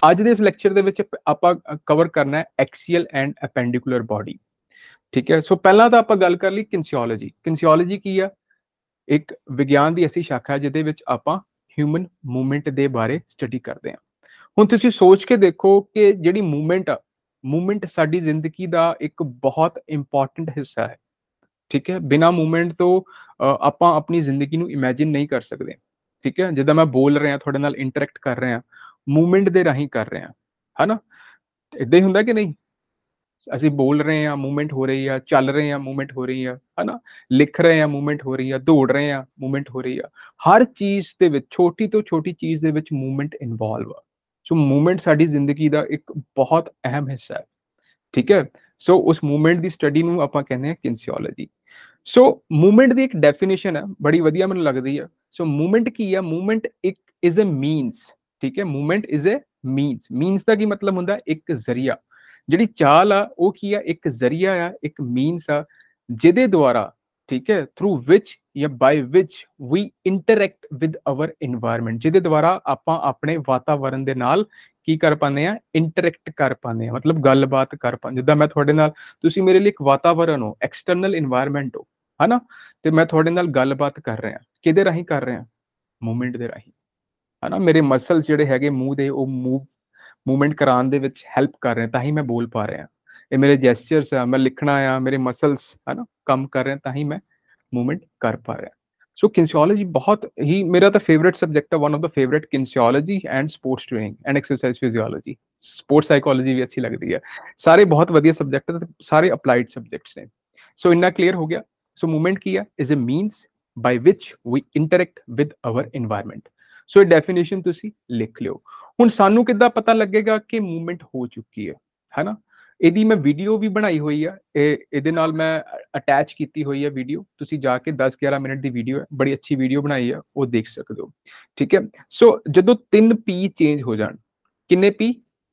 ਅੱਜ ਦੇ ਇਸ ਲੈਕਚਰ ਦੇ ਵਿੱਚ ਆਪਾਂ ਕਵਰ ਕਰਨਾ ਹੈ ਐਕਸੀਅਲ ਐਂਡ ਐਪੈਂਡੀਕੂਲਰ ਬॉडी। ਠੀਕ ਹੈ, ਸੋ ਪਹਿਲਾਂ ਤਾਂ ਆਪਾਂ ਗੱਲ ਕਰ ਲਈ ਕਿਨਸੀਓਲੋਜੀ। ਕਿਨਸੀਓਲੋਜੀ ਕੀ ਆ? ਇੱਕ ਵਿਗਿਆਨ ਦੀ ਐਸੀ ਸ਼ਾਖਾ ਜਿਹਦੇ ਵਿੱਚ ਆਪਾਂ ਹਿਊਮਨ ਮੂਵਮੈਂਟ ਦੇ ਬਾਰੇ ਸਟੱਡੀ ਕਰਦੇ ਹਾਂ। ਹੁਣ ਤੁਸੀਂ ਸੋਚ ਕੇ ਦੇਖੋ ਕਿ ਜਿਹੜੀ ਮੂਵਮੈਂਟ ਆ, ਮੂਵਮੈਂਟ ਸਾਡੀ ਜ਼ਿੰਦਗੀ ਦਾ ਇੱਕ ਬਹੁਤ ਇੰਪੋਰਟੈਂਟ ਹਿੱਸਾ ਹੈ। ਠੀਕ ਹੈ, ਬਿਨਾਂ ਮੂਵਮੈਂਟ ਤੋਂ ਆਪਾਂ ਆਪਣੀ ਜ਼ਿੰਦਗੀ ਨੂੰ ਇਮੈਜਿਨ ਨਹੀਂ ਕਰ ਸਕਦੇ। ਠੀਕ ਹੈ, ਜਿੱਦਾਂ ਮੈਂ ਬੋਲ ਰਿਹਾ ਤੁਹਾਡੇ ਨਾਲ ਇੰਟਰੈਕਟ ਕਰ ਰਿਹਾ, ਮੂਵਮੈਂਟ ਦੇ ਰਾਹੀਂ ਕਰ ਰਹੇ ਹਾਂ, ਹਨਾ? ਇਦਾਂ ਹੀ ਹੁੰਦਾ ਕਿ ਨਹੀਂ? ਅਸੀਂ ਬੋਲ ਰਹੇ ਹਾਂ, ਮੂਵਮੈਂਟ ਹੋ ਰਹੀ ਆ, ਚੱਲ ਰਹੇ ਹਾਂ, ਮੂਵਮੈਂਟ ਹੋ ਰਹੀ ਆ, ਹਨਾ? ਲਿਖ ਰਹੇ ਹਾਂ, ਮੂਵਮੈਂਟ ਹੋ ਰਹੀ ਆ, ਦੌੜ ਰਹੇ ਹਾਂ, ਮੂਵਮੈਂਟ ਹੋ ਰਹੀ ਆ। ਹਰ ਚੀਜ਼ ਦੇ ਵਿੱਚ, ਛੋਟੀ ਤੋਂ ਛੋਟੀ ਚੀਜ਼ ਦੇ ਵਿੱਚ ਮੂਵਮੈਂਟ ਇਨਵੋਲਵ ਆ। ਸੋ ਮੂਵਮੈਂਟ ਸਾਡੀ ਜ਼ਿੰਦਗੀ ਦਾ ਇੱਕ ਬਹੁਤ ਅਹਿਮ ਹਿੱਸਾ ਹੈ। ਠੀਕ ਹੈ, ਸੋ ਉਸ ਮੂਵਮੈਂਟ ਦੀ ਸਟੱਡੀ ਨੂੰ ਆਪਾਂ ਕਹਿੰਦੇ ਹਾਂ ਕਿਨਸੀਓਲੋਜੀ। ਸੋ ਮੂਵਮੈਂਟ ਦੀ ਇੱਕ ਡੈਫੀਨੇਸ਼ਨ ਹੈ, ਬੜੀ ਵਧੀਆ ਮੈਨੂੰ ਲੱਗਦੀ ਹੈ। ਸੋ ਮੂਵਮੈਂਟ ਕੀ ਹੈ? ਮੂਵਮੈਂਟ ਇੱਕ ਇਜ਼ ਅ ਮੀਨਸ। ਠੀਕ ਹੈ, movement is a means. Means ਦਾ ਕੀ ਮਤਲਬ ਹੁੰਦਾ? ਇੱਕ ਜ਼ਰੀਆ। ਜਿਹੜੀ ਚਾਲ ਆ ਉਹ ਕੀ ਆ? ਇੱਕ ਜ਼ਰੀਆ ਆ, ਇੱਕ ਮੀਨਸ ਆ, ਜਿਹਦੇ ਦੁਆਰਾ, ਠੀਕ ਹੈ, ਥਰੂ ਵਿਚ ਜਾਂ by which we interact with our environment, ਜਿਹਦੇ ਦੁਆਰਾ ਆਪਾਂ ਆਪਣੇ ਵਾਤਾਵਰਨ ਦੇ ਨਾਲ ਕੀ ਕਰ ਪਾਉਂਦੇ ਆ? ਇੰਟਰੈਕਟ ਕਰ ਪਾਉਂਦੇ ਆ, ਮਤਲਬ ਗੱਲਬਾਤ ਕਰ ਪਾਉਂਦੇ। ਜਿੱਦਾਂ ਮੈਂ ਤੁਹਾਡੇ ਨਾਲ, ਤੁਸੀਂ ਮੇਰੇ ਲਈ ਇੱਕ ਵਾਤਾਵਰਨ ਹੋ, ਐਕਸਟਰਨਲ ਇਨਵਾਇਰਮੈਂਟ ਹੋ, ਹਨਾ? ਤੇ ਮੈਂ ਤੁਹਾਡੇ ਨਾਲ ਗੱਲਬਾਤ ਕਰ ਰਿਹਾ, ਕਿਹਦੇ ਰਾਹੀਂ ਕਰ ਰਿਹਾ? ਮੂਵਮੈਂਟ ਦੇ ਰਾਹੀਂ, ਹਨਾ? ਮੇਰੇ ਮਸਲਸ ਜਿਹੜੇ ਹੈਗੇ ਮੂੰਹ ਦੇ, ਉਹ ਮੂਵਮੈਂਟ ਕਰਾਉਣ ਦੇ ਵਿੱਚ ਹੈਲਪ ਕਰ ਰਹੇ, ਤਾਂ ਹੀ ਮੈਂ ਬੋਲ ਪਾ ਰਿਹਾ। ਇਹ ਮੇਰੇ ਜੈਸਚਰਸ ਆ, ਮੈਂ ਲਿਖਣਾ ਆ, ਮੇਰੇ ਮਸਲਸ ਹਨਾ ਕੰਮ ਕਰ ਰਹੇ, ਤਾਂ ਹੀ ਮੈਂ ਮੂਵਮੈਂਟ ਕਰ ਪਾ ਰਿਹਾ। ਸੋ ਕਿਨਸੀਓਲੋਜੀ ਬਹੁਤ ਹੀ ਮੇਰਾ ਤਾਂ ਫੇਵਰੇਟ ਸਬਜੈਕਟ ਹੈ, one of the favourite, kinesiology and sports training and exercise physiology. Sports psychology ਵੀ ਅੱਛੀ ਲੱਗਦੀ ਹੈ। ਸਾਰੇ ਬਹੁਤ ਵਧੀਆ ਸਬਜੈਕਟ ਹੈ, ਸਾਰੇ ਅਪਲਾਈਡ ਸਬਜੈਕਟਸ ਨੇ। ਸੋ ਇੰਨਾ ਕਲੀਅਰ ਹੋ ਗਿਆ। ਸੋ ਮੂਵਮੈਂਟ ਕੀ ਹੈ? Is a means by which we interact with our environment. So ਇਹ ਡੈਫੀਨੇਸ਼ਨ ਤੁਸੀਂ ਲਿਖ ਲਿਓ। ਹੁਣ ਸਾਨੂੰ ਕਿੱਦਾਂ ਪਤਾ ਲੱਗੇਗਾ ਕਿ ਮੂਵਮੈਂਟ ਹੋ ਚੁੱਕੀ ਹੈ, ਹਨਾ? ਇਹਦੀ ਮੈਂ ਵੀਡੀਓ ਵੀ ਬਣਾਈ ਹੋਈ ਆ, ਇਹਦੇ ਨਾਲ ਮੈਂ ਅਟੈਚ ਕੀਤੀ ਹੋਈ ਹੈ ਵੀਡੀਓ। ਤੁਸੀਂ ਜਾ ਕੇ 10-11 ਮਿੰਟ ਦੀ ਵੀਡੀਓ ਹੈ, ਬੜੀ ਅੱਛੀ ਵੀਡੀਓ ਬਣਾਈ ਆ, ਉਹ ਦੇਖ ਸਕਦੇ ਹੋ। ਠੀਕ ਹੈ, ਸੋ ਜਦੋਂ 3 P ਚੇਂਜ ਹੋ ਜਾਣ, ਕਿੰਨੇ P?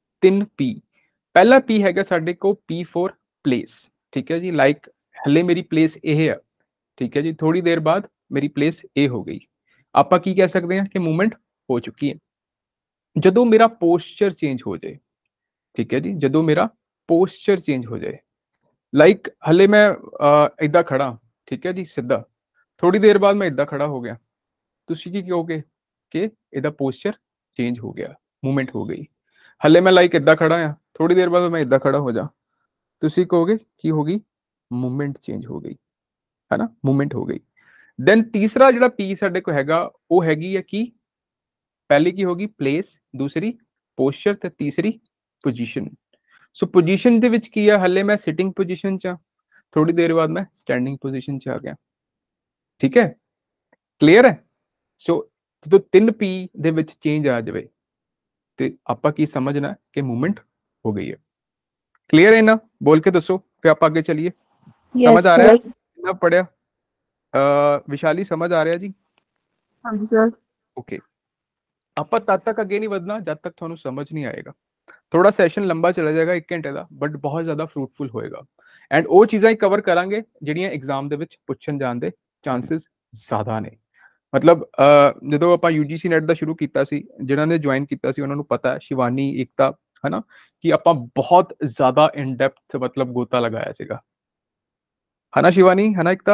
3 P। ਪਹਿਲਾ P ਹੈਗਾ ਸਾਡੇ ਕੋਲ P ਫੋਰ ਪਲੇਸ। ਠੀਕ ਹੈ ਜੀ, ਲਾਈਕ ਹਲੇ ਮੇਰੀ ਪਲੇਸ ਇਹ ਆ, ਠੀਕ ਹੈ ਜੀ, ਥੋੜੀ ਦੇਰ ਬਾਅਦ ਮੇਰੀ ਪਲੇਸ ਇਹ ਹੋ ਗਈ, ਆਪਾਂ ਕੀ ਕਹਿ ਸਕਦੇ ਹਾਂ ਕਿ ਮੂਵਮੈਂਟ ਹੋ ਚੁੱਕੀ ਹੈ। ਜਦੋਂ ਮੇਰਾ ਪੋਸਚਰ ਚੇਂਜ ਹੋ ਜਾਏ, ਠੀਕ ਹੈ ਜੀ, ਜਦੋਂ ਮੇਰਾ ਪੋਸਚਰ ਚੇਂਜ ਹੋ ਜਾਏ, ਲਾਈਕ ਹਲੇ ਮੈਂ ਇਦਾਂ ਖੜਾ, ਠੀਕ ਹੈ ਜੀ, ਸਿੱਧਾ, ਥੋੜੀ ਦੇਰ ਬਾਅਦ ਮੈਂ ਇਦਾਂ ਖੜਾ ਹੋ ਗਿਆ, ਤੁਸੀਂ ਕੀ ਕਹੋਗੇ? ਕਿ ਇਹਦਾ ਪੋਸਚਰ ਚੇਂਜ ਹੋ ਗਿਆ, ਮੂਵਮੈਂਟ ਹੋ ਗਈ। ਹਲੇ ਮੈਂ ਲਾਈਕ ਇਦਾਂ ਖੜਾ ਆ, ਥੋੜੀ ਦੇਰ ਬਾਅਦ ਮੈਂ ਇਦਾਂ ਖੜਾ ਹੋ ਜਾ, ਤੁਸੀਂ ਕਹੋਗੇ ਕੀ ਹੋ ਗਈ? ਮੂਵਮੈਂਟ ਚੇਂਜ ਹੋ ਗਈ, ਹਨਾ? ਮੂਵਮੈਂਟ ਹੋ ਗਈ। ਦੈਨ ਤੀਸਰਾ ਜਿਹੜਾ P ਸਾਡੇ ਕੋਲ ਹੈਗਾ, ਉਹ ਹੈਗੀ ਹੈ ਕੀ? ਪਹਿਲੀ ਕੀ ਹੋਗੀ? ਪਲੇਸ, ਦੂਸਰੀ ਪੋਸਚਰ, ਤੇ ਤੀਸਰੀ ਪੋਜੀਸ਼ਨ। ਸੋ ਪੋਜੀਸ਼ਨ ਦੇ ਵਿੱਚ ਕੀ ਆ? ਹਲੇ ਮੈਂ ਸਿਟਿੰਗ ਪੋਜੀਸ਼ਨ ਚ ਆ, ਥੋੜੀ ਦੇਰ ਬਾਅਦ ਮੈਂ ਸਟੈਂਡਿੰਗ ਪੋਜੀਸ਼ਨ ਚ ਆ ਗਿਆ। ਠੀਕ ਹੈ, ਕਲੀਅਰ ਹੈ? ਸੋ ਜਦੋਂ 3 P ਦੇ ਵਿੱਚ ਚੇਂਜ ਆ ਜਾਵੇ ਤੇ ਆਪਾਂ ਕੀ ਸਮਝਣਾ ਕਿ ਮੂਵਮੈਂਟ ਹੋ ਗਈ ਹੈ। ਕਲੀਅਰ ਹੈ ਨਾ? ਬੋਲ ਕੇ ਦੱਸੋ, ਫਿਰ ਆਪਾਂ ਅੱਗੇ ਚਲੀਏ। ਸਮਝ ਆ ਰਿਹਾ? ਕਿੰਨਾ ਪੜਿਆ? ਵਿਸ਼ਾਲੀ ਸਮਝ ਆ ਰਿਹਾ ਜੀ? ਹਾਂਜੀ ਸਰ। ਓਕੇ, ਆਪਾਂ ਤਦ ਤੱਕ ਅੱਗੇ ਨਹੀਂ ਵਧਣਾ ਜਦ ਤੱਕ ਤੁਹਾਨੂੰ ਸਮਝ ਨਹੀਂ ਆਏਗਾ। ਥੋੜਾ ਸੈਸ਼ਨ ਲੰਬਾ ਚਲਾ ਜਾਏਗਾ 1 ਘੰਟੇ ਦਾ, ਬਟ ਬਹੁਤ ਜ਼ਿਆਦਾ ਫਰੂਟਫੁਲ ਹੋਏਗਾ। ਐਂਡ ਉਹ ਚੀਜ਼ਾਂ ਹੀ ਕਵਰ ਕਰਾਂਗੇ ਜਿਹੜੀਆਂ ਐਗਜ਼ਾਮ ਦੇ ਵਿੱਚ ਪੁੱਛਣ ਜਾਣ ਦੇ ਚਾਂਸਸ ਜ਼ਿਆਦਾ ਨੇ। ਮਤਲਬ ਜਦੋਂ ਆਪਾਂ UGC ਨੈਟ ਦਾ ਸ਼ੁਰੂ ਕੀਤਾ ਸੀ, ਜਿਨ੍ਹਾਂ ਨੇ ਜੁਆਇਨ ਕੀਤਾ ਸੀ ਉਹਨਾਂ ਨੂੰ ਪਤਾ ਹੈ, ਸ਼ਿਵਾਨੀ, ਏਕਤਾ, ਹਨਾ, ਕਿ ਆਪਾਂ ਬਹੁਤ ਜ਼ਿਆਦਾ ਇਨ ਡੈਪਥ ਮਤਲਬ ਗੋਤਾ ਲਗਾਇਆ ਸੀਗਾ, ਹਨਾ ਸ਼ਿਵਾਨੀ, ਹਨਾ ਏਕਤਾ?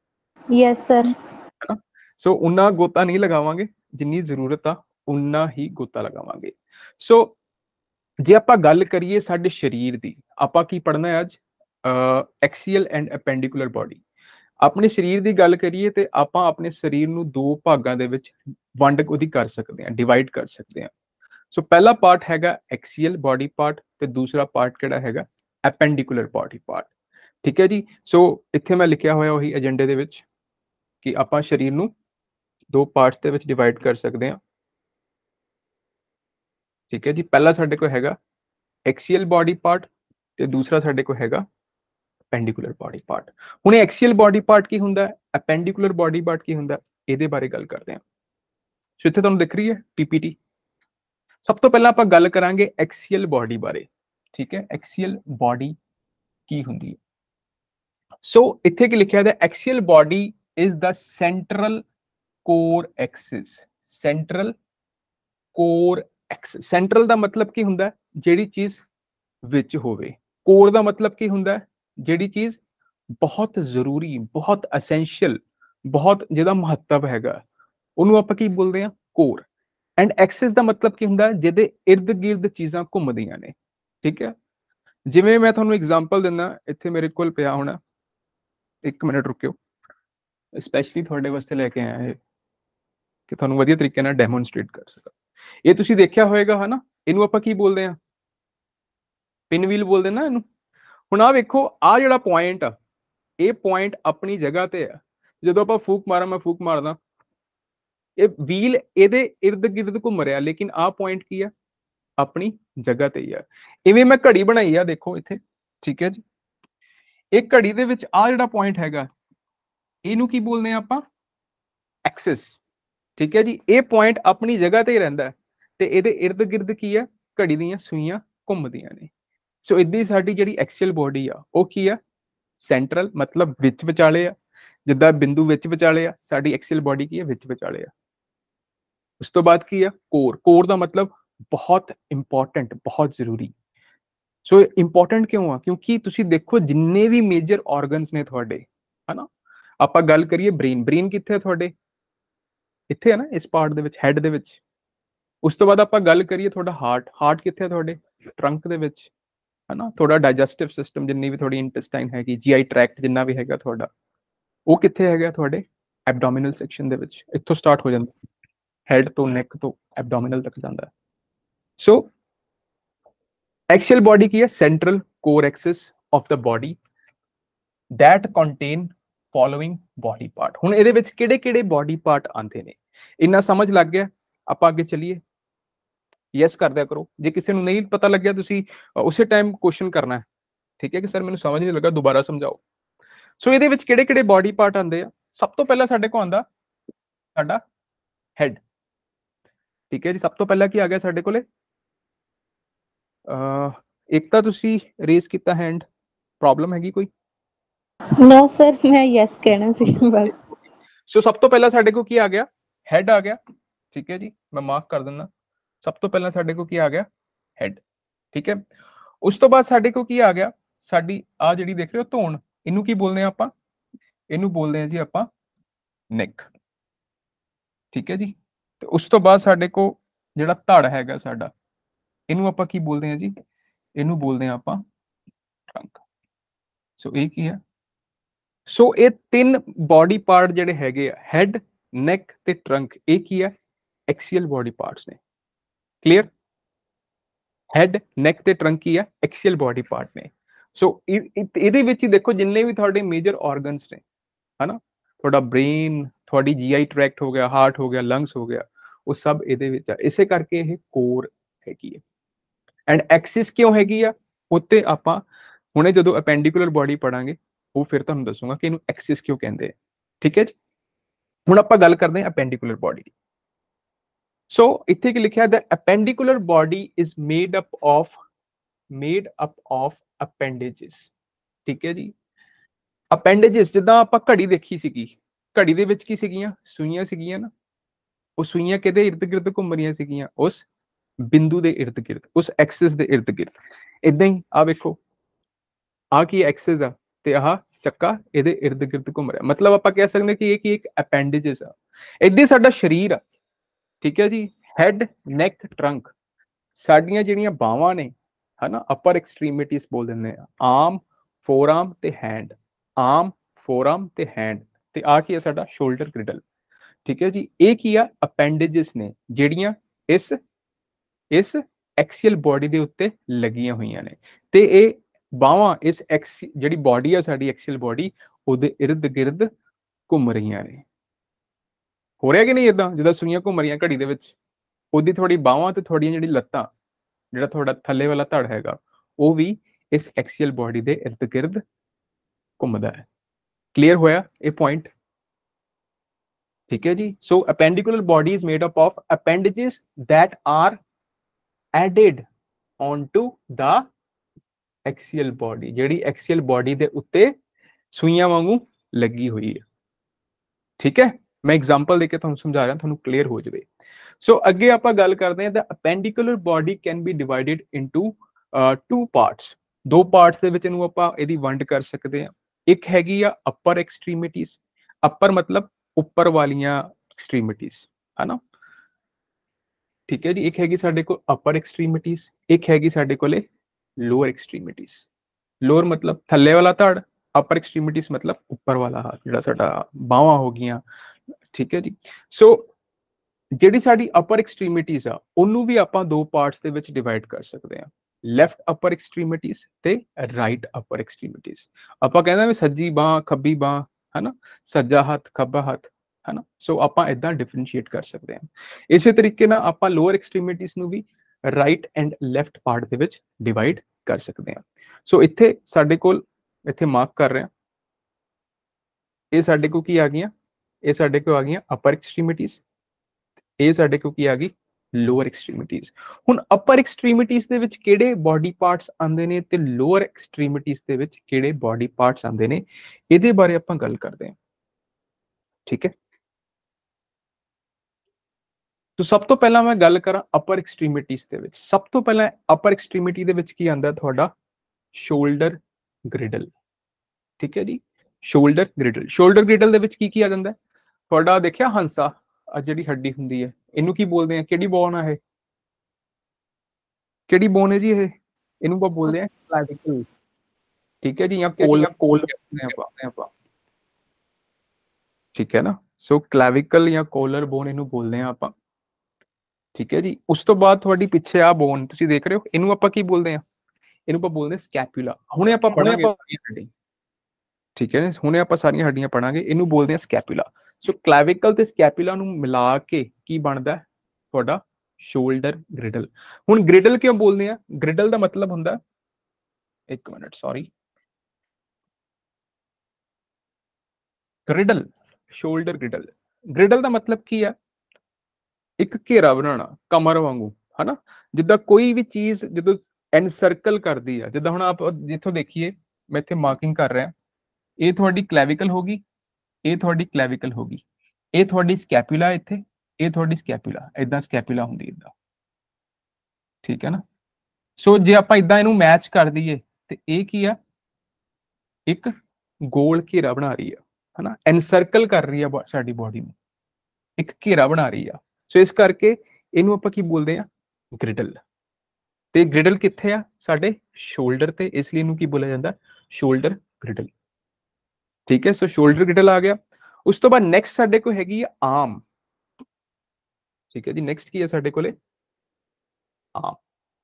Yes sir. ਹਨਾ? ਸੋ ਉਨਾ ਗੋਤਾ ਨਹੀਂ ਲਗਾਵਾਂਗੇ, ਜਿੰਨੀ ਜ਼ਰੂਰਤ ਆ ਉਨਾ ਹੀ ਗੋਤਾ ਲਗਾਵਾਂਗੇ। ਸੋ ਜੇ ਆਪਾਂ ਗੱਲ ਕਰੀਏ ਸਾਡੇ ਸਰੀਰ ਦੀ, ਆਪਾਂ ਕੀ ਪੜ੍ਹਨਾ ਹੈ ਅੱਜ? Axial and appendicular body. ਆਪਣੇ ਸਰੀਰ ਦੀ ਗੱਲ ਕਰੀਏ ਤੇ ਆਪਾਂ ਆਪਣੇ ਸਰੀਰ ਨੂੰ 2 ਭਾਗਾਂ ਦੇ ਵਿੱਚ ਵੰਡ ਉਹਦੀ ਕਰ ਸਕਦੇ ਹਾਂ, ਡਿਵਾਈਡ ਕਰ ਸਕਦੇ ਹਾਂ। ਸੋ ਪਹਿਲਾ ਪਾਰਟ ਹੈਗਾ ਐਕਸੀਅਲ ਬॉडी ਪਾਰਟ, ਤੇ ਦੂਸਰਾ ਪਾਰਟ ਕਿਹੜਾ ਹੈਗਾ? Appendicular body part. ਠੀਕ ਹੈ ਜੀ, ਸੋ ਇੱਥੇ ਮੈਂ ਲਿਖਿਆ ਹੋਇਆ ਉਹੀ ਏਜੰਡੇ ਦੇ ਵਿੱਚ ਕਿ ਆਪਾਂ ਸਰੀਰ ਨੂੰ 2 ਪਾਰਟਸ ਦੇ ਵਿੱਚ ਡਿਵਾਈਡ ਕਰ ਸਕਦੇ ਹਾਂ। ਠੀਕ ਹੈ ਜੀ, ਪਹਿਲਾ ਸਾਡੇ ਕੋਲ ਹੈਗਾ ਐਕਸੀਅਲ ਬॉडी ਪਾਰਟ, ਤੇ ਦੂਸਰਾ ਸਾਡੇ ਕੋਲ ਹੈਗਾ ਐਪੈਂਡੀਕੂਲਰ ਬॉडी ਪਾਰਟ। ਹੁਣ ਐਕਸੀਅਲ ਬॉडी ਪਾਰਟ ਕੀ ਹੁੰਦਾ ਹੈ, ਐਪੈਂਡੀਕੂਲਰ ਬॉडी ਪਾਰਟ ਕੀ ਹੁੰਦਾ, ਇਹਦੇ ਬਾਰੇ ਗੱਲ ਕਰਦੇ ਹਾਂ। ਸੋ ਇੱਥੇ ਤੁਹਾਨੂੰ ਦਿਖ ਰਹੀ ਹੈ PPT। ਸਭ ਤੋਂ ਪਹਿਲਾਂ ਆਪਾਂ ਗੱਲ ਕਰਾਂਗੇ ਐਕਸੀਅਲ ਬॉडी ਬਾਰੇ। ਠੀਕ ਹੈ, ਐਕਸੀਅਲ ਬॉडी ਕੀ ਹੁੰਦੀ ਹੈ? ਸੋ ਇੱਥੇ ਕੀ ਲਿਖਿਆ ਹੈ? Axial body is the central core axis. Central core axis. Central ਦਾ ਮਤਲਬ ਕੀ ਹੁੰਦਾ ਹੈ? ਜਿਹੜੀ ਚੀਜ਼ ਵਿੱਚ ਹੋਵੇ। ਕੋਰ ਦਾ ਮਤਲਬ ਕੀ ਹੁੰਦਾ ਹੈ? ਜਿਹੜੀ ਚੀਜ਼ ਬਹੁਤ ਜ਼ਰੂਰੀ, ਬਹੁਤ ਐਸੈਂਸ਼ੀਅਲ, ਬਹੁਤ ਜਿਹਦਾ ਮਹੱਤਵ ਹੈਗਾ, ਉਹਨੂੰ ਆਪਾਂ ਕੀ ਬੋਲਦੇ ਆ? ਕੋਰ। ਐਂਡ ਐਕਸਿਸ ਦਾ ਮਤਲਬ ਕੀ ਹੁੰਦਾ ਹੈ? ਜਿਹਦੇ ਇਰਦ ਗਿਰਦ ਚੀਜ਼ਾਂ ਘੁੰਮਦੀਆਂ ਨੇ। ਠੀਕ ਹੈ, ਜਿਵੇਂ ਮੈਂ ਤੁਹਾਨੂੰ ਐਗਜ਼ਾਮਪਲ ਦਿੰਦਾ, ਇੱਥੇ ਮੇਰੇ ਕੋਲ ਪਿਆ ਹੋਣਾ, ਇੱਕ ਮਿੰਟ ਰੁਕਿਓ, ਸਪੈਸ਼ਲੀ ਤੁਹਾਡੇ ਵਾਸਤੇ ਲੈ ਕੇ ਆਇਆ ਇਹ ਕਿ ਤੁਹਾਨੂੰ ਵਧੀਆ ਤਰੀਕੇ ਨਾਲ ਡੈਮੋਨਸਟ੍ਰੇਟ ਕਰ ਸਕਾਂ। ਇਹ ਤੁਸੀਂ ਦੇਖਿਆ ਹੋਏਗਾ ਹਨਾ, ਇਹਨੂੰ ਆਪਾਂ ਕੀ ਬੋਲਦੇ ਆ? ਪਿਨ ਵੀਲ ਬੋਲਦੇ ਨਾ ਇਹਨੂੰ। ਹੁਣ ਆਹ ਵੇਖੋ, ਆਹ ਜਿਹੜਾ ਪੁਆਇੰਟ ਆ, ਇਹ ਪੁਆਇੰਟ ਆਪਣੀ ਜਗ੍ਹਾ ਤੇ ਆ। ਜਦੋਂ ਆਪਾਂ ਫੂਕ ਮਾਰਾਂ, ਮੈਂ ਫੂਕ ਮਾਰਦਾ, ਇਹ ਵੀਲ ਇਹਦੇ ਇਰਦ ਗਿਰਦ ਘੁੰਮ ਰਿਹਾ, ਲੇਕਿਨ ਆਹ ਪੁਆਇੰਟ ਕੀ ਆ? ਆਪਣੀ ਜਗ੍ਹਾ ਤੇ ਹੀ ਆ। ਇਵੇਂ ਮੈਂ ਘੜੀ ਬਣਾਈ ਆ, ਦੇਖੋ ਇੱਥੇ। ਠੀਕ ਹੈ ਜੀ, ਇਹ ਘੜੀ ਦੇ ਵਿੱਚ ਆਹ ਜਿਹੜਾ ਪੁਆਇੰਟ ਹੈਗਾ, ਇਹਨੂੰ ਕੀ ਬੋਲਦੇ ਆ ਆਪਾਂ? ਐਕਸਿਸ। ਠੀਕ ਹੈ ਜੀ, ਇਹ ਪੁਆਇੰਟ ਆਪਣੀ ਜਗ੍ਹਾ ਤੇ ਹੀ ਰਹਿੰਦਾ ਤੇ ਇਹਦੇ ਇਰਦ ਗਿਰਦ ਕੀ ਆ? ਘੜੀ ਦੀਆਂ ਸੂਈਆਂ ਘੁੰਮਦੀਆਂ ਨੇ। ਸੋ ਇਦਾਂ ਸਾਡੀ ਜਿਹੜੀ ਐਕਸੀਅਲ ਬੋਡੀ ਆ, ਉਹ ਕੀ ਆ? ਸੈਂਟਰਲ, ਮਤਲਬ ਵਿੱਚ ਵਿਚਾਲੇ ਆ। ਜਿੱਦਾਂ ਬਿੰਦੂ ਵਿੱਚ ਵਿਚਾਲੇ ਆ, ਸਾਡੀ ਐਕਸੀਅਲ ਬੋਡੀ ਕੀ ਆ? ਵਿੱਚ ਵਿਚਾਲੇ ਆ। ਉਸ ਤੋਂ ਬਾਅਦ ਕੀ ਆ? ਕੋਰ। ਕੋਰ ਦਾ ਮਤਲਬ ਬਹੁਤ ਇੰਪੋਰਟੈਂਟ, ਬਹੁਤ ਜ਼ਰੂਰੀ। ਸੋ ਇੰਪੋਰਟੈਂਟ ਕਿਉਂ ਆ? ਕਿਉਂਕਿ ਤੁਸੀਂ ਦੇਖੋ, ਜਿੰਨੇ ਵੀ ਮੇਜਰ ਆਰਗਨਸ ਨੇ ਤੁਹਾਡੇ, ਹਨਾ, ਆਪਾਂ ਗੱਲ ਕਰੀਏ ਬ੍ਰੇਨ, ਬ੍ਰੇਨ ਕਿੱਥੇ ਹੈ ਤੁਹਾਡੇ? ਇੱਥੇ ਹੈ ਨਾ, ਇਸ ਪਾਰਟ ਦੇ ਵਿੱਚ, ਹੈਡ ਦੇ ਵਿੱਚ। ਉਸ ਤੋਂ ਬਾਅਦ ਆਪਾਂ ਗੱਲ ਕਰੀਏ ਤੁਹਾਡਾ ਹਾਰਟ, ਹਾਰਟ ਕਿੱਥੇ ਹੈ ਤੁਹਾਡੇ? ਟਰੰਕ ਦੇ ਵਿੱਚ, ਹਨਾ। ਤੁਹਾਡਾ ਡਾਈਜੈਸਟਿਵ ਸਿਸਟਮ, ਜਿੰਨੀ ਵੀ ਤੁਹਾਡੀ ਇੰਟੈਸਟਾਈਨ ਹੈਗੀ, ਜੀਆਈ ਟਰੈਕਟ ਜਿੰਨਾ ਵੀ ਹੈਗਾ ਤੁਹਾਡਾ, ਉਹ ਕਿੱਥੇ ਹੈਗਾ? ਤੁਹਾਡੇ ਐਬਡੋਮੀਨਲ ਸੈਕਸ਼ਨ ਦੇ ਵਿੱਚ। ਇੱਥੋਂ ਸਟਾਰਟ ਹੋ ਜਾਂਦਾ, ਹੈਡ ਤੋਂ, ਨੈਕ ਤੋਂ ਐਬਡੋਮੀਨਲ ਤੱਕ ਜਾਂਦਾ। ਸੋ ਐਕਸੀਅਲ ਬੋਡੀ ਕੀ ਹੈ? Central core axis of the body that contain following body part। ਹੁਣ ਇਹਦੇ ਵਿੱਚ ਕਿਹੜੇ ਕਿਹੜੇ ਬੋਡੀ ਪਾਰਟ ਆਉਂਦੇ ਨੇ? ਇੰਨਾ ਸਮਝ ਲੱਗ ਗਿਆ? ਆਪਾਂ ਅੱਗੇ ਚੱਲੀਏ। ਯੈਸ ਕਰ ਦਿਆ ਕਰੋ, ਜੇ ਕਿਸੇ ਨੂੰ ਨਹੀਂ ਪਤਾ ਲੱਗਿਆ ਤੁਸੀਂ ਉਸੇ ਟਾਈਮ ਕੁਐਸਚਨ ਕਰਨਾ ਹੈ। ਠੀਕ ਹੈ ਕਿ ਸਰ ਮੈਨੂੰ ਸਮਝ ਨਹੀਂ ਲੱਗਾ, ਦੁਬਾਰਾ ਸਮਝਾਓ। ਸੋ ਇਹਦੇ ਵਿੱਚ ਕਿਹੜੇ ਕਿਹੜੇ ਬੋਡੀ ਪਾਰਟ ਆਉਂਦੇ ਆ? ਸਭ ਤੋਂ ਪਹਿਲਾਂ ਸਾਡੇ ਕੋਲ ਆਉਂਦਾ ਸਾਡਾ ਹੈਡ। ਠੀਕ ਹੈ ਜੀ, ਸਭ ਤੋਂ ਪਹਿਲਾਂ ਕੀ ਆ ਗਿਆ ਸਾਡੇ ਕੋਲੇ? ਇੱਕ ਤਾਂ ਤੁਸੀਂ ਰੇਜ਼ ਕੀਤਾ ਹੈਂਡ, ਪ੍ਰੋਬਲਮ ਹੈਗੀ ਕੋਈ? नो सर, मैं यस कहना सी बस। ਸੋ ਸਭ ਤੋਂ ਪਹਿਲਾਂ ਸਾਡੇ ਕੋਲ ਕੀ ਆ ਗਿਆ? ਹੈਡ ਆ ਗਿਆ। ਠੀਕ ਹੈ ਜੀ, ਮੈਂ ਮਾਰਕ ਕਰ ਦਿੰਦਾ। ਸਭ ਤੋਂ ਪਹਿਲਾਂ ਸਾਡੇ ਕੋਲ ਕੀ ਆ ਗਿਆ? ਹੈਡ। ਠੀਕ ਹੈ, ਉਸ ਤੋਂ ਬਾਅਦ ਸਾਡੇ ਕੋਲ ਕੀ ਆ ਗਿਆ? ਸਾਡੀ ਆ ਜਿਹੜੀ ਦੇਖ ਰਹੇ ਹੋ ਧੌਣ, ਇਹਨੂੰ ਕੀ ਬੋਲਦੇ ਆ ਆਪਾਂ? ਇਹਨੂੰ ਬੋਲਦੇ ਆ ਜੀ ਆਪਾਂ ਨੈਕ। ਠੀਕ ਹੈ ਜੀ, ਤੇ ਉਸ ਤੋਂ ਬਾਅਦ ਸਾਡੇ ਕੋਲ ਜਿਹੜਾ ਧੜ ਹੈਗਾ ਸਾਡਾ, ਇਹਨੂੰ ਆਪਾਂ ਕੀ ਬੋਲਦੇ ਆ ਜੀ? ਇਹਨੂੰ ਬੋਲਦੇ ਆ ਆਪਾਂ ਟਰੰਕ। ਸੋ ਇਹ ਕੀ ਹੈ? ਸੋ ਇਹ ਤਿੰਨ ਬੋਡੀ ਪਾਰਟ ਜਿਹੜੇ ਹੈਗੇ ਆ, ਹੈਡ, ਨੈਕ ਤੇ ਟਰੰਕ, ਇਹ ਕੀ ਹੈ? ਐਕਸੀਅਲ ਬੋਡੀ ਪਾਰਟਸ ਨੇ। ਕਲੀਅਰ? ਹੈਡ, ਨੈਕ ਤੇ ਟਰੰਕ ਕੀ ਹੈ? ਐਕਸੀਅਲ ਬੋਡੀ ਪਾਰਟ ਨੇ। ਸੋ ਇਹਦੇ ਵਿੱਚ ਹੀ ਦੇਖੋ, ਜਿੰਨੇ ਵੀ ਤੁਹਾਡੇ ਮੇਜਰ ਆਰਗਨਸ ਨੇ, ਹਨਾ, ਤੁਹਾਡਾ ਬ੍ਰੇਨ, ਤੁਹਾਡੀ ਜੀਆਈ ਟਰੈਕਟ ਹੋ ਗਿਆ, ਹਾਰਟ ਹੋ ਗਿਆ, ਲੰਗਸ ਹੋ ਗਿਆ, ਉਹ ਸਭ ਇਹਦੇ ਵਿੱਚ ਆ। ਇਸੇ ਕਰਕੇ ਇਹ ਕੋਰ ਹੈਗੀ ਹੈ। ਐਂਡ ਐਕਸਿਸ ਕਿਉਂ ਹੈਗੀ ਆ? ਉੱਤੇ ਆਪਾਂ ਹੁਣੇ ਜਦੋਂ ਅਪੈਂਡੀਕੂਲਰ ਬੋਡੀ ਪੜਾਂਗੇ, ਉਹ ਫਿਰ ਤੁਹਾਨੂੰ ਦੱਸੂਗਾ ਕਿ ਇਹਨੂੰ ਐਕਸਿਸ ਕਿਉਂ ਕਹਿੰਦੇ ਆ। ਠੀਕ ਹੈ ਜੀ, ਹੁਣ ਆਪਾਂ ਗੱਲ ਕਰਦੇ ਹਾਂ ਅਪੈਂਡੀਕੂਲਰ ਬੋਡੀ ਦੀ। ਸੋ ਇੱਥੇ ਕੀ ਲਿਖਿਆ? The appendicular body is made up of appendages. ਠੀਕ ਹੈ ਜੀ, ਅਪੈਂਡੇजेस, ਜਿੱਦਾਂ ਆਪਾਂ ਘੜੀ ਦੇਖੀ ਸੀਗੀ, ਘੜੀ ਦੇ ਵਿੱਚ ਕੀ ਸੀਗੀਆਂ? ਸੂਈਆਂ ਸੀਗੀਆਂ ਨਾ। ਉਹ ਸੂਈਆਂ ਕਿਹਦੇ ਇਰਦ ਗਿਰਦ ਘੁੰਮ ਰਹੀਆਂ ਸੀਗੀਆਂ? ਉਸ ਬਿੰਦੂ ਦੇ ਇਰਦ ਗਿਰਦ, ਉਸ ਐਕਸਿਸ ਦੇ ਇਰਦ ਗਿਰਦ। ਇਦਾਂ ਹੀ ਆ ਵੇਖੋ, ਆ ਕੀ ਐਕਸਿਸ ਆ ਤੇ ਆਹ ਚੱਕਾ ਇਹਦੇ ਇਰਦ ਗਿਰਦ ਘੁੰਮ ਰਿਹਾ। ਮਤਲਬ ਆਪਾਂ ਕਹਿ ਸਕਦੇ ਕਿ ਇਹ ਕੀ ਇੱਕ ਅਪੈਂਡੇजेस ਆ। ਇਦਾਂ ਸਾਡਾ ਸਰੀਰ ਆ। ਠੀਕ ਹੈ ਜੀ, ਹੈਡ, ਨੈਕ, ਟਰੰਕ, ਸਾਡੀਆਂ ਜਿਹੜੀਆਂ ਬਾਹਾਂ ਨੇ, ਹਨਾ, ਅਪਰ ਐਕਸਟ੍ਰੀਮਿਟੀਜ਼ ਬੋਲ ਦਿੰਦੇ ਆ, ਆਰਮ, ਫੋਰਆਰਮ ਤੇ ਹੈਂਡ। ਆਰਮ, ਫੋਰਆਰਮ ਤੇ ਹੈਂਡ, ਤੇ ਆ ਕੀ ਹੈ ਸਾਡਾ? Shoulder girdle. ਠੀਕ ਹੈ ਜੀ, ਇਹ ਕੀ ਆ? ਅਪੈਂਡੇजेस ਨੇ, ਜਿਹੜੀਆਂ ਇਸ ਐਕਸੀਅਲ ਬੋਡੀ ਦੇ ਉੱਤੇ ਲੱਗੀਆਂ ਹੋਈਆਂ ਨੇ। ਤੇ ਇਹ ਬਾਹਾਂ, ਇਸ ਜਿਹੜੀ ਬੋਡੀ ਆ ਸਾਡੀ ਐਕਸੀਅਲ ਬੋਡੀ, ਉਹਦੇ ਇਰਦ ਗਿਰਦ ਘੁੰਮ ਰਹੀਆਂ ਨੇ। ਹੋ ਰਿਹਾ ਕਿ ਨਹੀਂ? ਇਦਾਂ ਜਿੱਦਾਂ ਸੂਈਆਂ ਘੁੰਮ ਰਹੀਆਂ ਘੜੀ ਦੇ ਵਿੱਚ, ਉਹਦੀ ਥੋੜੀ ਬਾਹਾਂ ਤੇ ਥੋੜੀਆਂ ਜਿਹੜੀ ਲੱਤਾਂ, ਜਿਹੜਾ ਤੁਹਾਡਾ ਥੱਲੇ ਵਾਲਾ ਧੜ ਹੈਗਾ, ਉਹ ਵੀ ਇਸ ਐਕਸੀਅਲ ਬੋਡੀ ਦੇ ਇਰਦ ਗਿਰਦ ਘੁੰਮਦਾ ਹੈ। ਕਲੀਅਰ ਹੋਇਆ ਇਹ ਪੁਆਇੰਟ? ਠੀਕ ਹੈ ਜੀ, so appendicular body is made up of appendages that are added onto the axial body, ਜਿਹੜੀ ਐਕਸੀਅਲ ਬੋਡੀ ਦੇ ਉੱਤੇ ਸੂਈਆਂ ਵਾਂਗੂ ਲੱਗੀ ਹੋਈ ਹੈ। ਠੀਕ ਹੈ, मैं एग्जांपल देके ਤੁਹਾਨੂੰ ਸਮਝਾ ਰਿਹਾ, ਤੁਹਾਨੂੰ ਕਲੀਅਰ ਹੋ ਜਾਵੇ। ਸੋ ਅੱਗੇ ਆਪਾਂ ਗੱਲ ਕਰਦੇ ਹਾਂ, the appendicular body can be divided into two parts. ਦੋ ਪਾਰਟਸ ਦੇ ਵਿੱਚ ਇਹਨੂੰ ਆਪਾਂ ਇਹਦੀ ਵੰਡ ਕਰ ਸਕਦੇ ਹਾਂ। ਇੱਕ ਹੈਗੀ ਆ ਅਪਰ ਐਕਸਟ੍ਰੀਮਿਟੀਜ਼, ਅਪਰ ਮਤਲਬ ਉੱਪਰ ਵਾਲੀਆਂ ਐਕਸਟ੍ਰੀਮਿਟੀਜ਼, ਹੈ ਨਾ, ਠੀਕ ਹੈ ਜੀ। ਇੱਕ ਹੈਗੀ ਸਾਡੇ ਕੋਲ ਅਪਰ ਐਕਸਟ੍ਰੀਮਿਟੀਜ਼, ਇੱਕ ਹੈਗੀ ਸਾਡੇ ਕੋਲੇ ਲੋਅਰ ਐਕਸਟ੍ਰੀਮਿਟੀਜ਼। ਲੋਅਰ ਮਤਲਬ ਥੱਲੇ ਵਾਲਾ ਧੜ, ਅਪਰ ਐਕਸਟ੍ਰੀਮਿਟੀਜ਼ ਮਤਲਬ ਉੱਪਰ ਵਾਲਾ ਹੱਥ, ਜਿਹੜਾ ਸਾਡਾ ਬਾਹਾਂ ਹੋ ਗਈਆਂ, ਠੀਕ ਹੈ ਜੀ। ਸੋ ਜਿਹੜੀ ਸਾਡੀ ਅਪਰ ਐਕਸਟ੍ਰੀਮਿਟੀਜ਼ ਆ ਉਹਨੂੰ ਵੀ ਆਪਾਂ ਦੋ ਪਾਰਟਸ ਦੇ ਵਿੱਚ ਡਿਵਾਈਡ ਕਰ ਸਕਦੇ ਹਾਂ, ਲੈਫਟ ਅਪਰ ਐਕਸਟ੍ਰੀਮਿਟੀਜ਼ ਤੇ ਰਾਈਟ ਅਪਰ ਐਕਸਟ੍ਰੀਮਿਟੀਜ਼। ਆਪਾਂ ਕਹਿੰਦੇ ਵੀ ਸੱਜੀ ਬਾਹ ਖੱਬੀ ਬਾਹ, ਹੈ ਨਾ, ਸੱਜਾ ਹੱਥ ਖੱਬਾ ਹੱਥ, ਹੈ ਨਾ। ਸੋ ਆਪਾਂ ਇਦਾਂ ਡਿਫਰੈਂਸ਼ੀਏਟ ਕਰ ਸਕਦੇ ਹਾਂ। ਇਸੇ ਤਰੀਕੇ ਨਾਲ ਆਪਾਂ ਲੋਅਰ ਐਕਸਟ੍ਰੀਮਿਟੀਜ਼ ਨੂੰ ਵੀ ਰਾਈਟ ਐਂਡ ਲੈਫਟ ਪਾਰਟ ਦੇ ਵਿੱਚ ਡਿਵਾਈਡ ਕਰ ਸਕਦੇ ਹਾਂ। ਸੋ ਇੱਥੇ ਸਾਡੇ ਕੋਲ, ਇੱਥੇ ਮਾਰਕ ਕਰ ਰਹੇ ਹਾਂ, ਇਹ ਸਾਡੇ ਕੋਲ ਕੀ ਆ ਗਈਆਂ, ਇਹ ਸਾਡੇ ਕੋਲ ਆ ਗਈਆਂ ਅਪਰ ਐਕਸਟ੍ਰੀਮਿਟੀਜ਼, ਇਹ ਸਾਡੇ ਕੋਲ ਕੀ ਆ ਗਈ ਲੋਅਰ ਐਕਸਟ੍ਰੀਮਿਟੀਜ਼। ਹੁਣ ਅਪਰ ਐਕਸਟ੍ਰੀਮਿਟੀਜ਼ ਦੇ ਵਿੱਚ ਕਿਹੜੇ ਬਾਡੀ ਪਾਰਟਸ ਆਉਂਦੇ ਨੇ ਤੇ ਲੋਅਰ ਐਕਸਟ੍ਰੀਮਿਟੀਜ਼ ਦੇ ਵਿੱਚ ਕਿਹੜੇ ਬਾਡੀ ਪਾਰਟਸ ਆਉਂਦੇ ਨੇ, ਇਹਦੇ ਬਾਰੇ ਆਪਾਂ ਗੱਲ ਕਰਦੇ ਹਾਂ, ਠੀਕ ਹੈ। तो सब तो पहला मैं गल करा अपर एक्सट्रीमिटीज दे विच, सब तो पहला अपर एक्सट्रीमिटी दे विच की आंदा थोड़ा शोल्डर ग्रिडल, ठीक है जी। शोल्डर ग्रिडल, शोल्डर ग्रिडल दे विच की आ जांदा है थोड़ा, देखिया हंसा जिहड़ी हड्डी हुंदी है, इनू की बोलदे हैं, किहड़ी बोन है, किहड़ी बोन है जी, ये इनू ਆਪਾਂ बोलदे हैं क्लैविकल, ठीक है जी, या कोल कहते हैं ਆਪਾਂ, ठीक है ना। सो क्लैविकल या कोलर बोन इनू बोलदे हैं ਆਪਾਂ, ठीक है जी। उस तो बाद थोड़ी पिछे आ बोन तुसीं देख रहे हो, इनू ਆਪਾਂ ਕੀ ਬੋਲਦੇ ਆ, ਇਹਨੂੰ ਆਪਾਂ ਬੋਲਦੇ ਸਕੈਪੂਲਾ। ਹੁਣੇ ਆਪਾਂ ਪੜਾਂਗੇ ਸਾਰੀਆਂ ਹੱਡੀਆਂ, ਠੀਕ ਹੈ ਨਾ, ਹੁਣੇ ਆਪਾਂ ਸਾਰੀਆਂ ਹੱਡੀਆਂ ਪੜਾਂਗੇ, ਇਹਨੂੰ ਬੋਲਦੇ ਆ ਸਕੈਪੂਲਾ। ਸੋ ਕਲੈਵਿਕਲ ਤੇ ਸਕੈਪੂਲਾ ਨੂੰ ਮਿਲਾ ਕੇ ਕੀ ਬਣਦਾ ਤੁਹਾਡਾ ਸ਼ੋਲਡਰ ਗ੍ਰਿਡਲ। ਹੁਣ ਗ੍ਰਿਡਲ ਕਿਉਂ ਬੋਲਦੇ ਆ, ਗ੍ਰਿਡਲ ਦਾ ਮਤਲਬ ਹੁੰਦਾ, ਇੱਕ minute sorry, girdle, shoulder girdle, girdle ਦਾ ਮਤਲਬ ਕੀ ਆ, ਇੱਕ ਘੇਰਾ ਬਣਾਉਣਾ ਕਮਰ ਵਾਂਗੂ, ਹਨਾ। ਜਿੱਦਾਂ ਕੋਈ ਵੀ ਚੀਜ਼ ਜਦੋਂ ਐਨਸਰਕਲ ਕਰਦੀ ਆ, ਜਿੱਦਾਂ ਹੁਣ ਆਪ ਜਿੱਥੋਂ ਦੇਖੀਏ ਮੈਂ ਇੱਥੇ ਮਾਰਕਿੰਗ ਕਰ ਰਿਹਾ, ਇਹ ਤੁਹਾਡੀ ਕਲੈਵਿਕਲ ਹੋਗੀ, ਇਹ ਤੁਹਾਡੀ ਕਲੈਵਿਕਲ ਹੋਗੀ, ਇਹ ਤੁਹਾਡੀ ਸਕੈਪੂਲਾ, ਇੱਥੇ ਇਹ ਤੁਹਾਡੀ ਸਕੈਪੂਲਾ, ਇਦਾਂ ਸਕੈਪੂਲਾ ਹੁੰਦੀ ਇਦਾਂ, ਠੀਕ ਹੈ ਨਾ। ਸੋ ਜੇ ਆਪਾਂ ਇਦਾਂ ਇਹਨੂੰ ਮੈਚ ਕਰ ਦਈਏ ਤੇ ਇਹ ਕੀ ਆ, ਇੱਕ ਗੋਲ ਘੇਰਾ ਬਣਾ ਰਹੀ ਆ, ਹਨਾ, ਐਨਸਰਕਲ ਕਰ ਰਹੀ ਆ ਸਾਡੀ ਬੋਡੀ ਨੂੰ, ਇੱਕ ਘੇਰਾ ਬਣਾ ਰਹੀ ਆ। ਸੋ ਇਸ ਕਰਕੇ ਇਹਨੂੰ ਆਪਾਂ ਕੀ ਬੋਲਦੇ ਆ, ਗ੍ਰਿਡਲ। ਤੇ ਗ੍ਰਿਡਲ ਕਿੱਥੇ ਆ, ਸਾਡੇ ਸ਼ੋਲਡਰ ਤੇ, ਇਸ ਲਈ ਇਹਨੂੰ ਕੀ ਬੋਲਿਆ ਜਾਂਦਾ, ਸ਼ੋਲਡਰ ਗ੍ਰਿਡਲ, ਠੀਕ ਹੈ। ਸੋ ਸ਼ੋਲਡਰ ਗ੍ਰਿਡਲ ਆ ਗਿਆ। ਉਸ ਤੋਂ ਬਾਅਦ ਨੈਕਸਟ ਸਾਡੇ ਕੋਲ ਹੈਗੀ ਆ ਆਰਮ, ਠੀਕ ਹੈ ਜੀ। ਨੈਕਸਟ ਕੀ ਹੈ ਸਾਡੇ ਕੋਲੇ, ਆਰਮ,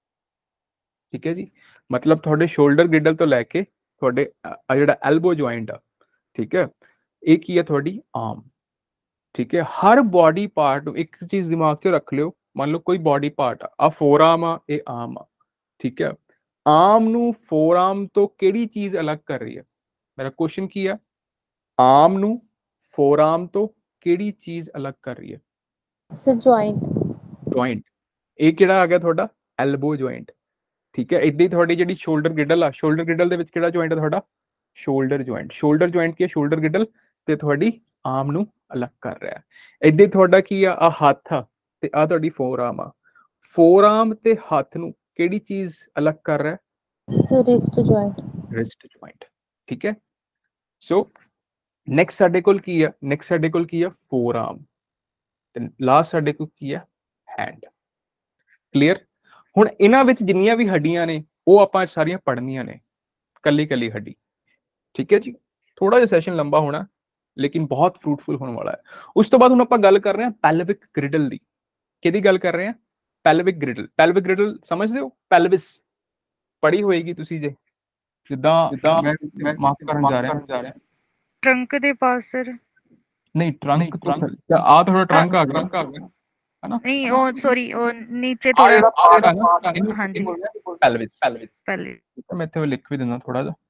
ਠੀਕ ਹੈ ਜੀ। ਮਤਲਬ ਤੁਹਾਡੇ ਸ਼ੋਲਡਰ ਗ੍ਰਿਡਲ ਤੋਂ ਲੈ ਕੇ ਤੁਹਾਡੇ ਜਿਹੜਾ ਐਲਬੋ ਜੁਆਇੰਟ ਆ, ਠੀਕ ਹੈ, ਇਹ ਕੀ ਹੈ ਤੁਹਾਡੀ ਆਰਮ, ਠੀਕ ਹੈ। ਹਰ ਬੋਡੀ ਪਾਰਟ ਨੂੰ ਇੱਕ ਚੀਜ਼ ਦਿਮਾਗ 'ਚ ਰੱਖ ਲਿਓ, ਮੰਨ ਲਓ ਕੋਈ ਬੋਡੀ ਪਾਰਟ ਆ ਫੋਰ ਆਰਮ ਆ, ਇਹ ਆਰਮ ਆ, ਠੀਕ ਹੈ। ਆਰਮ ਨੂੰ ਫੋਰ ਆਰਮ ਤੋਂ ਕਿਹੜੀ ਚੀਜ਼ ਅਲੱਗ ਕਰ ਰਹੀ ਹੈ, ਮੇਰਾ ਕੁਐਸਚਨ ਕੀ ਆ, ਆਰਮ ਨੂੰ ਫੋਰ ਆਰਮ ਤੋਂ ਕਿਹੜੀ ਚੀਜ਼ ਅਲੱਗ ਕਰ ਰਹੀ ਹੈ, ਸਰ ਜੁਆਇੰਟ, ਜੁਆਇੰਟ। ਇਹ ਕਿਹੜਾ ਆ ਗਿਆ ਤੁਹਾਡਾ ਐਲਬੋ ਜੁਆਇੰਟ, ਠੀਕ ਹੈ। ਇਦਾਂ ਹੀ ਤੁਹਾਡੀ ਜਿਹੜੀ ਸ਼ੋਲਡਰ ਗ੍ਰਿਡਲ ਆ, ਸ਼ੋਲਡਰ ਗ੍ਰਿਡਲ ਦੇ ਵਿੱਚ ਕਿਹੜਾ ਜੁਆਇੰਟ ਹੈ ਤੁਹਾਡਾ, ਸ਼ੋਲਡਰ ਜੁਆਇੰਟ। ਸ਼ੋਲਡਰ ਜੁਆਇੰਟ ਕੀ ਹੈ, ਸ਼ੋਲਡਰ ਗ੍ਰਿਡਲ ਤੇ ਤੁਹਾਡੀ ਆਰਮ ਨੂੰ ਅਲੱਗ ਕਰ ਰਿਹਾ ਹੈ। ਇਦਾਂ ਤੁਹਾਡਾ ਕੀ ਆ ਹੱਥ ਆ ਤੇ ਆ ਤੁਹਾਡੀ ਫੋਰ ਆਰਮ ਆ, ਫੋਰ ਆਰਮ ਤੇ ਹੱਥ ਨੂੰ ਕਿਹੜੀ ਚੀਜ਼ ਅਲੱਗ ਕਰ ਰਿਹਾ, sir wrist joint, wrist joint, ਠੀਕ ਹੈ। ਸੋ ਨੈਕਸਟ ਸਾਡੇ ਕੋਲ ਕੀ ਆ, ਨੈਕਸਟ ਸਾਡੇ ਕੋਲ ਕੀ ਆ ਫੋਰ ਆਰਮ, ਤੇ ਲਾਸਟ ਸਾਡੇ ਕੋਲ ਕੀ ਆ ਹੈਂਡ, ਕਲੀਅਰ। ਹੁਣ ਇਹਨਾਂ ਵਿੱਚ ਜਿੰਨੀਆਂ ਵੀ ਹੱਡੀਆਂ ਨੇ ਉਹ ਆਪਾਂ ਸਾਰੀਆਂ ਪੜ੍ਹਨੀਆਂ ਨੇ, ਕੱਲੀ ਕੱਲੀ ਹੱਡੀ, ਠੀਕ ਹੈ ਜੀ। ਥੋੜਾ ਜਿਹਾ ਸੈਸ਼ਨ ਲੰਬਾ ਹੋਣਾ ਲੇਕਿਨ ਬਹੁਤ ਫਰੂਟਫੁਲ ਹੋਣ ਵਾਲਾ ਹੈ। ਉਸ ਤੋਂ ਬਾਅਦ ਹੁਣ ਆਪਾਂ ਗੱਲ ਕਰ ਰਹੇ ਹਾਂ ਪੈਲਵਿਕ ਗ੍ਰਿਡਲ ਦੀ। ਕਿਹਦੀ ਗੱਲ ਕਰ ਰਹੇ ਹਾਂ, ਪੈਲਵਿਕ ਗ੍ਰਿਡਲ। ਪੈਲਵਿਕ ਗ੍ਰਿਡਲ ਸਮਝਦੇ ਹੋ, ਪੈਲਵਿਸ ਪੜ੍ਹੀ ਹੋਏਗੀ ਤੁਸੀਂ, ਜੇ ਜਿੱਦਾਂ ਮੈਂ ਮਾਰਕ ਕਰਨ ਜਾ ਰਿਹਾ, ਟਰੰਕ ਦੇ ਪਾਸ ਸਰ, ਨਹੀਂ ਟਰੰਕ ਤੋਂ ਆ ਥੋੜਾ ਟਰੰਕ ਆ ਗਿਆ, है ना, नहीं और सॉरी और नीचे ਆ थोड़ा, ਜਿਹੜਾ ਪਾਰਟ ਹੈ ਨਾ ਇਹਨੂੰ हाँ जी ਪੈਲਵਿਸ, पहले ਮੈਂ ਇੱਥੇ ਲਿਖ ਵੀ ਦਿੰਦਾ ਥੋੜਾ ਜਿਹਾ,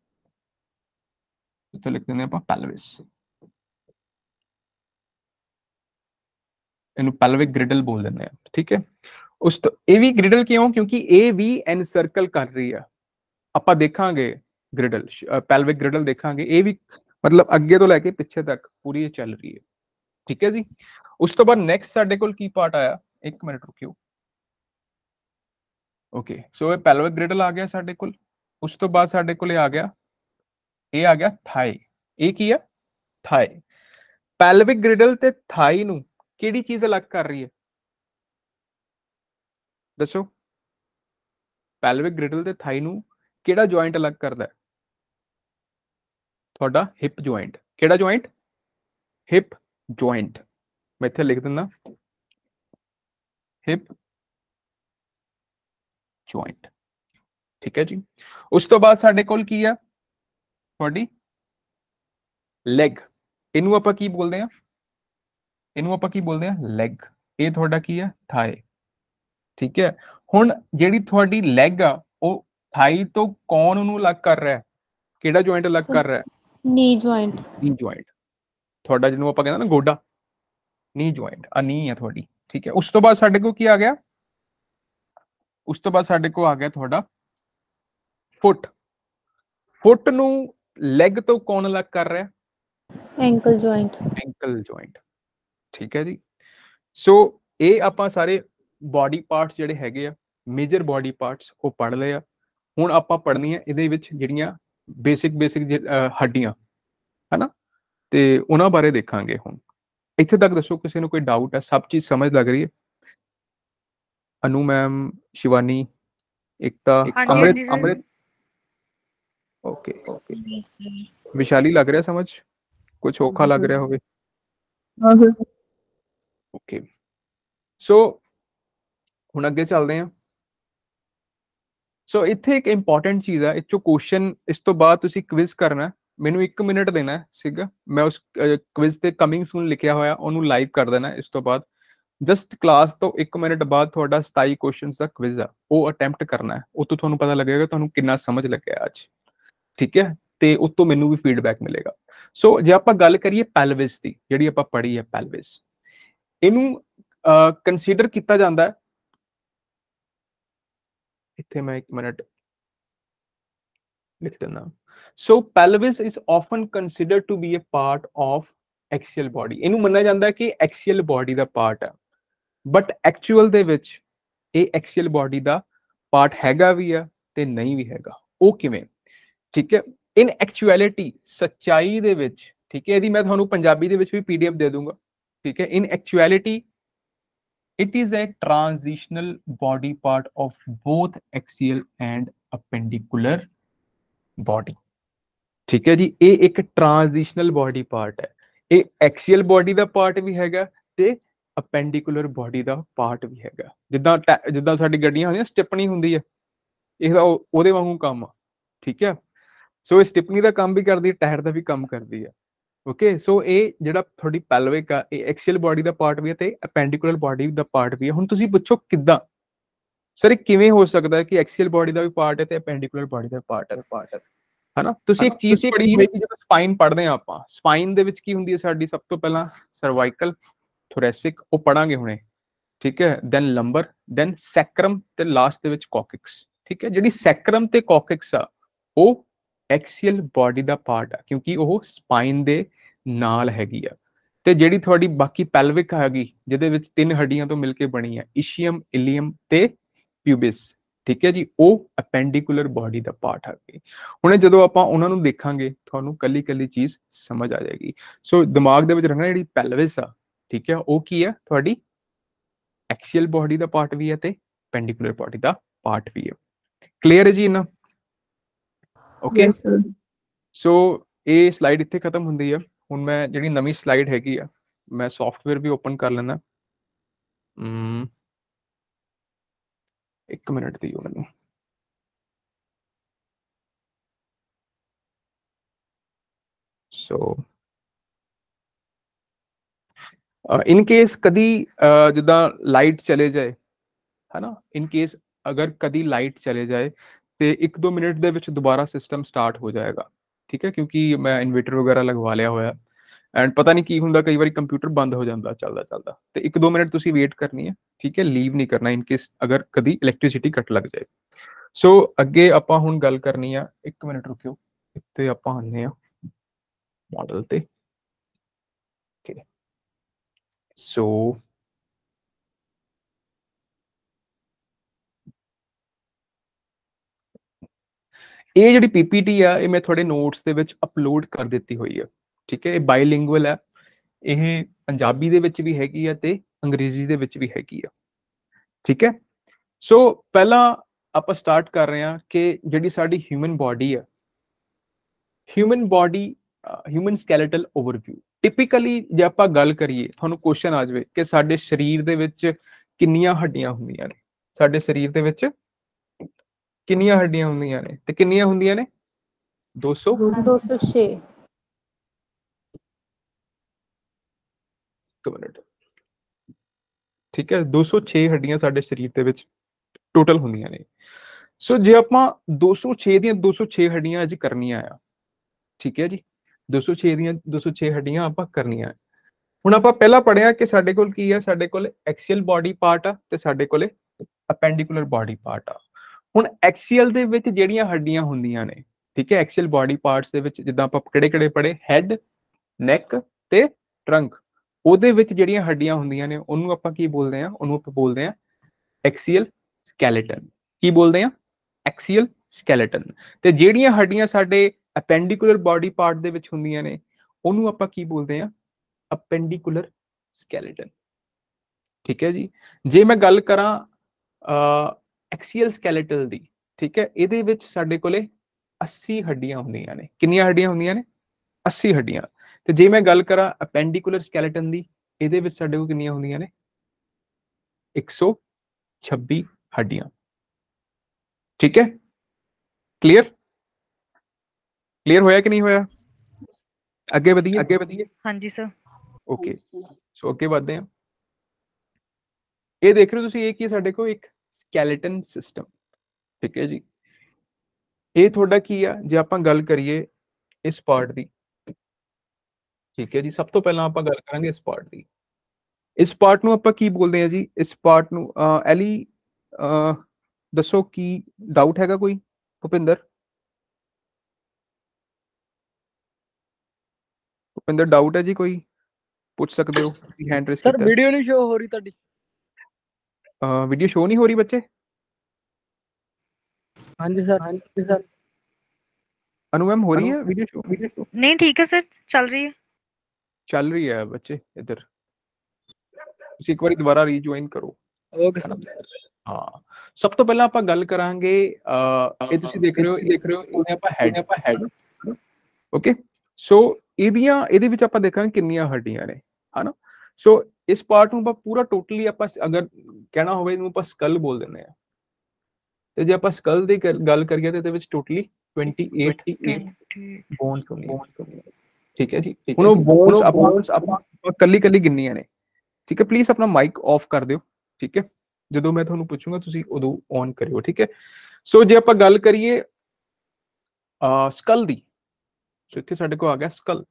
ਇੱਥੇ ਲਿਖ ਦਿੰਦੇ ਆਪਾਂ ਪੈਲਵਿਸ, ਇਹਨੂੰ ਪੈਲਵਿਕ ਗ੍ਰਿਡਲ ਬੋਲ ਦਿੰਦੇ ਆ, ਠੀਕ ਹੈ। ਉਸ ਤੋਂ ਇਹ ਵੀ ਗ੍ਰਿਡਲ ਕਿਉਂ, ਕਿਉਂਕਿ ਇਹ ਵੀ ਐਨਸਰਕਲ ਕਰ ਰਹੀ ਆ। ਆਪਾਂ ਦੇਖਾਂਗੇ ਗ੍ਰਿਡਲ, ਪੈਲਵਿਕ ਗ੍ਰਿਡਲ ਦੇਖਾਂਗੇ, ਇਹ ਵੀ ਮਤਲਬ ਅੱਗੇ ਤੋਂ ਲੈ ਕੇ ਪਿੱਛੇ ਤੱਕ ਪੂਰੀ ਚੱਲ ਰਹੀ ਹੈ, ठीक है जी। उस तो बाद नैक्सट साडे कोल की पार्ट आया, एक मिनट रुकियो। ओके सो ये पैल्विक ग्रिडल आ गया साडे कोल। उस तो बाद साडे कोल आ गया, ये आ गया थाई। ये की है? थाई। पैल्विक ग्रिडल ते थाई नू किहड़ी चीज अलग कर रही है? दसो। पैल्विक ग्रिडल ते थाई नू किहड़ा जॉइंट अलग करदा है? ਤੁਹਾਡਾ हिप जॉइंट। ਕਿਹੜਾ जॉइंट? Hip joint. मैं इत्थे लिख दिंदा हिप जॉइंट। ठीक है जी। उस तो बाद साडे कोल की है? ਤੁਹਾਡੀ ਲੈਗ। ਇਹਨੂੰ ਆਪਾਂ ਕੀ ਬੋਲਦੇ ਆ? ਇਹਨੂੰ ਆਪਾਂ ਕੀ ਬੋਲਦੇ ਆ? ਲੈਗ। ਇਹ ਤੁਹਾਡਾ ਕੀ ਹੈ? ਥਾਈ। ਠੀਕ ਹੈ। ਹੁਣ ਜਿਹੜੀ ਤੁਹਾਡੀ ਲੈਗ ਆ ਉਹ ਥਾਈ ਤੋਂ ਕੌਣ ਨੂੰ ਅਲੱਗ ਕਰ ਰਿਹਾ ਹੈ? ਕਿਹੜਾ ਜੁਆਇੰਟ ਅਲੱਗ ਕਰ ਰਿਹਾ ਹੈ? ਨੀ ਜੁਆਇੰਟ। ਨੀ ਜੁਆਇੰਟ। ਤੁਹਾਡਾ ਜਿਹਨੂੰ ਆਪਾਂ ਕਹਿੰਦੇ ਨਾ ਗੋਡਾ, ਨੀ ਜੁਆਇੰਟ ਆ ਨੀ ਹੈ ਤੁਹਾਡੀ। ਠੀਕ ਹੈ। ਉਸ ਤੋਂ ਬਾਅਦ ਸਾਡੇ ਕੋਲ ਕੀ ਆ ਗਿਆ? ਉਸ ਤੋਂ ਬਾਅਦ ਸਾਡੇ ਕੋਲ ਆ ਗਿਆ ਤੁਹਾਡਾ ਫੁੱਟ। ਫੁੱਟ ਨੂੰ ਲੈਗ ਤੋਂ ਕੌਣ ਅਲੱਗ ਕਰ ਰਿਹਾ? Ankle joint. Ankle joint. ਠੀਕ ਹੈ ਜੀ। ਸੋ ਇਹ ਆਪਾਂ ਸਾਰੇ ਬੋਡੀ ਪਾਰਟਸ ਜਿਹੜੇ ਹੈਗੇ ਆ, ਮੇਜਰ ਬੋਡੀ ਪਾਰਟਸ, ਉਹ ਪੜ੍ਹ ਲਏ ਆ। ਹੁਣ ਆਪਾਂ ਪੜ੍ਹਨੀਆਂ ਇਹਦੇ ਵਿੱਚ ਜਿਹੜੀਆਂ ਬੇਸਿਕ ਹੱਡੀਆਂ ਹਨਾ, ਤੇ ਉਹਨਾਂ ਬਾਰੇ ਦੇਖਾਂਗੇ। ਹੁਣ ਇੱਥੇ ਤੱਕ ਦੱਸੋ ਕਿਸੇ ਨੂੰ ਕੋਈ ਡਾਊਟ ਹੈ? ਸਭ ਚੀਜ਼ ਸਮਝ ਲੱਗ ਰਹੀ ਹੈ? Anu ma'am, Shivani, Ekta, Amrit, Amrit okay okay. Vishali लग रहा समझ? कुछ औखा लग रहा होवे? ओके सो ਹੁਣ ਅੱਗੇ ਚੱਲਦੇ ਹਾਂ। ਸੋ ਇੱਥੇ ਇੱਕ ਇੰਪੋਰਟੈਂਟ ਚੀਜ਼ ਹੈ, ਇੱਥੋਂ ਕੁਐਸਚਨ ਇਸ ਤੋਂ ਬਾਅਦ ਤੁਸੀਂ ਕੁਇਜ਼ ਕਰਨਾ। ਮੈਨੂੰ 1 ਮਿੰਟ ਦੇਣਾ ਸੀਗਾ, ਮੈਂ ਉਸ ਕੁਇਜ਼ ਤੇ ਕਮਿੰਗ ਸੂਨ ਲਿਖਿਆ ਹੋਇਆ ਉਹਨੂੰ ਲਾਈਵ ਕਰ ਦੇਣਾ। ਇਸ ਤੋਂ ਬਾਅਦ ਜਸਟ ਕਲਾਸ ਤੋਂ 1 ਮਿੰਟ ਬਾਅਦ ਤੁਹਾਡਾ 27 ਕੁਐਸਚਨਸ ਦਾ ਕੁਇਜ਼ ਆ, ਉਹ ਅਟੈਂਪਟ ਕਰਨਾ ਹੈ। ਉਹ ਤੋਂ ਤੁਹਾਨੂੰ ਪਤਾ ਲੱਗੇਗਾ ਤੁਹਾਨੂੰ ਕਿੰਨਾ ਸਮਝ ਲੱਗਿਆ ਅੱਜ। ਠੀਕ ਹੈ। ਤੇ ਉਸ ਤੋਂ ਮੈਨੂੰ ਵੀ ਫੀਡਬੈਕ ਮਿਲੇਗਾ। ਸੋ ਜੇ ਆਪਾਂ ਗੱਲ ਕਰੀਏ ਪੈਲਵਿਸ ਦੀ, ਜਿਹੜੀ ਆਪਾਂ ਪੜ੍ਹੀ ਹੈ ਪੈਲਵਿਸ, ਇਹਨੂੰ ਕੰਸੀਡਰ ਕੀਤਾ ਜਾਂਦਾ ਹੈ। ਇੱਥੇ ਮੈਂ 1 ਮਿੰਟ ਲਿਖ ਦਿੰਦਾ। So pelvis is often considered to be a part of axial body. ਇਹਨੂੰ ਮੰਨਿਆ ਜਾਂਦਾ ਹੈ ਕਿ ਐਕਸੀਅਲ ਬੋਡੀ ਦਾ ਪਾਰਟ ਹੈ, ਬਟ ਐਕਚੁਅਲ ਦੇ ਵਿੱਚ ਇਹ ਐਕਸੀਅਲ ਬੋਡੀ ਦਾ ਪਾਰਟ ਹੈਗਾ ਵੀ ਆ ਤੇ ਨਹੀਂ ਵੀ ਹੈਗਾ। ਉਹ ਕਿਵੇਂ? ਠੀਕ ਹੈ। ਇਨ ਐਕਚੁਅਲਿਟੀ, ਸੱਚਾਈ ਦੇ ਵਿੱਚ, ਠੀਕ ਹੈ, ਇਹਦੀ ਮੈਂ ਤੁਹਾਨੂੰ ਪੰਜਾਬੀ ਦੇ ਵਿੱਚ ਵੀ PDF ਦੇ ਦੂੰਗਾ। ਠੀਕ ਹੈ। ਇਨ ਐਕਚੁਅਲਿਟੀ it is a transitional body part of both axial and appendicular body। ठीक है जी। ये एक ट्रांजिशनल बॉडी पार्ट है। ये एक्सियल बॉडी ਦਾ ਪਾਰਟ ਵੀ ਹੈਗਾ ਤੇ ਅਪੈਂਡੀਕੂਲਰ ਬॉडी ਦਾ ਪਾਰਟ ਵੀ ਹੈਗਾ। ਜਿੱਦਾਂ ਸਾਡੀ ਗੱਡੀਆਂ ਹੁੰਦੀਆਂ ਸਟਿਪਣੀ ਹੁੰਦੀ ਹੈ, ਇਹਦਾ ਉਹਦੇ ਵਾਂਗੂ ਕੰਮ ਆ। ਠੀਕ ਹੈ। ਸੋ ਇਹ ਸਟਿਪਣੀ ਦਾ ਕੰਮ ਵੀ ਕਰਦੀ ਹੈ, ਟਾਇਰ ਦਾ ਵੀ ਕੰਮ ਕਰਦੀ ਹੈ। ਓਕੇ ਸੋ ਇਹ ਜਿਹੜਾ ਤੁਹਾਡੀ ਪੈਲਵਿਕ ਆ, ਇਹ ਐਕਸੀਅਲ ਬੋਡੀ ਦਾ ਪਾਰਟ ਵੀ ਹੈ ਤੇ ਅਪੈਂਡੀਕੂਲਰ ਬੋਡੀ ਦਾ ਪਾਰਟ ਵੀ ਹੈ। ਹੁਣ ਤੁਸੀਂ ਪੁੱਛੋ ਕਿੱਦਾਂ ਸਰ, ਇਹ ਕਿਵੇਂ ਹੋ ਸਕਦਾ ਹੈ ਕਿ ਐਕਸੀਅਲ ਬੋਡੀ ਦਾ ਵੀ ਪਾਰਟ ਹੈ ਤੇ ਅਪੈਂਡੀਕੂਲਰ ਬੋਡੀ ਦਾ ਪਾਰਟ ਹੈ? ਹਨਾ, ਤੁਸੀਂ ਇੱਕ ਚੀਜ਼ ਪੜ੍ਹੀ ਹੋਏਗੀ ਜਦੋਂ ਸਪਾਈਨ ਪੜ੍ਹਦੇ ਆ ਆਪਾਂ, ਸਪਾਈਨ ਦੇ ਵਿੱਚ ਕੀ ਹੁੰਦੀ ਹੈ ਸਾਡੀ? ਸਭ ਤੋਂ ਪਹਿਲਾਂ ਸਰਵਾਈਕਲ, ਥੋਰੈਸਿਕ, ਉਹ ਪੜਾਂਗੇ ਹੁਣੇ। ਠੀਕ ਹੈ। ਦੈਨ ਲੰਬਰ, ਦੈਨ ਸੈਕਰਮ ਤੇ ਲਾਸਟ ਦੇ ਵਿੱਚ ਕੋਕਿਕਸ। ਠੀਕ ਹੈ। ਜਿਹੜੀ ਸੈਕਰਮ ਤੇ ਕੋਕਿਕਸ ਆ ਉਹ ਐਕਸੀਅਲ ਬੋਡੀ ਦਾ ਪਾਰਟ ਆ, ਕਿਉਂਕਿ ਉਹ ਸਪਾਈਨ ਦੇ ਨਾਲ ਹੈਗੀ ਆ। ਤੇ ਜਿਹੜੀ ਤੁਹਾਡੀ ਬਾਕੀ ਪੈਲਵਿਕ ਹੈਗੀ, ਜਿਹਦੇ ਵਿੱਚ 3 ਹੱਡੀਆਂ ਤੋਂ ਮਿਲ ਕੇ ਬਣੀ ਹੈ, ਇਸ਼ੀਅਮ, ਇਲੀਅਮ ਤੇ ਪਿਊਬਿਸ। ਠੀਕ ਹੈ ਜੀ। ਉਹ ਅਪੈਂਡੀਕੂਲਰ ਬੋਡੀ ਦਾ ਪਾਰਟ ਹੈਗੀ। ਹੁਣ ਜਦੋਂ ਆਪਾਂ ਉਹਨਾਂ ਨੂੰ ਦੇਖਾਂਗੇ ਤੁਹਾਨੂੰ ਕੱਲੀ ਕੱਲੀ ਚੀਜ਼ ਸਮਝ ਆ ਜਾਏਗੀ। ਸੋ ਦਿਮਾਗ ਦੇ ਵਿੱਚ ਰੱਖਣਾ, ਜਿਹੜੀ ਪੈਲਵਿਸ ਆ, ਠੀਕ ਹੈ, ਉਹ ਕੀ ਹੈ? ਤੁਹਾਡੀ ਐਕਸੀਅਲ ਬੋਡੀ ਦਾ ਪਾਰਟ ਵੀ ਹੈ ਤੇ ਪੈਂਡੀਕੂਲਰ ਬੋਡੀ ਦਾ ਪਾਰਟ ਵੀ ਹੈ। ਕਲੀਅਰ ਹੈ ਜੀ ਇਹਨਾਂ? ਓਕੇ ਸੋ ਇਹ ਸਲਾਈਡ ਇੱਥੇ ਖਤਮ ਹੁੰਦੀ ਹੈ। ਹੁਣ ਮੈਂ ਜਿਹੜੀ ਨਵੀਂ ਸਲਾਈਡ ਹੈਗੀ ਆ, ਮੈਂ ਸੌਫਟਵੇਅਰ ਵੀ ਓਪਨ ਕਰ ਲੈਂਦਾ। 1 ਮਿੰਟ ਦਿਓ ਮੈਨੂੰ। ਸੋ ਇਨ ਕੇਸ ਕਦੀ ਜਿੱਦਾਂ ਲਾਈਟ ਚਲੇ ਜਾਏ, ਹਨਾ, ਇਨ ਕੇਸ ਅਗਰ ਕਦੀ ਲਾਈਟ ਚਲੇ ਜਾਏ ਤੇ 1-2 ਮਿੰਟ ਦੇ ਵਿੱਚ ਦੁਬਾਰਾ ਸਿਸਟਮ ਸਟਾਰਟ ਹੋ ਜਾਏਗਾ। ਠੀਕ ਹੈ। ਕਿਉਂਕਿ ਮੈਂ ਇਨਵੇਟਰ ਵਗੈਰਾ ਲਗਵਾ ਲਿਆ ਹੋਇਆ ਐਂਡ ਪਤਾ ਨਹੀਂ ਕੀ ਹੁੰਦਾ, ਕਈ ਵਾਰੀ ਕੰਪਿਊਟਰ ਬੰਦ ਹੋ ਜਾਂਦਾ ਚੱਲਦਾ ਤੇ 1-2 ਮਿੰਟ ਤੁਸੀਂ ਵੇਟ ਕਰਨੀ ਹੈ। ਠੀਕ ਹੈ। ਲੀਵ ਨਹੀਂ ਕਰਨਾ ਇਨ ਕੇਸ ਅਗਰ ਕਦੀ ਇਲੈਕਟ੍ਰਿਸਿਟੀ ਕੱਟ ਲੱਗ ਜਾਏ। ਸੋ ਅੱਗੇ ਆਪਾਂ ਹੁਣ ਗੱਲ ਕਰਨੀ ਆ। 1 ਮਿੰਟ ਰੁਕਿਓ, ਇੱਥੇ ਆਪਾਂ ਆਉਂਦੇ ਆ ਮਾਡਲ ਤੇ। ਸੋ ਇਹ ਜਿਹੜੀ ਪੀਪੀਟੀ ਆ ਇਹ ਮੈਂ ਤੁਹਾਡੇ ਨੋਟਸ ਦੇ ਵਿੱਚ ਅਪਲੋਡ ਕਰ ਦਿੱਤੀ ਹੋਈ ਆ, ਠੀਕ ਹੈ। ਇਹ ਬਾਈਲਿੰਗੁਅਲ ਹੈ, ਇਹ ਪੰਜਾਬੀ ਦੇ ਵਿੱਚ ਵੀ ਹੈਗੀ ਆ ਤੇ ਅੰਗਰੇਜ਼ੀ ਦੇ ਵਿੱਚ ਵੀ ਹੈਗੀ ਆ, ਠੀਕ ਹੈ। ਸੋ ਪਹਿਲਾਂ ਆਪਾਂ ਸਟਾਰਟ ਕਰ ਰਹੇ ਹਾਂ ਕਿ ਜਿਹੜੀ ਸਾਡੀ ਹਿਊਮਨ ਬਾਡੀ ਆ, human body, human skeletal overview. Typically ਜੇ ਆਪਾਂ ਗੱਲ ਕਰੀਏ, ਤੁਹਾਨੂੰ ਕੁਐਸਚਨ ਆ ਜਾਵੇ ਕਿ ਸਾਡੇ ਸਰੀਰ ਦੇ ਵਿੱਚ ਕਿੰਨੀਆਂ ਹੱਡੀਆਂ ਹੁੰਦੀਆਂ ਨੇ, ਸਾਡੇ ਸਰੀਰ ਦੇ ਵਿੱਚ ਕਿੰਨੀਆਂ ਹੱਡੀਆਂ ਹੁੰਦੀਆਂ ਨੇ, ਤੇ ਕਿੰਨੀਆਂ ਹੁੰਦੀਆਂ ਨੇ? 200 206 ਮਿੰਟ, ਠੀਕ ਹੈ। 206 ਹੱਡੀਆਂ ਸਾਡੇ ਸਰੀਰ ਦੇ ਵਿੱਚ ਟੋਟਲ ਹੁੰਦੀਆਂ ਨੇ। ਸੋ ਜੇ ਆਪਾਂ 206 ਦੀਆਂ 206 ਹੱਡੀਆਂ ਅੱਜ ਕਰਨੀਆਂ ਆ, ਠੀਕ ਹੈ ਜੀ, 206 ਦੀਆਂ 206 ਹੱਡੀਆਂ ਆਪਾਂ ਕਰਨੀਆਂ। ਹੁਣ ਆਪਾਂ ਪਹਿਲਾਂ ਪੜਿਆ ਕਿ ਸਾਡੇ ਕੋਲ ਕੀ ਆ, ਸਾਡੇ ਕੋਲ ਐਕਸੀਅਲ ਬਾਡੀ ਪਾਰਟ ਆ ਤੇ ਸਾਡੇ ਕੋਲੇ ਅਪੈਂਡੀਕੂਲਰ ਬਾਡੀ ਪਾਰਟ ਆ। ਹੁਣ ਐਕਸੀਅਲ ਦੇ ਵਿੱਚ ਜਿਹੜੀਆਂ ਹੱਡੀਆਂ ਹੁੰਦੀਆਂ ਨੇ, ਠੀਕ ਹੈ, ਐਕਸੀਅਲ ਬਾਡੀ ਪਾਰਟਸ ਦੇ ਵਿੱਚ ਜਿੱਦਾਂ ਆਪਾਂ ਕਿਹੜੇ ਪੜੇ, ਹੈਡ, ਨੈਕ ਤੇ ਟਰੰਕ, ਉਹਦੇ ਵਿੱਚ ਜਿਹੜੀਆਂ ਹੱਡੀਆਂ ਹੁੰਦੀਆਂ ਨੇ ਉਹਨੂੰ ਆਪਾਂ ਕੀ ਬੋਲਦੇ ਆ? ਉਹਨੂੰ ਆਪਾਂ ਬੋਲਦੇ ਆ ਐਕਸੀਅਲ ਸਕੈਲੇਟਨ। ਕੀ ਬੋਲਦੇ ਆ? Axial skeleton. ਤੇ ਜਿਹੜੀਆਂ ਹੱਡੀਆਂ ਸਾਡੇ ਅਪੈਂਡੀਕੂਲਰ ਬਾਡੀ ਪਾਰਟ ਦੇ ਵਿੱਚ ਹੁੰਦੀਆਂ ਨੇ ਉਹਨੂੰ ਆਪਾਂ ਕੀ ਬੋਲਦੇ ਆ? ਅਪੈਂਡੀਕੂਲਰ ਸਕੈਲੇਟਨ, ਠੀਕ ਹੈ ਜੀ। ਜੇ ਮੈਂ ਗੱਲ ਕਰਾਂ ਐਕਸੀਅਲ ਸਕੈਲੇਟਲ ਦੀ, ਠੀਕ ਹੈ, ਇਹਦੇ ਵਿੱਚ ਸਾਡੇ ਕੋਲੇ 80 ਹੱਡੀਆਂ ਹੁੰਦੀਆਂ ਨੇ। ਕਿੰਨੀਆਂ ਹੱਡੀਆਂ ਹੁੰਦੀਆਂ ਨੇ? 80 ਹੱਡੀਆਂ। ਤੇ ਜੇ ਮੈਂ ਗੱਲ ਕਰਾਂ ਅਪੈਂਡੀਕੂਲਰ ਸਕੈਲੇਟਨ ਦੀ, ਇਹਦੇ ਵਿੱਚ ਸਾਡੇ ਕੋਲ ਕਿੰਨੀਆਂ ਹੁੰਦੀਆਂ ਨੇ? 126 ਹੱਡੀਆਂ, ਠੀਕ ਹੈ। ਕਲੀਅਰ? ਕਲੀਅਰ ਹੋਇਆ ਕਿ ਨਹੀਂ ਹੋਇਆ? ਅੱਗੇ ਵਧੀਏ। ਹਾਂਜੀ ਸਰ। ਓਕੇ, ਸੋ ਅੱਗੇ ਵਧਦੇ ਹਾਂ। ਇਹ ਦੇਖ ਰਹੇ ਹੋ ਤੁਸੀਂ, ਇਹ ਕੀ ਸਾਡੇ ਕੋਲ ਇੱਕ ਸਕੈਲੇਟਨ ਸਿਸਟਮ, ਠੀਕ ਹੈ ਜੀ। ਇਹ ਤੁਹਾਡਾ ਕੀ ਆ? ਜੇ ਆਪਾਂ ਗੱਲ ਕਰੀਏ ਇਸ ਪਾਰਟ ਦੀ, ਠੀਕ ਹੈ ਜੀ, ਸਭ ਤੋਂ ਪਹਿਲਾਂ ਆਪਾਂ ਗੱਲ ਕਰਾਂਗੇ ਇਸ ਪਾਰਟ ਦੀ। ਇਸ ਪਾਰਟ ਨੂੰ ਆਪਾਂ ਕੀ ਬੋਲਦੇ ਆ ਜੀ? ਇਸ ਪਾਰਟ ਨੂੰ ਐਲੀ ਦੱਸੋ ਕੀ ਡਾਊਟ ਹੈਗਾ ਕੋਈ? ਭੁਪਿੰਦਰ ਡਾਊਟ ਹੈ ਜੀ ਕੋਈ? ਪੁੱਛ ਸਕਦੇ ਹੋ, ਹੈਂਡ ਰੇਜ਼ ਸਰ ਕੀਤਾ। ਵੀਡੀਓ ਨਹੀਂ ਸ਼ੋ ਹੋ ਰਹੀ ਤੁਹਾਡੀ? ਵੀਡੀਓ ਸ਼ੋ ਨਹੀਂ ਹੋ ਰਹੀ ਬੱਚੇ? ਹਾਂਜੀ ਸਰ। ਅਨੂ ਮੈਮ ਹੋ ਰਹੀ ਹੈ ਵੀਡੀਓ ਸ਼ੋ? नहीं ठीक है सर, चल रही है। ਚੱਲ ਰਹੀ ਹੈ ਬੱਚੇ ਇੱਧਰ। ਤੁਸੀਂ ਇੱਕ ਵਾਰੀ ਦੁਬਾਰਾ ਰੀਜੁਆਇਨ ਕਰੋ। Okay sir. ਹਾਂ, ਸਭ ਤੋਂ ਪਹਿਲਾਂ ਆਪਾਂ ਗੱਲ ਕਰਾਂਗੇ, ਇਹ ਤੁਸੀਂ ਦੇਖ ਰਹੇ ਹੋ ਉਹਨੇ ਆਪਾਂ ਹੈਡ, ਓਕੇ। ਸੋ ਇਹਦੇ ਵਿੱਚ ਆਪਾਂ ਦੇਖਾਂਗੇ ਕਿੰਨੀਆਂ ਹੱਡੀਆਂ ਨੇ, ਹਨਾ। ਸੋ ਇਸ ਪਾਰਟ ਨੂੰ ਆਪਾਂ ਪੂਰਾ ਟੋਟਲੀ ਆਪਾਂ ਅਗਰ ਕਹਿਣਾ ਹੋਵੇ ਇਹਨੂੰ ਆਪਾਂ ਸਕਲ ਬੋਲ ਦਿੰਦੇ ਆ। ਤੇ ਜੇ ਆਪਾਂ ਸਕਲ ਦੀ ਗੱਲ ਕਰੀਏ ਤੇ ਇਹਦੇ ਵਿੱਚ ਟੋਟਲੀ 28 ਬੋਨਸ ਹੁੰਦੀਆਂ, ਠੀਕ ਹੈ ਜੀ। ਹੁਣ ਉਹ ਬੋਨਸ ਆਪਾਂ ਕੱਲੀ ਗਿਣਨੀਆਂ ਨੇ, ਠੀਕ ਹੈ। ਪਲੀਜ਼ ਆਪਣਾ ਮਾਈਕ ਆਫ ਕਰ ਦਿਓ, ਠੀਕ ਹੈ। ਜਦੋਂ ਮੈਂ ਤੁਹਾਨੂੰ ਪੁੱਛੂੰਗਾ ਤੁਸੀਂ ਉਦੋਂ ਔਨ ਕਰਿਓ, ਠੀਕ ਹੈ। ਸੋ ਜੇ ਆਪਾਂ ਗੱਲ ਕਰੀਏ ਸਕਲ ਦੀ, ਸੋ ਇੱਥੇ ਸਾਡੇ ਕੋਲ ਆ ਗਿਆ ਸਕਲ।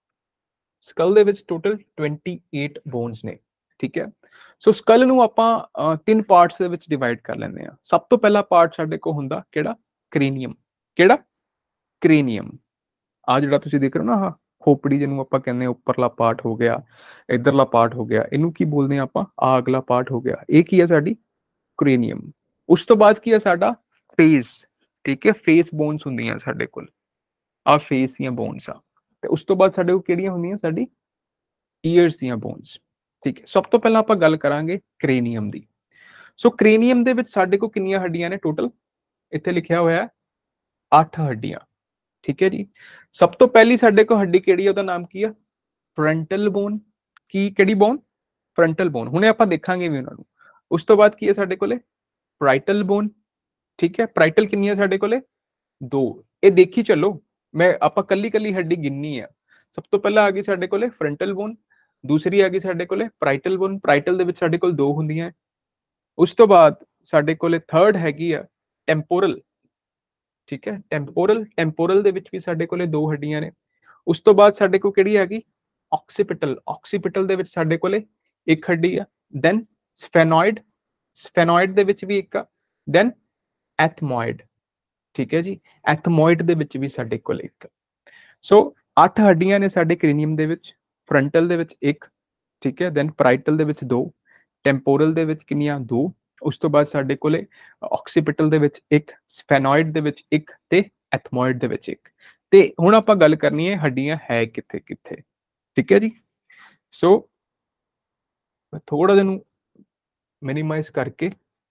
ਸਕਲ ਦੇ ਵਿੱਚ ਟੋਟਲ 28 ਬੋਨਸ ਨੇ, ਠੀਕ ਹੈ। ਸੋ ਸਕਲ ਨੂੰ ਆਪਾਂ ਤਿੰਨ ਪਾਰਟਸ ਦੇ ਵਿੱਚ ਡਿਵਾਈਡ ਕਰ ਲੈਂਦੇ ਆ। ਸਭ ਤੋਂ ਪਹਿਲਾ ਪਾਰਟ ਸਾਡੇ ਕੋਲ ਹੁੰਦਾ ਕਿਹੜਾ? ਕ੍ਰੇਨੀਅਮ। ਕਿਹੜਾ? ਕ੍ਰੇਨੀਅਮ। ਆ ਜਿਹੜਾ ਤੁਸੀਂ ਦੇਖ ਰਹੇ ਹੋ ਨਾ, ਆਹ ਖੋਪੜੀ ਜਿਹਨੂੰ ਆਪਾਂ ਕਹਿੰਦੇ ਆ, ਉੱਪਰਲਾ ਪਾਰਟ ਹੋ ਗਿਆ, ਇਧਰਲਾ ਪਾਰਟ ਹੋ ਗਿਆ, ਇਹਨੂੰ ਕੀ ਬੋਲਦੇ ਆ ਆਪਾਂ? ਆ ਅਗਲਾ ਪਾਰਟ ਹੋ ਗਿਆ। ਇਹ ਕੀ ਹੈ? ਸਾਡੀ ਕ੍ਰੇਨੀਅਮ। ਉਸ ਤੋਂ ਬਾਅਦ ਕੀ ਹੈ? ਸਾਡਾ ਫੇਸ, ਠੀਕ ਹੈ। ਫੇਸ ਬੋਨਸ ਹੁੰਦੀਆਂ ਸਾਡੇ ਕੋਲ, ਆ ਫੇਸ ਦੀਆਂ ਬੋਨਸ ਆ। ਤੇ ਉਸ ਤੋਂ ਬਾਅਦ ਸਾਡੇ ਕੋਲ ਕਿਹੜੀਆਂ ਹੁੰਦੀਆਂ? ਸਾਡੀ ਈਅਰਸ ਦੀਆਂ ਬੋਨਸ, ਠੀਕ ਹੈ। ਸਭ ਤੋਂ ਪਹਿਲਾਂ ਆਪਾਂ ਗੱਲ ਕਰਾਂਗੇ ਕ੍ਰੇਨੀਅਮ ਦੀ। ਸੋ ਕ੍ਰੇਨੀਅਮ ਦੇ ਵਿੱਚ ਸਾਡੇ ਕੋਲ ਕਿੰਨੀਆਂ ਹੱਡੀਆਂ ਨੇ ਟੋਟਲ? ਇੱਥੇ ਲਿਖਿਆ ਹੋਇਆ 8 ਹੱਡੀਆਂ, ਠੀਕ ਹੈ ਜੀ। ਸਭ ਤੋਂ ਪਹਿਲੀ ਸਾਡੇ ਕੋਲ ਹੱਡੀ ਕਿਹੜੀ ਹੈ? ਉਹਦਾ ਨਾਮ ਕੀ ਆ? Frontal bone. ਕੀ? ਕਿਹੜੀ ਬੋਨ? Frontal bone. ਹੁਣੇ ਆਪਾਂ ਦੇਖਾਂਗੇ ਵੀ ਉਹਨਾਂ ਨੂੰ। ਉਸ ਤੋਂ ਬਾਅਦ ਕੀ ਹੈ ਸਾਡੇ ਕੋਲੇ? ਪ੍ਰਾਈਟਲ ਬੋਨ, ਠੀਕ ਹੈ। ਪ੍ਰਾਈਟਲ ਕਿੰਨੀ ਹੈ ਸਾਡੇ ਕੋਲੇ? 2। ਇਹ ਦੇਖੀ ਚੱਲੋ, ਮੈਂ ਆਪਾਂ ਕੱਲੀ ਹੱਡੀ ਗਿਣਨੀ ਆ। ਸਭ ਤੋਂ ਪਹਿਲਾਂ ਆ ਗਈ ਸਾਡੇ ਕੋਲੇ ਫਰੰਟਲ ਬੋਨ, ਦੂਸਰੀ ਆ ਗਈ ਸਾਡੇ ਕੋਲੇ ਪ੍ਰਾਈਟਲ ਬੋਨ। ਪ੍ਰਾਈਟਲ ਦੇ ਵਿੱਚ ਸਾਡੇ ਕੋਲ 2 ਹੁੰਦੀਆਂ। ਉਸ ਤੋਂ ਬਾਅਦ ਸਾਡੇ ਕੋਲੇ ਥਰਡ ਹੈਗੀ ਆ ਟੈਂਪੋਰਲ, ਠੀਕ ਹੈ। ਟੈਂਪੋਰਲ ਦੇ ਵਿੱਚ ਵੀ ਸਾਡੇ ਕੋਲੇ 2 ਹੱਡੀਆਂ ਨੇ। ਉਸ ਤੋਂ ਬਾਅਦ ਸਾਡੇ ਕੋਲ ਕਿਹੜੀ ਹੈਗੀ? ਆਕਸੀਪਿਟਲ। ਆਕਸੀਪਿਟਲ ਦੇ ਵਿੱਚ ਸਾਡੇ ਕੋਲੇ 1 ਹੱਡੀ ਆ। ਦੈਨ ਸਫੈਨੋਇਡ ਦੇ ਵਿੱਚ ਵੀ 1 ਆ। ਦੈਨ ਐਥਮੋਇਡ, ਠੀਕ ਹੈ ਜੀ। ਐਥਮੋਇਡ ਦੇ ਵਿੱਚ ਵੀ ਸਾਡੇ ਕੋਲ 1। ਸੋ 8 ਹੱਡੀਆਂ ਨੇ ਸਾਡੇ ਕ੍ਰੇਨੀਅਮ ਦੇ ਵਿੱਚ, ਫਰੰਟਲ ਦੇ ਵਿੱਚ 1, ਠੀਕ ਹੈ। ਦੈਨ ਪਰਾਈਟਲ ਦੇ ਵਿੱਚ 2, ਟੈਂਪੋਰਲ ਦੇ ਵਿੱਚ ਕਿੰਨੀਆਂ 2, ਉਸ ਤੋਂ ਬਾਅਦ ਸਾਡੇ ਕੋਲੇ ਆਕਸੀਪਿਟਲ ਦੇ ਵਿੱਚ 1, ਸਫੈਨੋਇਡ ਦੇ ਵਿੱਚ 1 ਤੇ ਐਥਮੋਇਡ ਦੇ ਵਿੱਚ 1। ਤੇ ਹੁਣ ਆਪਾਂ ਗੱਲ ਕਰਨੀ ਹੈ ਹੱਡੀਆਂ ਹੈ ਕਿੱਥੇ ਕਿੱਥੇ, ਠੀਕ ਹੈ ਜੀ। ਸੋ ਮੈਂ ਥੋੜਾ ਜਿਹਾ ਨੂੰ ਮਿਨੀਮਾਈਜ਼ ਕਰਕੇ